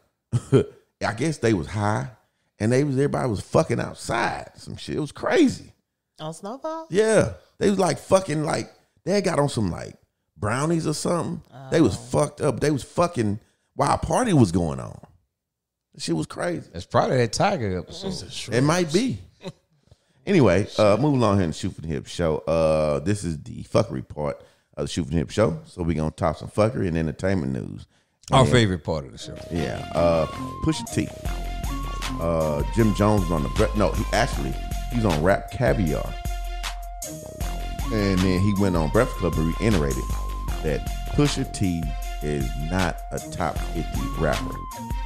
I guess they was high and they was everybody was fucking outside. Some shit. It was crazy. On Snowfall? Yeah, they was like fucking like they got on some like brownies or something. Oh. They was fucked up. They was fucking. While a party was going on. That shit was crazy. That's probably that Tiger episode. It might be. Anyway, uh, moving along here in the Shoot from the Hip show. Uh, this is the fuckery part of the Shoot from the Hip show. So we're going to talk some fuckery and entertainment news. Our and, favorite part of the show. Yeah. Uh, Pusha T. Uh, Jim Jones was on the... Bre- no, he actually, he was on Rap Caviar. And then he went on Breakfast Club and reiterated that Pusha T is not a top fifty rapper,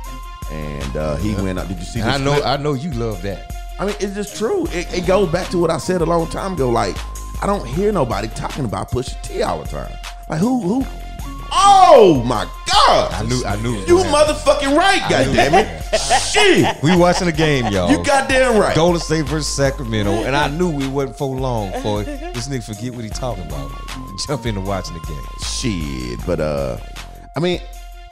and uh, he yeah. went up. Did you see? This I know, clip? I know you love that. I mean, it's just true. It, it goes back to what I said a long time ago. Like, I don't hear nobody talking about Pusha T all the time. Like, who, who? Oh my God! I knew, I knew. You motherfucking right, goddammit! Shit, we watching the game, y'all. You goddamn right. Golden State versus Sacramento, and I knew we wasn't for long for this nigga forget what he talking about. Jump into watching the game. Shit, but uh. I mean,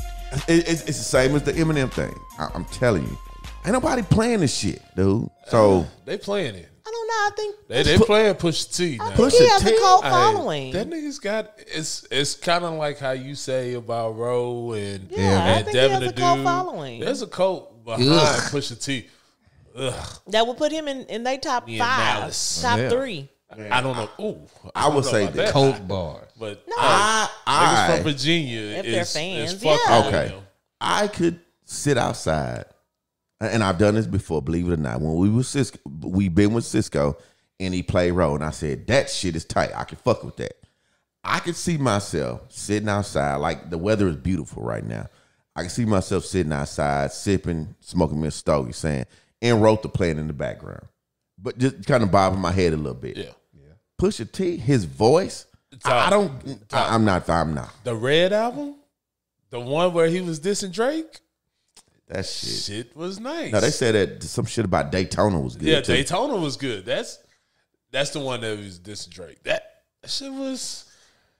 it, it's, it's the same as the Eminem thing. I, I'm telling you, ain't nobody playing this shit, dude. So uh, they playing it. I don't know. I think they they playing Pusha T. Now. I think he has a cult following. That nigga's got it's it's kind of like how you say about Roe and yeah, and I think Devin he has the a cult Dude. Following. There's a cult behind Ugh. Pusha T. Ugh. That would put him in in their top Me five, Malice. top yeah. three. Man, I don't know. Ooh, I, I would say the Coke bar, but no. I, I, niggas from Virginia if is, they're fans, is yeah. Okay, I could sit outside, and I've done this before. Believe it or not, when we was Cisco, we been with Cisco, and he played Roe, and I said that shit is tight. I can fuck with that. I could see myself sitting outside, like the weather is beautiful right now. I can see myself sitting outside, sipping, smoking me a stogie, saying, and wrote the playing in the background. But just kind of bobbing my head a little bit. Yeah. yeah. Pusha T, his voice, I, I don't, I, I'm not, I'm not. The Red album? The one where he was dissing Drake? That shit. Shit was nice. No, they said that some shit about Daytona was good. Yeah, too. Daytona was good. That's that's the one that was dissing Drake. That, that shit was,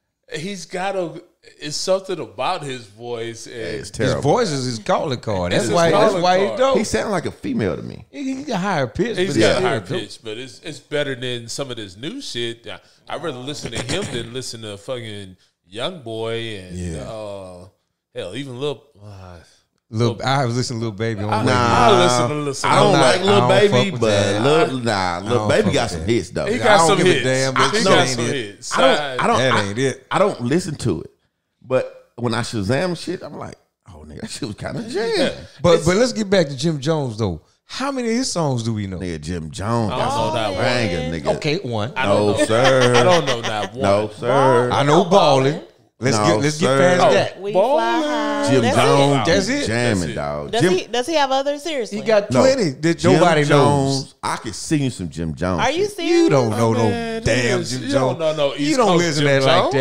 he's got a, it's something about his voice. And yeah, it's terrible. His voice is his calling card. That's It's why. That's why he dope. He sound like a female to me. He, he got higher pitch. He's but got yeah, higher dope. pitch, but it's it's better than some of this new shit. I, I'd rather listen to him than listen to fucking Young Boy and Yeah. uh, hell, even Lil. Uh, Lil, I was listening to Lil Baby on I, the Nah, I listen to Lil. I don't not- like I Lil don't Baby, fuck with but that. Lil, nah, I Lil don't Baby fuck got with some that. hits though. He I got don't some give a hits. damn, I, but he that got ain't some it. hits. I don't, I don't, That I, ain't it. I don't listen to it, but when I Shazam shit, I'm like, oh nigga, that shit was kind of jam. Yeah. But but let's get back to Jim Jones though. How many of his songs do we know? Nigga, Jim Jones, I don't know that one. banger, nigga. Okay, one. I don't No know. sir, I don't know that one. no sir. I know Ballin'. Let's No, get let's sir. get past Oh. that. We Ballin'. fly high. Jim That's Jones, it. That's it. jamming, That's it. dog. Does Jim, he does he have others? Seriously, He got no. plenty that Jim nobody Jones, knows. I could sing you some Jim Jones. Are you shit. serious? You don't know no man, damn this- Jim you Jones. don't know no East You don't Coast listen Jim to that like Jones? that.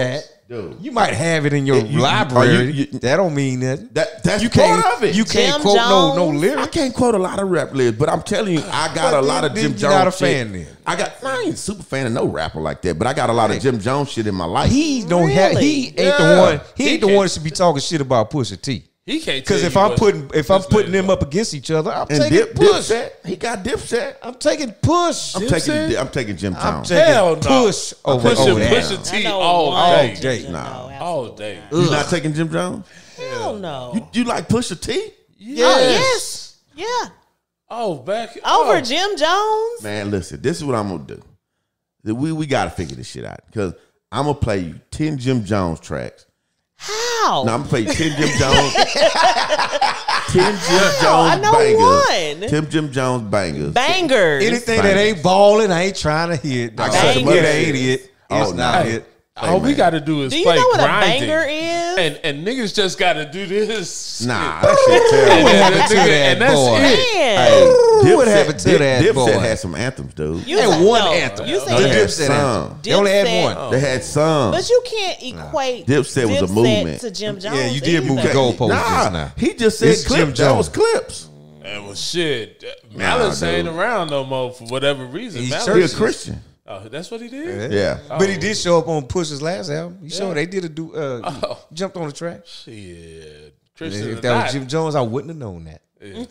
Dude, You might have it in your You- you- library. are you- you- that don't mean nothing. That that's You part can't. of it. You can't Jim quote no no Jones. lyrics. I can't quote a lot of rap lyrics, but I'm telling you, I got But a lot then- of then Jim you're Jones not a shit. fan then. I got I ain't a super fan of no rapper like that, but I got a lot of Jim Jones shit in my life. He don't have. He ain't Yeah. the one. He He ain't the can't- one that should be talking shit about Pusha T. He can't. Because tell if you I'm what putting if I'm this putting man them up against each other, I'm and taking Dip, Push. Dipset, he got Dipset. I'm taking Push. I'm Dipset? taking I'm taking Jim I'm Jones. taking Hell no. Push over Pusha, over that. Pusha I T know all one. day. day. Nah. No, All absolutely day. not. You not taking Jim Jones? Hell no. You, you like Pusha T? Oh, yes. Yeah. Oh, back Over oh. Jim Jones? Man, listen, this is what I'm gonna do. We we gotta figure this shit out. Because I'm gonna play you ten Jim Jones tracks. How? No, I'm gonna play you ten Jim Jones. ten Jim Jones I know bangers. one. ten Jim Jones bangers. Bangers. Anything that ain't balling, I ain't trying to hit. I dog. got some It other ain't shit. it. Oh, It's not nah. it. All we man. got to do is Do you play know what grinding. a banger is? And and niggas just got to do this. Nah, that shit terrible. And, What and, happened to nigga- that and that's boy? it. Man. Hey, What Dipset- happened to Dip- that Dipset boy? had some anthems, dude. You They said- had one no, anthem. You The They said, had Dipset some. anthem. They only had Dipset- one. They had some. but you can't equate Dipset was a Dipset movement. to Jim Jones. Yeah, you did move either. the goalpost Nah, just now. he just said This is clips. Jim That Jones. was clips. And well, shit, Nah, Malice dude. ain't around no more for whatever reason. He's Malice He a is- Christian. Oh, that's what he did. Yeah. But he did show up on Push's last album. You sure Yeah. they did a do uh Oh. jumped on the track? Shit, Christian If or that not. was Jim Jones, I wouldn't have known that.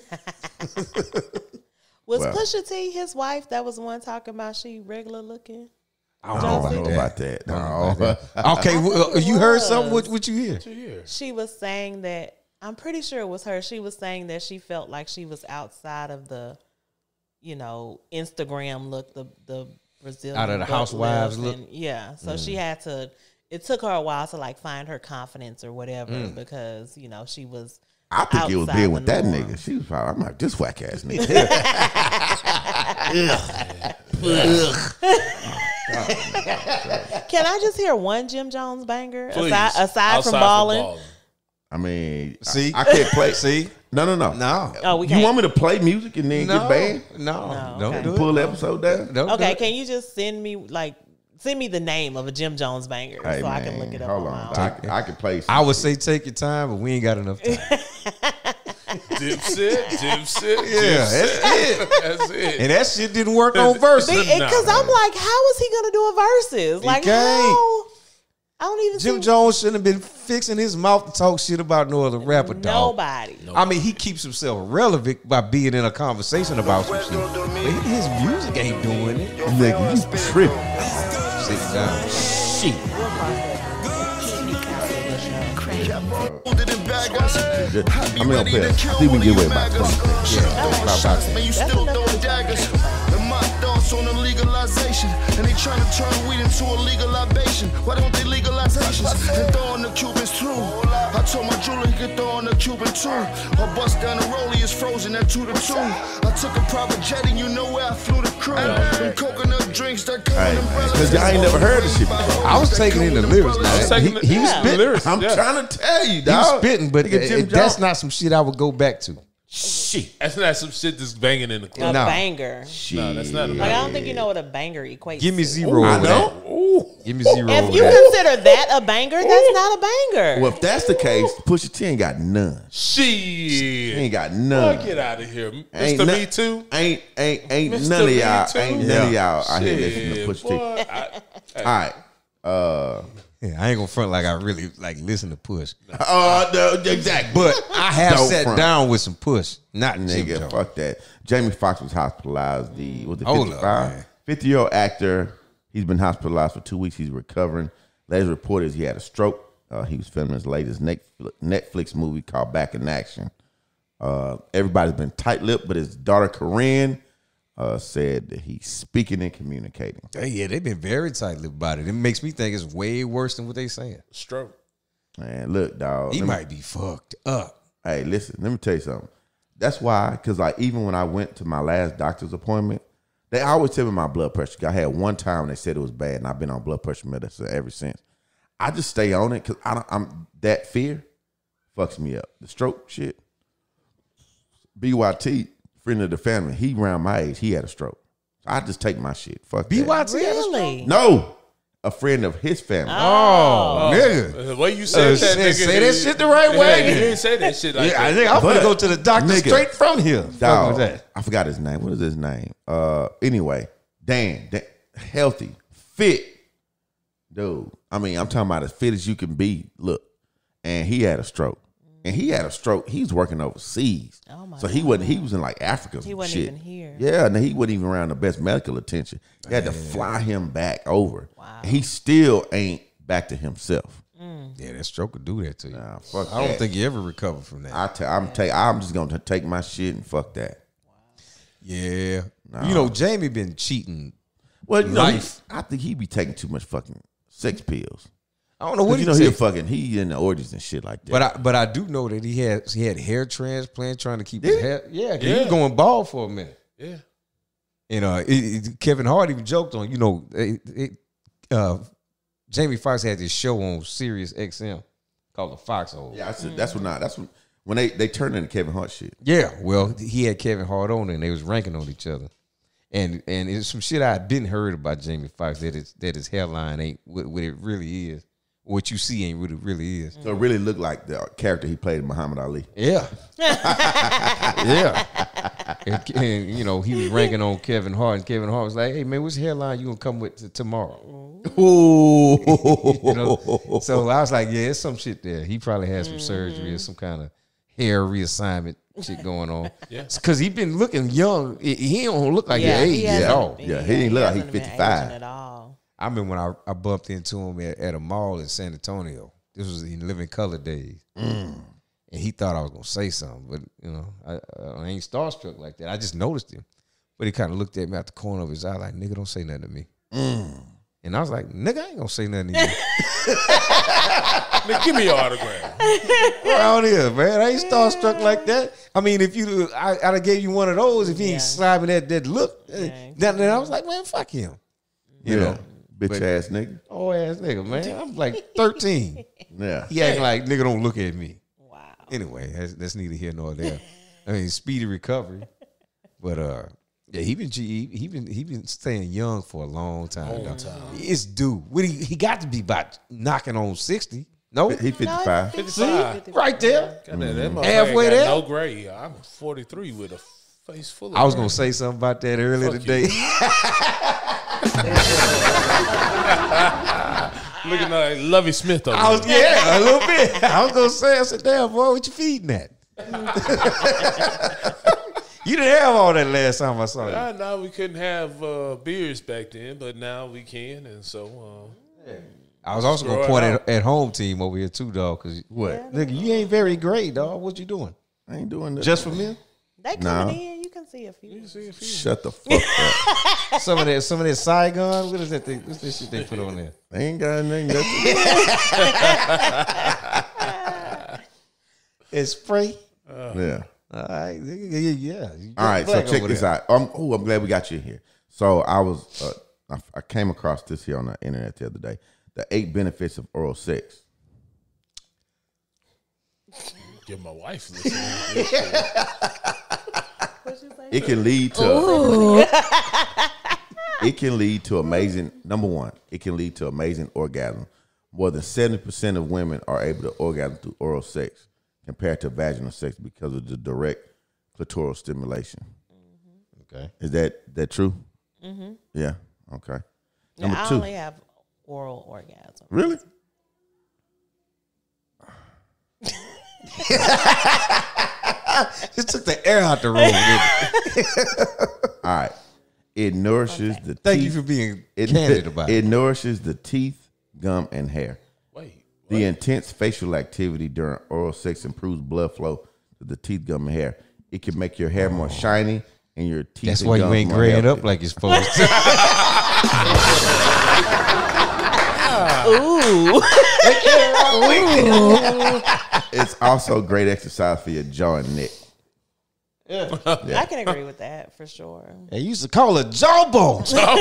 Was Well. Pusha T his wife? That was the one talking about she regular looking. I don't I don't know about that. No. Okay, well, uh, you heard something? What, what you hear? She was saying that I'm pretty sure it was her. She was saying that she felt like she was outside of the, you know, Instagram look, the the Brazilian Out of the butt housewives lift look? and- yeah, so Mm. she had to. It took her a while to like find her confidence or whatever Mm. because you know she was. I think it was outside being the with that norm. nigga. She was probably, I'm like, this whack ass nigga. Can I just hear one Jim Jones banger Please. aside, aside Outside from from balling? balling. I mean, See? I, I can't play. See? No, no, no. No. Oh, we You can't. want me to play music and then No. get banned? No. No, Don't okay. do it. Pull the episode down? Don't do Okay, it. can you just send me like send me the name of a Jim Jones banger Hey, so man, I can look it up hold on on. my own? I, I can play some I would shit. say take your time, but we ain't got enough time. Dipset, Dipset, Yeah, that's it. That's it. And that shit didn't work on verses. Because Nah. I'm like, how is he gonna do a verses? Like can't. how? I don't even Jim see Jones shouldn't have been fixing his mouth to talk shit about no other rapper, dog. nobody. I mean, he keeps himself relevant by being in a conversation about some shit. But his music ain't doing it. Nigga, you tripping. Sit down. Shit. I mean, up there. I think we can get away about twenty. Yeah, about about Man, you still throwing daggers. And my thoughts on the legalization. And they trying to turn weed into a legal libation. Why don't they legalize Haitians and throw on the Cubans too? I told my jeweler he could throw on the Cuban too. Or bust down the rollie is frozen at two to two. I took a private jet and you know where I flew the crew. Them coconut drinks that come Hey, in man, umbrellas. because y'all ain't never heard this shit before. I was taking in the lyrics. Now. I was taking He, the- he was yeah. spitting. Lyrics, I'm yeah. trying to tell you, He dog. was spitting, but Nigga, Jim it- that's Jones- not some shit I would go back to. shit. That's not some shit that's banging in the A club. No. banger. Shit. No, that's not a Like I don't think you know what a banger equates. Give me to. zero I over know. that. Ooh. Give me zero If over you that. consider that a banger, that's not a banger. Well, if that's the case, Pusha T ain't got none. He Shit. ain't got none. Boy, get out of here. Ain't Mister none- Me Too. Ain't ain't ain't Mister none of Me y'all. Too. Ain't none of Yeah. y'all out here listening to Shit, Pusha T. boy, I- All right. Uh, Yeah, I ain't gonna front like I really like listen to Push, uh, no, exactly. but I have Don't sat front. down with some Push, not Jim Nigga, Jones. fuck that. Jamie Foxx was hospitalized. The was it Hold up, fifty-five? man. fifty year old actor. He's been hospitalized for two weeks. He's recovering. Latest report is he had a stroke. Uh, he was filming his latest Netflix, Netflix movie called Back in Action. Uh, everybody's been tight-lipped, but his daughter Corinne uh, said that he's speaking and communicating. Hey, yeah, they've been very tight-lipped about it. It makes me think it's way worse than what they saying. Stroke. Man, look, dog. He let me- might be fucked up. Hey, listen, let me tell you something. That's why, because like even when I went to my last doctor's appointment, they always tell me my blood pressure. I had one time they said it was bad, and I've been on blood pressure medicine ever since. I just stay on it because I don't, I'm that fear fucks me up. The stroke shit. B Y T, friend of the family, he around my age, he had a stroke. So I just take my shit. Fuck B Y that. T had a stroke? Really? No, a friend of his family. Oh, nigga. The way you said Uh, that, say- nigga. say that shit the right Yeah, way. You didn't say that shit like Yeah, I that. think I'm But, gonna go to the doctor nigga, straight from here. Fuck Dog, with that. I forgot his name. What is his name? Uh, anyway, Dan, Dan, healthy, fit, dude. I mean, I'm talking about as fit as you can be. Look, and he had a stroke, and he had a stroke. He's working overseas, Oh my so he wasn't. He was in like Africa. He some wasn't shit. even here. Yeah, and he wasn't even around the best medical attention. They had to fly him back over. Wow. And he still ain't back to himself. Yeah, that stroke could do that to you. Nah, fuck I don't that. think you ever recover from that. I t- I'm take. I'm just gonna take my shit and fuck that. yeah, Nah. you know, Jamie been cheating. Well, you know, he, life. I think he be taking too much fucking sex pills. I don't know what you he know he a take. fucking he in the orgies and shit like that. But I but I do know that he had he had hair transplant trying to keep his Yeah. hair. Yeah, 'cause he Yeah. was going bald for a minute. Yeah. And uh, it, it- Kevin Hart even joked on, you know, it, it, uh, Jamie Foxx had this show on Sirius X M called The Foxhole. yeah, I said, that's what not. That's when when they they turned into Kevin Hart shit. Yeah, well, he had Kevin Hart on, and they was ranking on each other, and and it's some shit I didn't heard about Jamie Foxx that his that his hairline ain't what, what it really is. What you see ain't what it really is. So it really looked like the character he played in Muhammad Ali. Yeah, yeah. And, and, you know, he was ranking on Kevin Hart, and Kevin Hart was like, "Hey man, which hairline you gonna come with t- tomorrow?" Ooh. You know? So I was like, "Yeah, it's some shit there. He probably had some surgery or some kind of hair reassignment shit going on." Yeah. Because he been looking young. He- He don't look like Yeah, his he age hasn't- at all. Yeah, he didn't look like he hasn't been fifty-five. aging at all. I remember when I, I bumped into him at, at a mall in San Antonio. This was in Living Color days. And he thought I was going to say something. But, you know, I, I ain't starstruck like that. I just noticed him. But he kind of looked at me out the corner of his eye like, "Nigga, don't say nothing to me." And I was like, "Nigga, I ain't going to say nothing to you." Nigga, give me your autograph. Around here, man. I ain't starstruck like that. I mean, if you, I, I'd have gave you one of those if he Yeah. ain't slapping that, that look. Yeah. Then, then I was like, man, fuck him. You Yeah. know, Bitch But- ass nigga. oh ass nigga, man. I'm like thirteen. Yeah. He acting like, "Nigga, don't look at me." Wow. Anyway, that's, that's neither here nor there. I mean, speedy recovery. But uh, yeah, he been he, he been he been staying young for a long time. Long dog. time. It's due. What he he got to be about knocking on sixty. No, He fifty-five. fifty-five. right there. God, that, that motherfucker Halfway ain't got there? no gray. I'm forty-three with a face full of I was gray. gonna say something about that earlier Fuck today. Looking like Lovey Smith over I was there. yeah, a little bit. I was gonna say, I said, "Damn boy, what you feeding that?" You didn't have all that last time I saw you. Nah, nah, we couldn't have uh, beers back then, but now we can, and so uh, I was also gonna Throw it point out. at, at home team over here too, dog. Cause What? nigga, you ain't very great, dog. What you doing? I ain't doing that. Just for me? They Nah. coming in, you can see a few. Shut the fuck up. Some of that, some of that Saigon. What is that thing? What's that shit they put on there? They ain't got anything. Nothing. It's spray. Yeah. All right, nigga, yeah, yeah. You All right, so black check over this there. out. Um, oh, I'm glad we got you here. So I was, uh, I, I came across this here on the internet the other day. The eight benefits of oral sex. give my wife listening to this shit. It can lead to. It can lead to amazing. Number one, it can lead to amazing orgasm. More than seventy percent of women are able to orgasm through oral sex compared to vaginal sex because of the direct clitoral stimulation. Okay, is that that true? Mm-hmm. Yeah. Okay. Yeah, Number I two. only have oral orgasm. Really? Just took the air out the room. All right. It nourishes the Thank teeth. you for being it, candid about it. it. It nourishes the teeth, gum, and hair. Wait, The intense facial activity during oral sex improves blood flow to the teeth, gum, and hair. It can make your hair more shiny and your teeth. That's and why you gums ain't more graying healthy. up like you're supposed to. Ooh. It's also great exercise for your jaw and neck. Yeah. Yeah. I can agree with that for sure. They used to call it jawbone.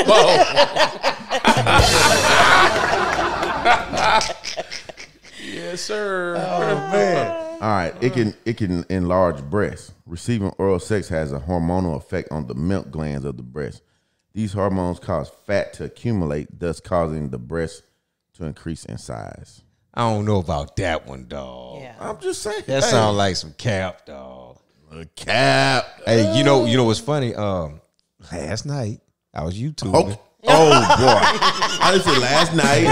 Yes, sir. Oh man. All right, it can it can enlarge breasts. Receiving oral sex has a hormonal effect on the milk glands of the breast. These hormones cause fat to accumulate, thus causing the breast to increase in size. I don't know about that one, dog. Yeah. I'm just saying. That hey. sounds like some cap, dog. A cap. Hey, you know, you know what's funny? Um, last night I was YouTubing. Oh, oh boy! I just said last night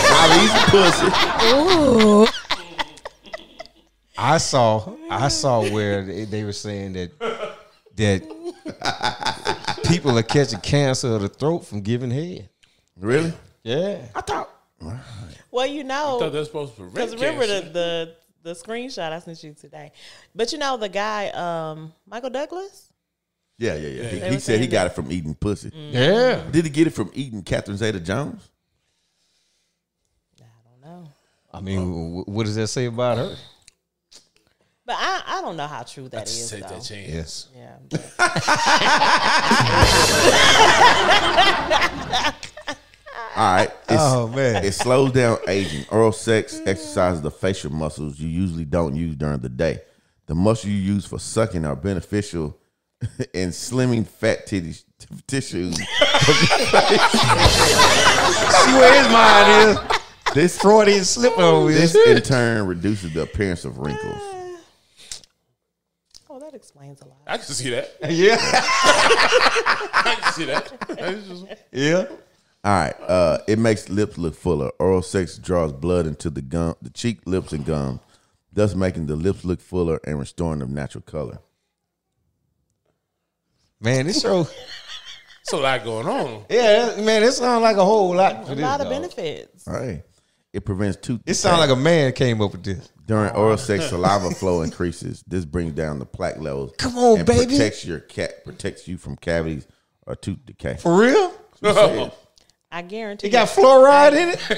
I was pussy. Ooh. I saw, I saw where they, they were saying that that people are catching cancer of the throat from giving head. Really? Yeah. I thought. Well, you know, I thought that's supposed to prevent because remember cancer. the, the the screenshot I sent you today. But you know the guy, um, Michael Douglas. Yeah, yeah, yeah. He, They he were said he saying got that. it from eating pussy. Mm. Yeah. Did he get it from eating Catherine Zeta-Jones? I don't know. I mean, w- what does that say about her? But I, I don't know how true that I just is. take though. that chance. Yes. Yeah. All right. It's, Oh, man. It slows down aging. Oral sex exercises the facial muscles you usually don't use during the day. The muscles you use for sucking are beneficial in slimming fat titty, t- tissues. See where his mind is. This Freudian slip over This here. in turn reduces the appearance of wrinkles. Oh, that explains a lot. I can see that. Yeah. I can see that. It's just- Yeah. All right. Uh, it makes lips look fuller. Oral sex draws blood into the gum, the cheek, lips, and gums, thus making the lips look fuller and restoring the natural color. Man, this show. It's a lot going on. Yeah, man, it sounds like a whole lot for A this, lot of dog. benefits. All right. It prevents tooth. It sounds like a man came up with this. During oral sex, saliva flow increases. This brings down the plaque levels. Come on, and baby. Protects your cat. Protects you from cavities or tooth decay. For real? I guarantee. It got fluoride in it?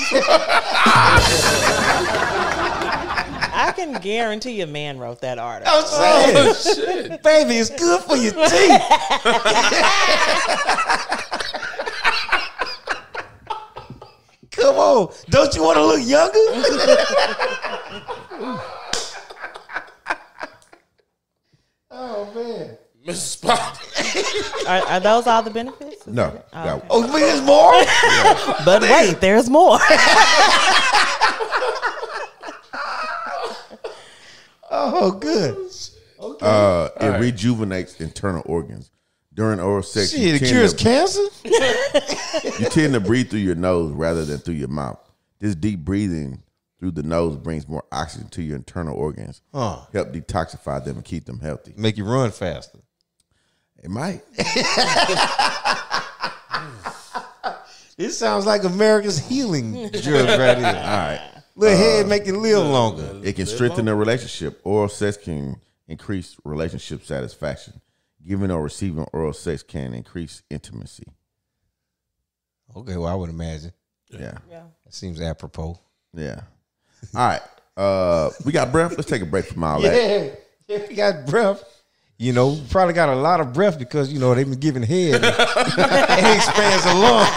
I can guarantee a man wrote that article. I'm saying. Oh, shit. Baby, it's good for your teeth. Come on. Don't you want to look younger? Oh, man. Mister Spot. Are, are those all the benefits? No. Oh, that- okay. Oh, but there's more? But wait, there's more. Oh, good. Okay. Uh, it right. rejuvenates internal organs. During oral sex, Shit, you it tend cures to- cancer? You tend to breathe through your nose rather than through your mouth. This deep breathing through the nose brings more oxygen to your internal organs, Huh. help detoxify them and keep them healthy. Make you run faster. It might. It sounds like America's healing drug right here. All right. Little head make you live longer. It can strengthen a relationship. Oral sex can increase relationship satisfaction. Giving or receiving oral sex can increase intimacy. Okay, well, I would imagine. Yeah. Yeah. That seems apropos. Yeah. All right. Uh, we got breath. Let's take a break from all that. Yeah, yeah, we got breath. You know, probably got a lot of breath because, you know, they've been giving head. And it expands the lungs.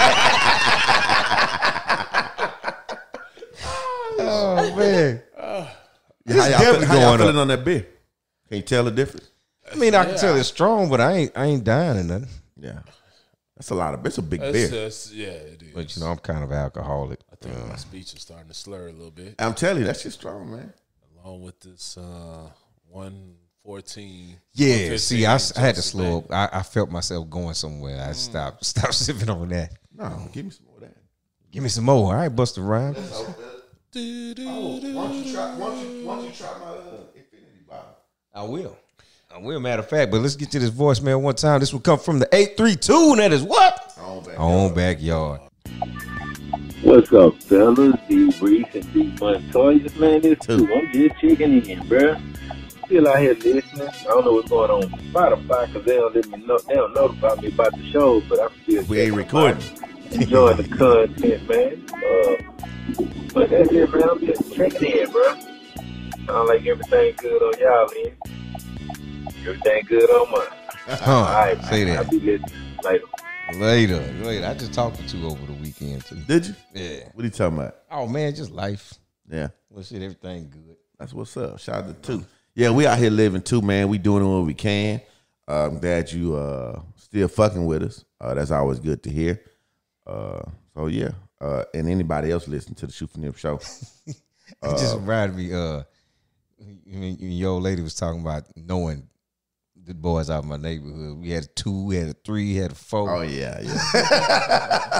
Oh, man. This How y'all, definitely feel, how y'all going feeling up. on that beer? Can you tell the difference? I mean, I can tell it's strong, but I ain't I ain't dying or nothing. Yeah. That's a lot of, it's a big That's, beer. that's, yeah, it is. But, you know, I'm kind of alcoholic. I think Uh, my speech is starting to slur a little bit. I'm telling you, that shit's strong, man. Along with this uh, one fourteen. yeah, see, I, s- I had to Joseph slow Baker. up. I, I felt myself going somewhere. I stopped stopped sipping on that. No, give me some more of that. Give me some more. All right, Busta Rhymes. Oh, why don't you try, why don't you, why don't you try my uh, infinity bottle? I will. I will, matter of fact. But let's get to this voicemail one time. This will come from the eight three two, and that is what? On back. On backyard. What's up, fellas? D Breeze and D Montoya. Man, this too. I'm just checking in, bruh. Still out here listening. I don't know what's going on with Spotify because they don't let me know. They don't notify me about the show, but I'm still. We ain't recording. Enjoying the content, man. Uh, but that's it, man. I'm just checking in, bruh. Sound like everything good on y'all end. Everything good on mine. Huh, All right, say man. that. I'll be listening later. Later, later. I just talked to two over the weekend too. Did you? Yeah. What are you talking about? Oh man, just life. Yeah. Well, shit, everything good. That's what's up. Shout out to two. Yeah, we out here living too, man. We doing what we can. Uh, I'm glad you uh, still fucking with us. Uh, that's always good to hear. Uh, so yeah, uh, and anybody else listening to the Shoot for Nip show. It uh, just reminded me, uh, when your old lady was talking about knowing the boys out of my neighborhood. We had a two, we had a three, we had a four. Oh yeah, yeah.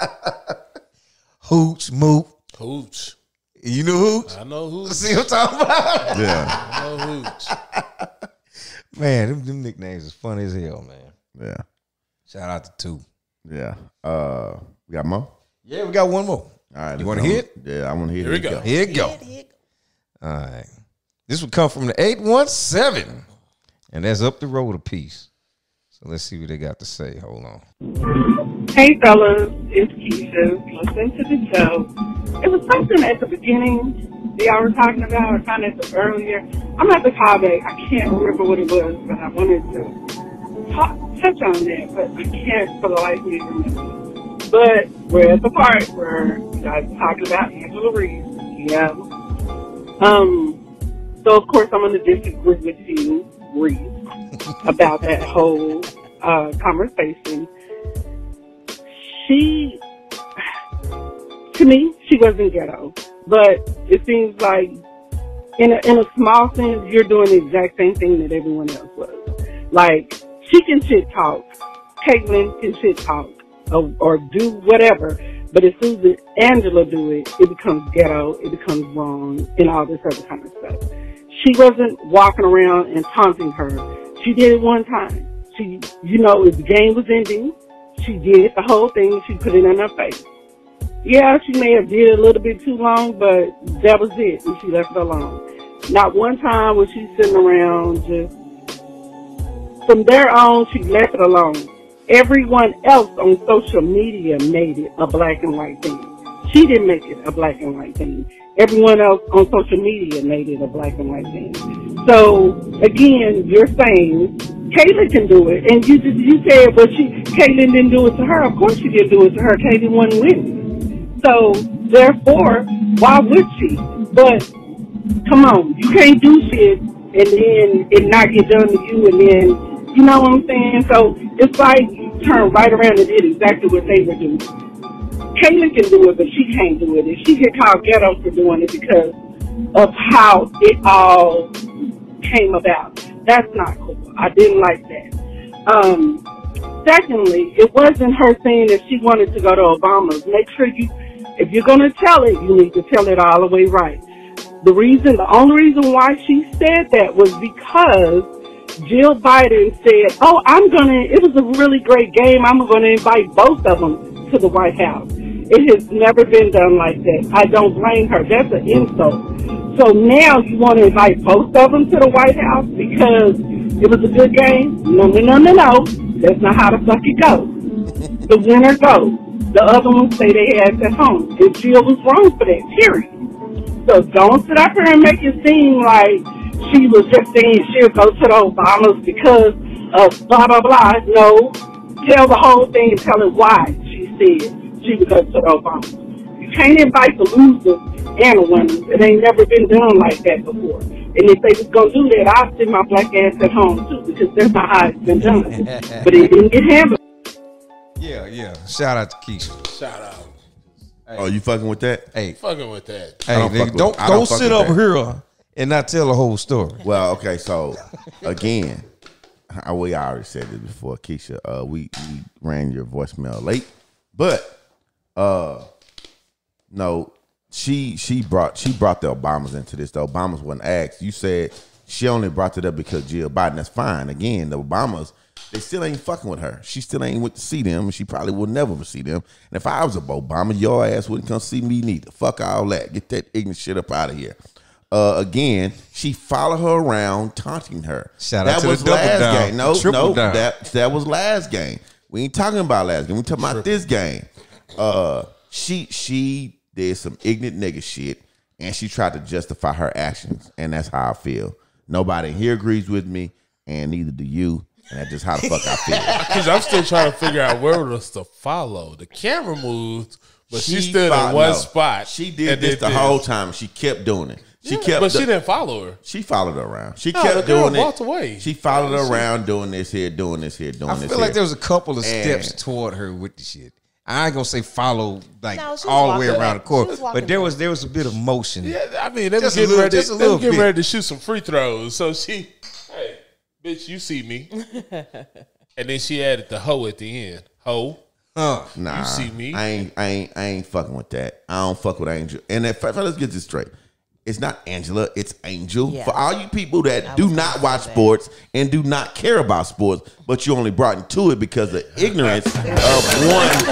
Hooch, Moot. Hooch. You know Hooch? I know Hooch. See what I'm talking about? Yeah. I know Hooch. Man, them, them nicknames is funny as hell, man. Yeah. Shout out to two. Yeah. Uh, we got more? Yeah, we got one more. All right. You want to hear it? Yeah, I want to hear Here it. we go. Here it go. All right. This would come from the eight one seven. And that's up the road a piece. So let's see what they got to say. Hold on. Hey, fellas. It's Keisha. Listen to the show. It was something at the beginning that y'all were talking about, or kind of earlier. I'm at the call back. I can't remember what it was, but I wanted to talk, touch on that, but I can't for the life of me remember. But we're at the part where you guys are talking about Angela Reese. Yeah. Um. So, of course, I'm going to disagree with you, Reese, about that whole uh, conversation. She, to me, she wasn't ghetto, but it seems like in a, in a small sense, you're doing the exact same thing that everyone else was. Like, she can shit talk, Caitlyn can shit talk, or, or do whatever, but as soon as Angela do it, it becomes ghetto, it becomes wrong, and all this other kind of stuff. She wasn't walking around and taunting her. She did it one time. She, you know, if the game was ending, she did the whole thing. She put it in her face. Yeah, she may have did a little bit too long, but that was it, and she left it alone. Not one time was she sitting around just, from there on, she left it alone. Everyone else on social media made it a black and white thing. She didn't make it a black and white thing. Everyone else on social media made it a black and white thing. So, again, you're saying Caitlyn can do it. And you just, you said, well, she, Caitlyn didn't do it to her. Of course she didn't do it to her. Caitlyn wasn't winning. So, therefore, why would she? But, come on, you can't do shit and then it not get done to you and then, you know what I'm saying? So, it's like you turn right around and did exactly what they were doing. Caitlyn can do it, but she can't do it. And she get called ghetto for doing it because of how it all came about. That's not cool. I didn't like that. Um, secondly, it wasn't her saying that she wanted to go to Obama's. Make sure you, if you're going to tell it, you need to tell it all the way right. The reason, the only reason why she said that was because Jill Biden said, oh, I'm going to, it was a really great game. I'm going to invite both of them to the White House. It has never been done like that. I don't blame her. That's an insult. So now you want to invite both of them to the White House because it was a good game? No, no, no, no, no. That's not how the fuck it goes. The winner goes. The other ones say they had at home. And Jill was wrong for that, period. So don't sit up here and make it seem like she was just saying she'll go to the Obamas because of blah, blah, blah. No. Tell the whole thing and tell it why she said she would go to the Obamas. You can't invite the losers and the winners. It ain't never been done like that before. And if they was going to do that, I'd sit my black ass at home, too, because that's not how it's been done. But it didn't get handled. Yeah, yeah. Shout out to Keisha. Shout out. Hey. Oh, you fucking with that? Hey. Fucking with that. Hey, don't nigga, fuck don't, with, don't, don't fuck sit with over that. here and not tell the whole story. Well, okay, so, again, we already said this before, Keisha. Uh, we, we ran your voicemail late, but uh, no, she she brought she brought the Obamas into this. The Obamas wasn't asked. You said she only brought it up because Jill Biden. That's fine. Again, the Obamas, they still ain't fucking with her. She still ain't went to see them, and she probably will never see them. And if I was a Obama, your ass wouldn't come see me neither. Fuck all that. Get that ignorant shit up out of here. Uh, again, she followed her around, taunting her. Shout that out to was the double last down, game. No, triple no, down. that that was last game. We ain't talking about last game. We talking about this game. Uh, she she did some ignorant nigga shit, and she tried to justify her actions, and that's how I feel. Nobody here agrees with me, and neither do you. And that's just how the fuck I feel. Because I'm still trying to figure out where was to follow. The camera moved, but she, she stood followed, in one no, spot. She did this the did whole time. She kept doing it. She kept, but the, she didn't follow her. She followed her around. She No, kept the girl doing walked it. away. She followed her around, doing this here, doing this here, doing I this here. feel like there was a couple of And- steps toward her with the shit. I ain't gonna say follow like No, she was all the way walking around back. the court, She was but walking there back. was there was a bit of motion. Yeah, I mean, they were Just a getting little- ready. just a They were little getting bit. ready to shoot some free throws. So she, hey, bitch, you see me, and then she added the hoe at the end. Hoe, Huh. Nah, you see me. I ain't, I ain't, I ain't fucking with that. I don't fuck with Angel. And if, let's get this straight. It's not Angela, it's Angel. Yeah. For all you people that I do was not gonna watch say that. sports and do not care about sports, but you only brought into it because of ignorance of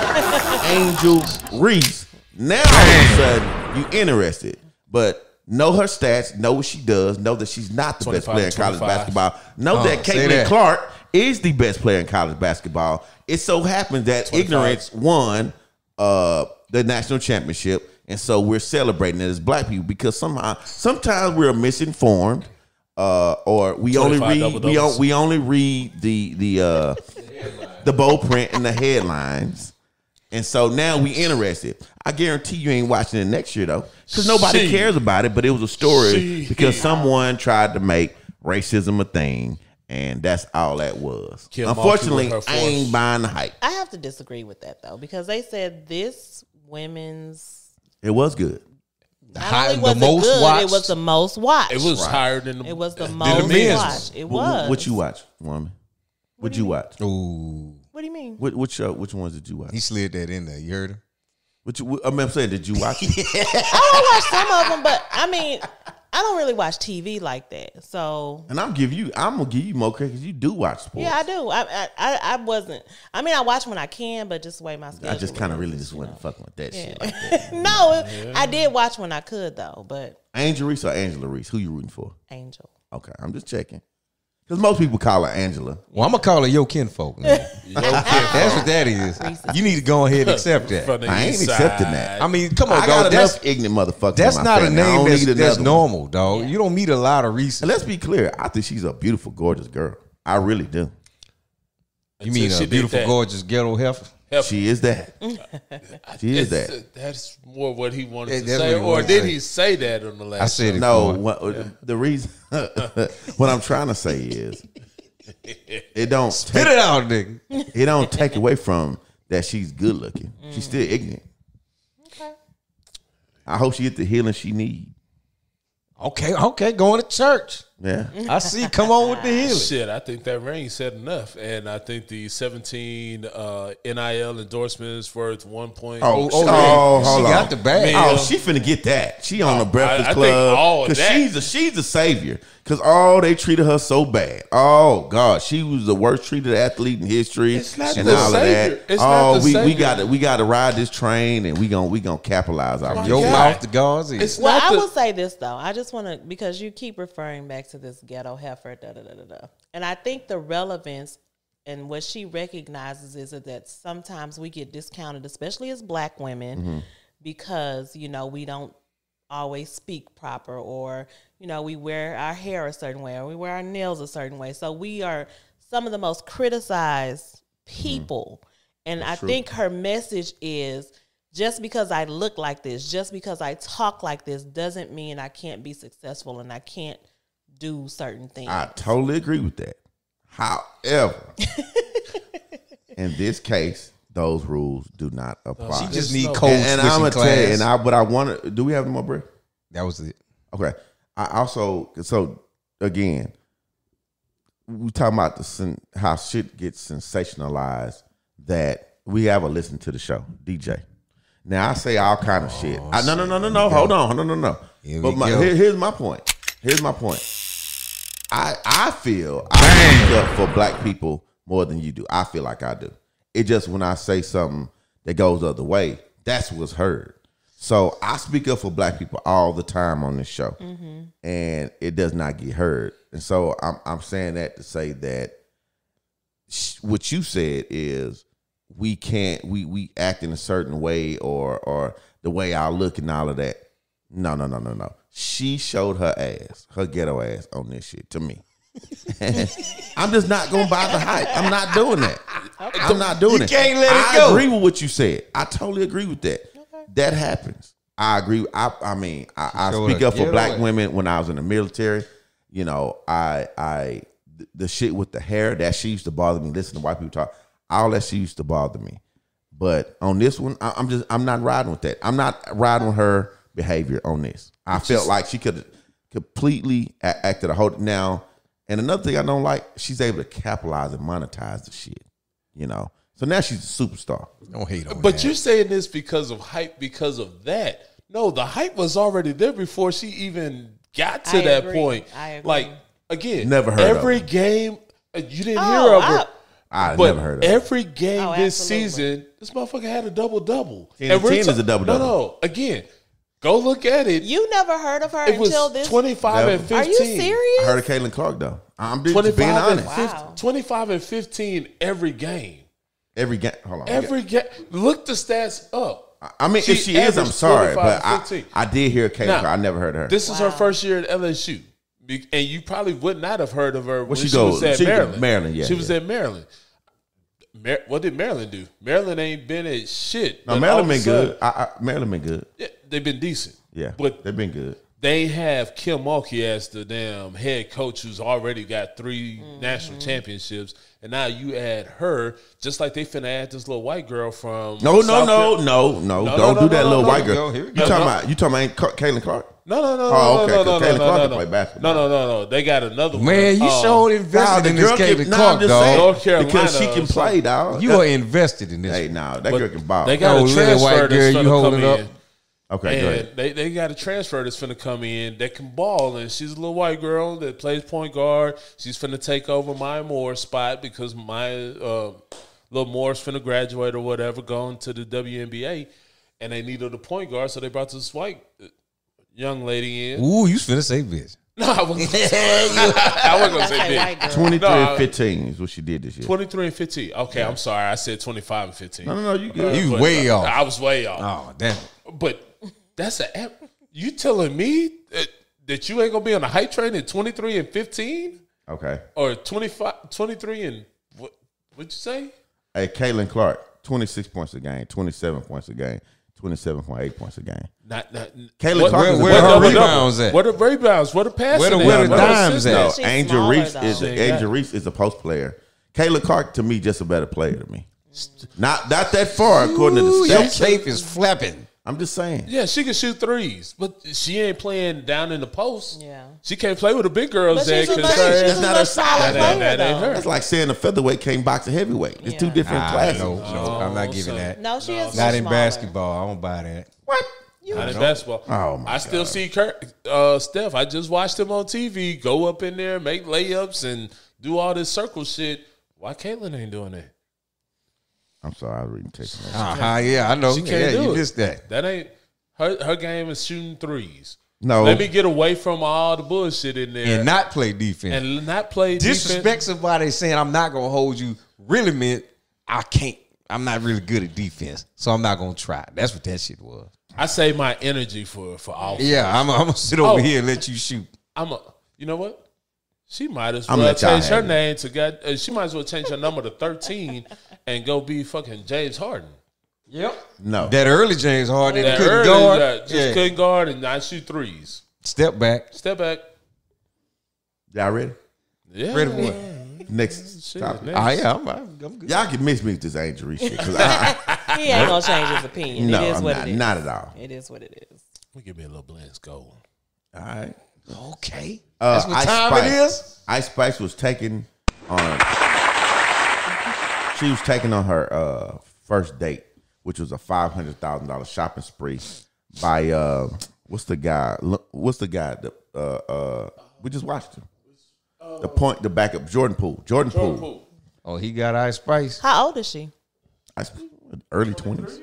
one Angel Reese. Now all of a sudden you interested, but know her stats, know what she does, know that she's not the best player in college twenty-five. basketball. Know Oh, that say Caitlin that. Clark is the best player in college basketball. It so happens that twenty-five. ignorance won uh, the national championship. And so we're celebrating it as black people because somehow, sometimes we're misinformed, uh, or we only twenty-five read we, double-doubles. on, we only read the the uh, the bold print and the headlines, and so now we interested. I guarantee you ain't watching it next year though, because nobody She- cares about it. But it was a story She- because someone tried to make racism a thing, and that's all that was. Kill Monkey Unfortunately, with her I ain't force. buying the hype. I have to disagree with that though, because they said this women's It was good. not high- only the was it most good, watched? it was the most watched. It was higher than the. It was the than most men's watched. It What- was. What you watch, woman? What'd you watch? Ooh, What do you mean? What which uh, which ones did you watch? he slid that in there. You heard him? Which I mean, I'm saying, did you watch it? I watch some of them, but I mean, I don't really watch T V like that. So And I'm give you, I'm gonna give you more credit because you do watch sports. yeah, I do. I, I I I wasn't. I mean, I watch when I can, but just the way my schedule. I just kind of is, really just you wasn't know. fucking with that Yeah. shit like that. no, I did watch when I could though, but Angel Reese or Angela Reese? Who you rooting for? Angel. Okay, I'm just checking. Because most people call her Angela. Well, I'm gonna call her yo kinfolk. man. That's what that is. You need to go ahead and accept that. From the I ain't east accepting side. that. I mean, come on, I got dog. enough That's ignorant motherfuckers. that's in my not a family. I name don't that's, need that's another one. normal, dog. You don't meet a lot of Reese's. And let's be clear. I think she's a beautiful, gorgeous girl. I really do. You mean Until a she did beautiful, that. gorgeous ghetto heifer? Help. She is that. She is It's- that. That's more what he wanted Yeah, to that's say, what he or wanted to did say. he say that on the last? I said it. No, for what, the reason what I'm trying to say is it don't Spit take, it out, nigga. it don't take away from that she's good looking. She's still ignorant. Okay. I hope she get the healing she need. Okay, okay, going to church. Yeah. I see. Come on with the healing. Shit, I think that ring said enough, and I think the seventeen uh, N I L endorsements worth one point. Oh, Oh, oh, oh, hold she on. got the bag. Man. Oh, she finna get that. She on the Breakfast I- I think Club all of because that. she's a she's a savior. Because oh, they treated her so bad. Oh God, she was the worst treated athlete in history, It's not and the all savior. of that. It's not oh, the we we savior. got to we got to ride this train, and we gonna we gonna capitalize off Your this. God. mouth to God's ear. It's Well, not I the- will say this though. I just want to because you keep referring back to this ghetto heifer, da da da da da, and I think the relevance and what she recognizes is that sometimes we get discounted, especially as Black women, Mm-hmm. because you know we don't always speak proper, or you know we wear our hair a certain way, or we wear our nails a certain way. So we are some of the most criticized people, and I true. think her message is. Just because I look like this, just because I talk like this, doesn't mean I can't be successful and I can't do certain things. I totally agree with that. However, in this case, those rules do not apply. She just There's need no- code and, and switching I'm gonna class. tell you, and I but I want to. Do we have any more break? that was it. Okay. I also so again, we talking about the sen- how shit gets sensationalized. That we have a listen to the show, D J. Now I say all kind of shit. I, no, no, no, no, no. Hold on, no, no, no. Here But we my, go. here, here's my point. Here's my point. I I feel I speak up for black people more than you do. I feel like I do. It just when I say something that goes the other way, that's what's heard. So I speak up for black people all the time on this show, and it does not get heard. And so I'm I'm saying that to say that sh- what you said is we can't we we act in a certain way or or the way I look and all of that. No, no, no, no, no. She showed her ass, her ghetto ass on this shit to me. I'm just not gonna buy the hype. I'm not doing that. I'm not doing You it. can't let it I go. agree with what you said. I totally agree with that. That happens. I agree. I I mean, I, I showed speak a up for black ghetto. women when I was in the military. You know, I I the, the shit with the hair that she used to bother me. Listen to white people talk. All that shit used to bother me. But on this one, I, I'm just I'm not riding with that. I'm not riding with her behavior on this. I It's felt just- like she could have completely a- acted a whole now. And another thing I don't like, she's able to capitalize and monetize the shit. You know, so now she's a superstar. Don't hate on But that. you're saying this because of hype, because of that. No, the hype was already there before she even got to I that agree. point. I agree. Like, again, Never heard of every her. game, uh, you didn't Oh, hear of her. I but never heard of her. every game Oh, this absolutely. season, this motherfucker had a double double. ten and ten is a double-double. No, no. Again, go look at it. You never heard of her It was until this. twenty-five and Never. Are fifteen. you serious? I heard of Caitlin Clark though. I'm just twenty-five being and honest. fifteen, Wow. twenty-five and fifteen every game. Every game. Hold on. Every game. Look the stats up. I mean, She if she is, I'm averaged sorry, twenty-five but I, and fifteen. I did hear Caitlin Now, Clark. I never heard of her. This is her Wow. first year at L S U. Be- And you probably would not have heard of her when she she, go- was at she- Maryland. Maryland, yeah, She was yeah. at Maryland. Mar- what did Maryland do? Maryland ain't been at shit. no, but Maryland all of a been sudden- good. I, I, Maryland been good. Yeah, they've been decent. Yeah, But they've been good. they have Kim Mulkey as the damn head coach who's already got three Mm-hmm. national championships. And now you add her, just like they finna add this little white girl from No, no, South no, Carolina. no, no, No, Don't no, do no, that no, little no, white no. girl. Here we You go. talking No. about? You talking about Caitlin Clark? No, no, no, Oh, no, okay, no, no, 'cause no, Caitlin no, Clark no, can no. play basketball. No, no, no, no. They got another one. Man, you Um, showed invested the in this girl can- Caitlin nah, Clark, I'm just dog. saying, North Carolina because she or can something. play, dog. You are invested in this. Hey, nah, that But girl can ball. They got Oh, a little transfer white that's girl, you finna come holding up? in. Okay, go And ahead. they, they got a transfer that's finna come in that can ball, and she's a little white girl that plays point guard. She's finna take over Maya Moore's spot because Maya, uh, little Moore's finna graduate or whatever, going to the W N B A, and they needed a point guard, so they brought this white uh, young lady in. Ooh, you finna say bitch. No, I wasn't gonna say, I wasn't gonna say That's a big. white girl. twenty-three No, and fifteen is what she did this year. twenty-three and fifteen. Okay, I'm sorry. I said twenty-five and fifteen. No, no, no, you good. You But, way uh, off. I was way off. Oh, damn it. But that's a you telling me that, that you ain't gonna be on the hype train at twenty-three and fifteen Okay. or twenty-five, twenty-three and what? What'd you say? Hey, Caitlin Clark, twenty-six points a game, twenty-seven points a game, twenty-seven point eight points a game. Not, not Caitlin what- Clark is a where better her player. rebounds at? What the rebounds? What the passing? Where the- at? where the What dimes assists? at? No, She's Angel smaller, Reese though. is She ain't Angel got- Reese is a post player. Caitlin Clark to me just a better player to me. Not not that far according to Ooh, the your stats. cape is flapping. I'm just saying. Yeah, she can shoot threes, but she ain't playing down in the post. Yeah. She can't play with the big girls But there she's a because much, her she's ass- a not much her smaller size. That ain't- player, that ain't though. her. That's like saying a featherweight can't box a heavyweight. It's two Yeah. different Ah, classes. no, no, I'm not giving son. that. No, she is Not much in smaller. basketball. I don't buy that. What? Not in basketball. Oh, my I still God. see Kurt, uh, Steph. I just watched him on T V go up in there, make layups, and do all this circle shit. Why Caitlin ain't doing that? I'm sorry, I was reading text. message. Uh-huh, yeah, I know. She can't Yeah, do you it. missed that. That ain't her. Her game is shooting threes. No, Let me get away from all the bullshit in there And not play defense. and not play Disrespect defense. somebody saying I'm not gonna hold you really meant I can't. I'm not really good at defense, so I'm not gonna try. That's what that shit was. I save my energy for for offense. Yeah, I'm, I'm gonna sit over Oh. here and let you shoot. I'm a. You know what? She might as I'm well let y'all change her have it. name to God. Uh, she might as well change her number to thirteen and go be fucking James Harden. Yep. no. That early James Harden That couldn't early, guard. uh, just Yeah. couldn't guard and not shoot threes. Step back. Step back. Y'all ready? Yeah. Ready for what? Next Shit, topic. next. Ah, yeah, I'm, I'm good. Y'all can miss me with this Angel Reese shit. 'Cause I, He ain't gonna change his opinion. no, it is I'm what not, it is. not at all. It is what it is. We give me a little Blends gold. All right. Okay. Uh, That's what Ice time Spice. it is. Ice Spice was taken on. She was taken on her uh, first date, which was a five hundred thousand dollars shopping spree by uh, what's the guy? Look, What's the guy? The uh, uh, we just watched him. The point, the backup, Jordan Poole. Jordan, Jordan Poole. Poole. Oh, he got Ice Spice. How old is she? Ice, early twenties.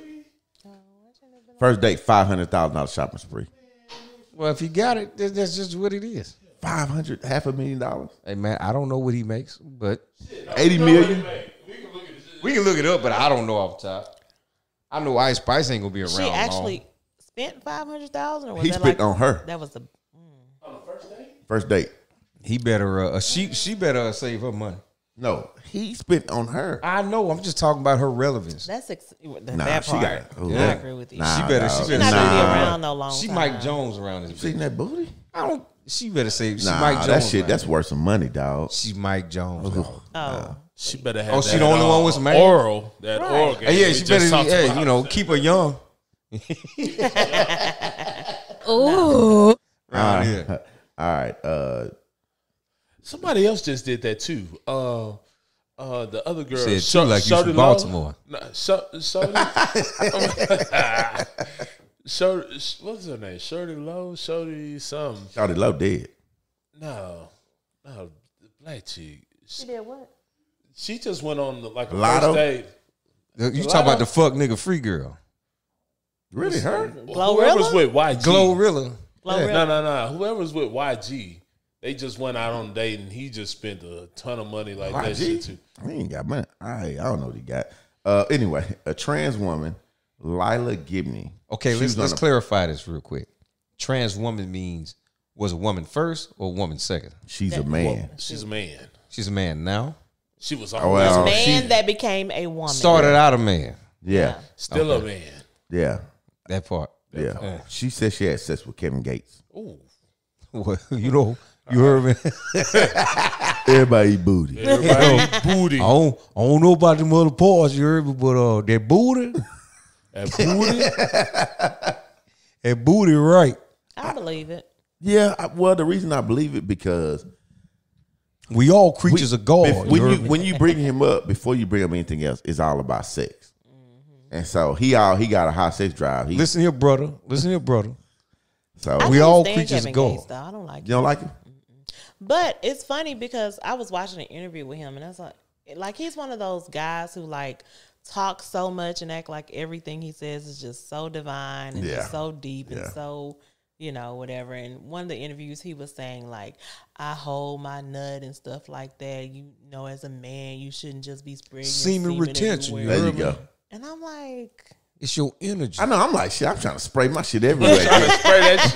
First date, five hundred thousand dollars shopping spree. Well, if he got it, that- that's just what it is. Five hundred, half a million dollars, Hey man, I don't know what he makes, but eighty million. we can look it up. But I don't know off the top. I know Ice Spice ain't gonna be around. She long. actually spent five hundred thousand, or was He that spent like, on her That was the. first date. He better. Uh, she she better uh, save her money. No, he spent on her. I know. I'm just talking about her relevance. That's ex- th- Nah, that she part. got it. Ooh, I that- agree with you. Nah, She better. dog. She She's better. not say, gonna be Nah. around no long She time. Mike Jones around this. Seen bitch. that booty? I don't. She better say she Nah, Mike Jones. that shit. around That's here. worth some money, dog. She's Mike Jones. dog. Oh, She better have. Oh, that, she the only uh, one with some man? oral. That Right. oral. Hey, yeah, we she just better. talked Hey, about. you know, keep her young. Ooh. All right. All right. Uh, Somebody else just did that too. Uh, uh, the other girl Said Sho- too like you Shorty from Low. Baltimore. Nah, Sho- Shorty. Shorty, what's her name? Shorty Low. Shorty something. Shorty Low dead. No, no, the black chick. she did what? She just went on the, like a Lotto? first date. You talk about the fuck nigga free girl. Really, her? Whoever's with Y G. Glorilla. Yeah. No, no, no. Whoever's with Y G, they just went out on a date and he just spent a ton of money like that Y G? shit too. He ain't got money. I, I don't know what he got. Uh, anyway, a trans woman, Lila Gibney. Okay, she let's was on let's a- clarify this real quick. Trans woman means was a woman first or a woman second? She's a man. She's a man. She's a man now. She was Oh, always well, a man. Man she- that became a woman. Started out a man. Yeah. Still Okay. a man. Yeah. That part. Yeah. Yeah. She said she had sex with Kevin Gates. Ooh. Well, you know, you heard me. Everybody eat booty. Everybody eat booty. I don't, I don't know about them other parts, you heard me, but uh, that booty, That booty. that booty, right? I believe it. Yeah. I, well, the reason I believe it because We all creatures we- of God. bef- when you you heard me? when you bring him up before you bring up anything else, it's all about sex. And so he all he got a high sex drive. He, Listen here, brother. Listen here, brother. so I We can't all stand creatures Kevin of God. Gates, though. I don't like you don't like him? But it's funny because I was watching an interview with him, and I was like, like he's one of those guys who like talk so much and act like everything he says is just so divine and Yeah. just so deep Yeah. and so, you know, whatever. And one of the interviews, he was saying like, I hold my nut and stuff like that. You know, as a man, you shouldn't just be spreading your Semen retention. everywhere. There you go. And I'm like, It's your energy. I know. I'm like shit. I'm trying to spray my shit everywhere. Trying to spray that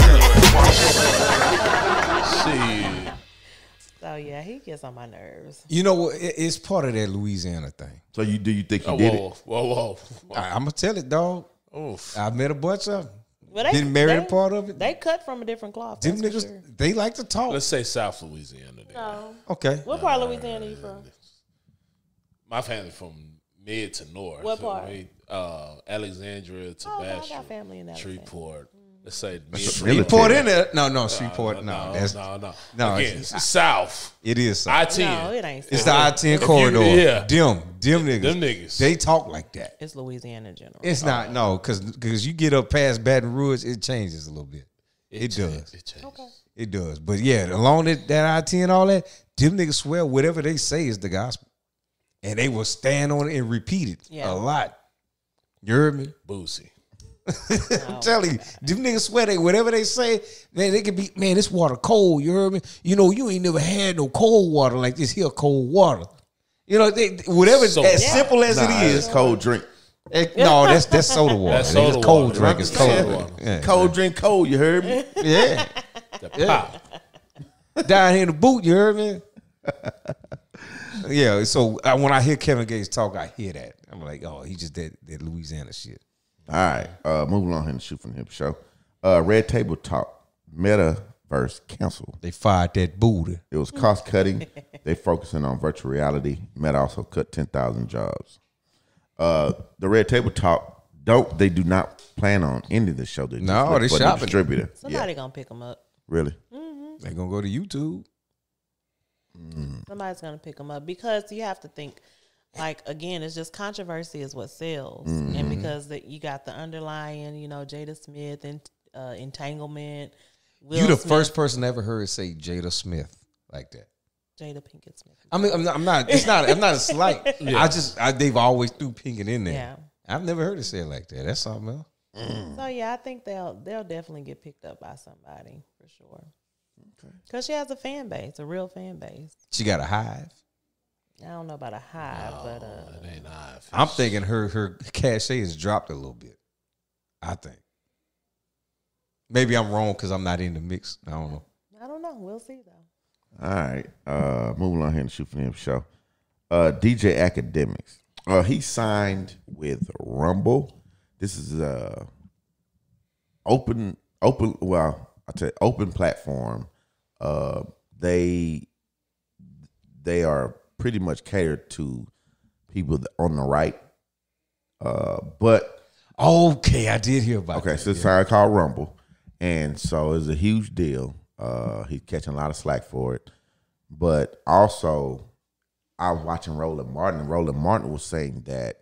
shit everywhere. Shit. so yeah, he gets on my nerves. You know what? It, it's part of that Louisiana thing. So you do you think he Oh, did whoa, it? whoa, whoa, whoa. I, I'm gonna tell it, dog. Oof. I met a bunch of them. Well, they, Didn't marry they, the part of it. They cut from a different cloth. Them That's for niggas, sure. they like to talk. Let's say South Louisiana. Then. No. Okay. What part of Louisiana are you from? My family from mid to north. What part? We, uh, Alexandria to Oh, I Bastrop, got family in Alexandria. Shreveport. Let's say mid Shreveport in there? No, no, Shreveport. No, no, that's no, no. no. Again, it's, it's south. it is. I South. ten. No, it ain't. It's the I ten If you- corridor. yeah. Them, them niggas. Them niggas. They talk like that. It's Louisiana in general. It's not no, because because you get up past Baton Rouge, it changes a little bit. It, cha- does. It changes. Okay. It does. But yeah, along that, that I ten, all that, them niggas swear whatever they say is the gospel. And they will stand on it and repeat it Yeah. a lot. You heard me? Boosie. I'm telling you, them niggas swear they whatever they say, man, they could be, man, this water cold, you heard me? You know, you ain't never had no cold water like this here cold water. You know, they, whatever, So- as Yeah. simple as Nah, it is. it's cold drink. it- no, that's that's soda water. That's It's soda cold water. drink. It's That's cold soda water. water. Yeah. Cold drink, cold. You heard me? Yeah. The Yeah. pop. Down here in the boot, you heard me? Yeah, so I, when I hear Kevin Gates talk, I hear that. I'm like, oh, he just did that Louisiana shit. All right. Uh, moving on here in the Shoot from the Hip show. Uh, Red Table Talk. Metaverse canceled. They fired that booty. It was cost cutting. They focusing on virtual reality. Meta also cut ten thousand jobs. Uh, the Red Table Talk don't. They do not plan on ending the show. They just No, look they for the shopping. distributor. Somebody Yeah. gonna pick them up. Really? They gonna go to YouTube. Somebody's gonna pick them up because you have to think. Like again, it's just controversy is what sells, Mm-hmm. and because that you got the underlying, you know, Jada Smith and uh, entanglement. Will You the Smith, first person I ever heard say Jada Smith like that. Jada Pinkett Smith. I mean, I'm not. I'm not it's not. I'm not a slight. I just. I, they've always threw Pinkett in there. Yeah. I've never heard it said like that. That's something else. So yeah, I think they'll they'll definitely get picked up by somebody for sure. Because she has a fan base, a real fan base. She got a hive. I don't know about a hive, but uh, It ain't hive. I'm thinking her her cachet has dropped a little bit. I think. Maybe I'm wrong because I'm not in the mix. I don't know. I don't know. We'll see though. All right. Uh, Uh, moving on here and shoot for him show. Uh, D J Academics. Uh, he signed with Rumble. This is a open, open. Well, I tell you, open platform. Uh, they they are pretty much catered to people on the right. Uh, but okay, I did hear about. Okay, that, so it's yeah. called Rumble, and so it's a huge deal. Uh, he's catching a lot of slack for it, but also I was watching Roland Martin, and Roland Martin was saying that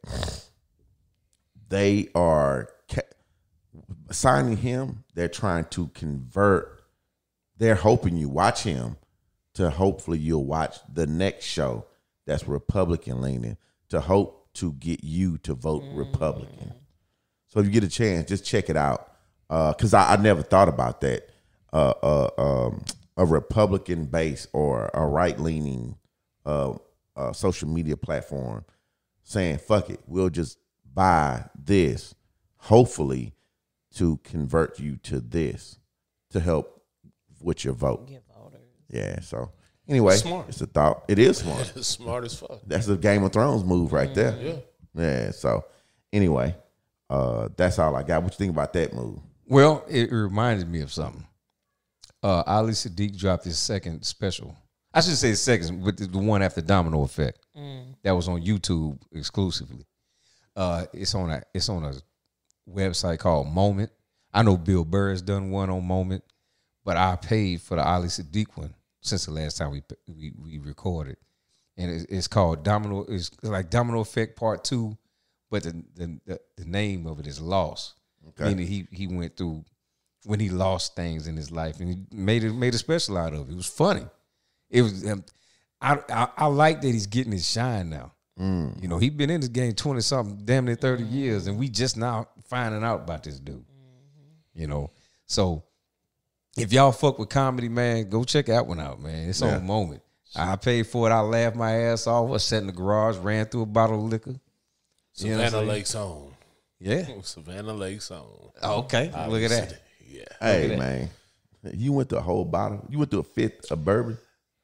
they are ca- signing him. They're trying to convert. They're hoping you watch him to hopefully you'll watch the next show that's Republican leaning to hope to get you to vote mm. Republican. So if you get a chance, just check it out. Because uh, I, I never thought about that. Uh, uh, um, a Republican base or a right leaning uh, uh, social media platform saying, fuck it, we'll just buy this, hopefully to convert you to this to help with your vote. Get voters. Yeah, so anyway, It's smart. it's a thought. It is smart. It's smart as fuck. That's a Game of Thrones move right there. Yeah. Yeah, so anyway, uh, that's all I got. What you think about that move? Well, it reminded me of something. Uh, Ali Sadiq dropped his second special. I should say second, but the one after Domino Effect. Mm. That was on YouTube exclusively. Uh, it's on a it's on a website called Moment. I know Bill Burr has done one on Moment, but I paid for the Ali Sadiq one since the last time we we, we recorded, and it's, it's called Domino. It's like Domino Effect Part Two, but the the, the, the name of it is Lost. Okay. Meaning he he went through when he lost things in his life, and he made it made a special out of it. It was funny. It was. Um, I, I I like that he's getting his shine now. Mm. You know, he been in this game twenty something, damn near thirty years, and we just now finding out about this dude. You know, so if y'all fuck with comedy, man, go check that one out, man. It's Yeah. on Moment. I paid for it. I laughed my ass off. I sat in the garage, ran through a bottle of liquor. You know what I'm Savannah saying? Lake's on. Yeah. Savannah Lake's on. Okay, look at that. Yeah. Hey, Look at that. man, you went to a whole bottle. You went to a fifth of bourbon.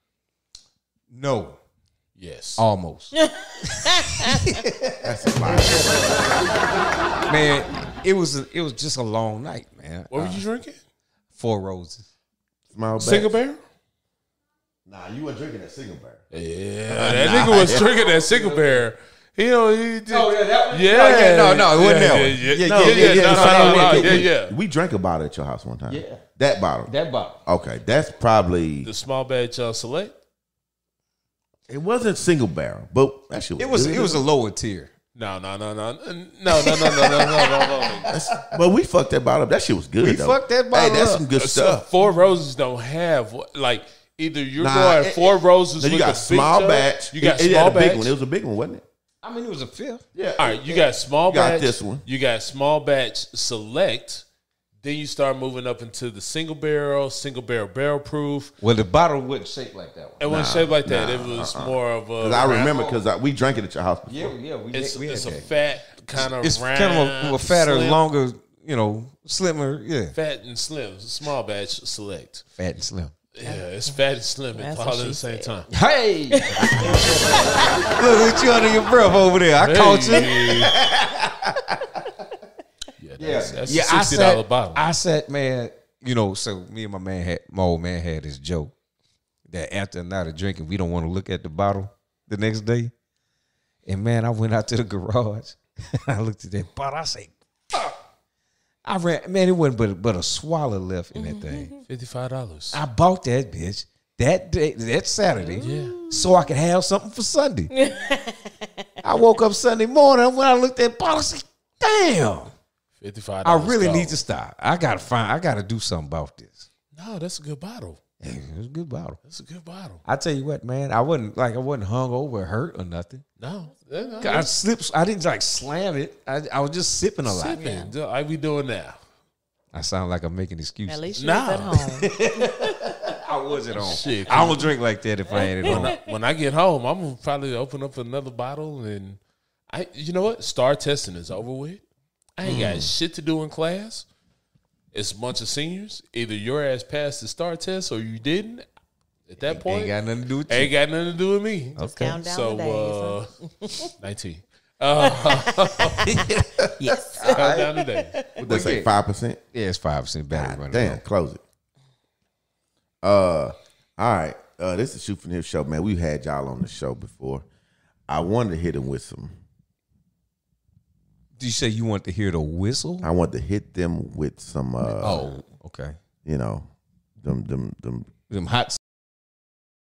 No. Yes. Almost. That's a lie. Man, it was a, it was just a long night, man. What were Uh, you drinking? Four Roses. Small batch. Single Bear? Nah, you weren't drinking that single bear. Yeah, that nigga was drinking that Single Bear. He know he did. Oh, yeah, that one? Yeah. Oh, yeah, no, no, it wasn't yeah, that one. Yeah, yeah, Yeah, no, yeah, yeah, yeah, no, yeah, no, yeah, no, yeah, no, yeah, yeah, yeah. We drank a bottle at your house one time. Yeah. That bottle. That bottle. Okay, that's probably. The small batch uh, select. It wasn't single barrel, but that shit was It was good. it was a lower tier. No, no, no, no, no, no, no, no, no, no, no, no. That's- But we fucked that bottle up. That shit was good. We though. fucked that bottle Hey, that's up. some good So stuff. Four Roses don't have like either you're Nah, going it- Four Roses. No, you with got a big small jug. batch. You got it, it small had a big batch. one. It was a big one, wasn't it? I mean, it was a fifth. Yeah. All right, you got small You got batch. this one. You got small batch select. Then you start moving up into the single barrel, single barrel barrel proof. Well, the bottle wasn't shaped like that one. It wasn't Nah, shaped like that. nah, it was uh-uh. more of a. Because I remember round- because we drank it at your house before. Yeah, yeah, we, It's, we had it's a that. fat kind of It's round, kind of a, a fatter, slim, longer, you know, slimmer. Yeah, fat and slim. Small batch select. fat and slim. Yeah, it's fat and slim and That's all what at she the same said. time. Hey, look at you under your breath over there. I caught you. Hey. Yeah, Yeah, that's, that's yeah. a I sixty dollar sat, bottle. I sat, man. You know, so me and my man had my old man had this joke that after a night of drinking, we don't want to look at the bottle the next day. And man, I went out to the garage. I looked at that bottle. I say, "Fuck!" I ran. Man, it wasn't but but a swallow left in that thing. Fifty five dollars. I bought that bitch that day, that Saturday, Yeah. so I could have something for Sunday. I woke up Sunday morning when I looked at that bottle. I said, "Damn." Fifty five. I really need to stop. I gotta find. I gotta do something about this. No, that's a good bottle. Yeah, it was a good bottle. That's a good bottle. I tell you what, man. I wasn't like I wasn't hung over, hurt or nothing. No, yeah, no, I slipped. I didn't like slam it. I, I was just sipping a lot. sipping. How we doing now? I sound like I'm making excuses. At least you No. was at home. I was at home. Shit, I don't drink like that if I ain't at when home. I, when I get home, I'm gonna probably open up another bottle and I. You know what? Star testing is over with. I ain't got shit to do in class. It's a bunch of seniors. Either your ass passed the STAR test or you didn't. At that point, ain't got nothing to do with you. Ain't got nothing to do with me. Just count down so, the days. uh, nineteen. Uh, yes. Count down the days. What they say, five percent? Yeah, it's five percent battery running. Damn, low. close it. Uh, all right. Uh, this is Shoot from Hip show, man. We've had y'all on the show before. I wanted to hit them with some. Did you say you want to hear the whistle? I want to hit them with some. Uh, oh, okay. You know, them them them them hot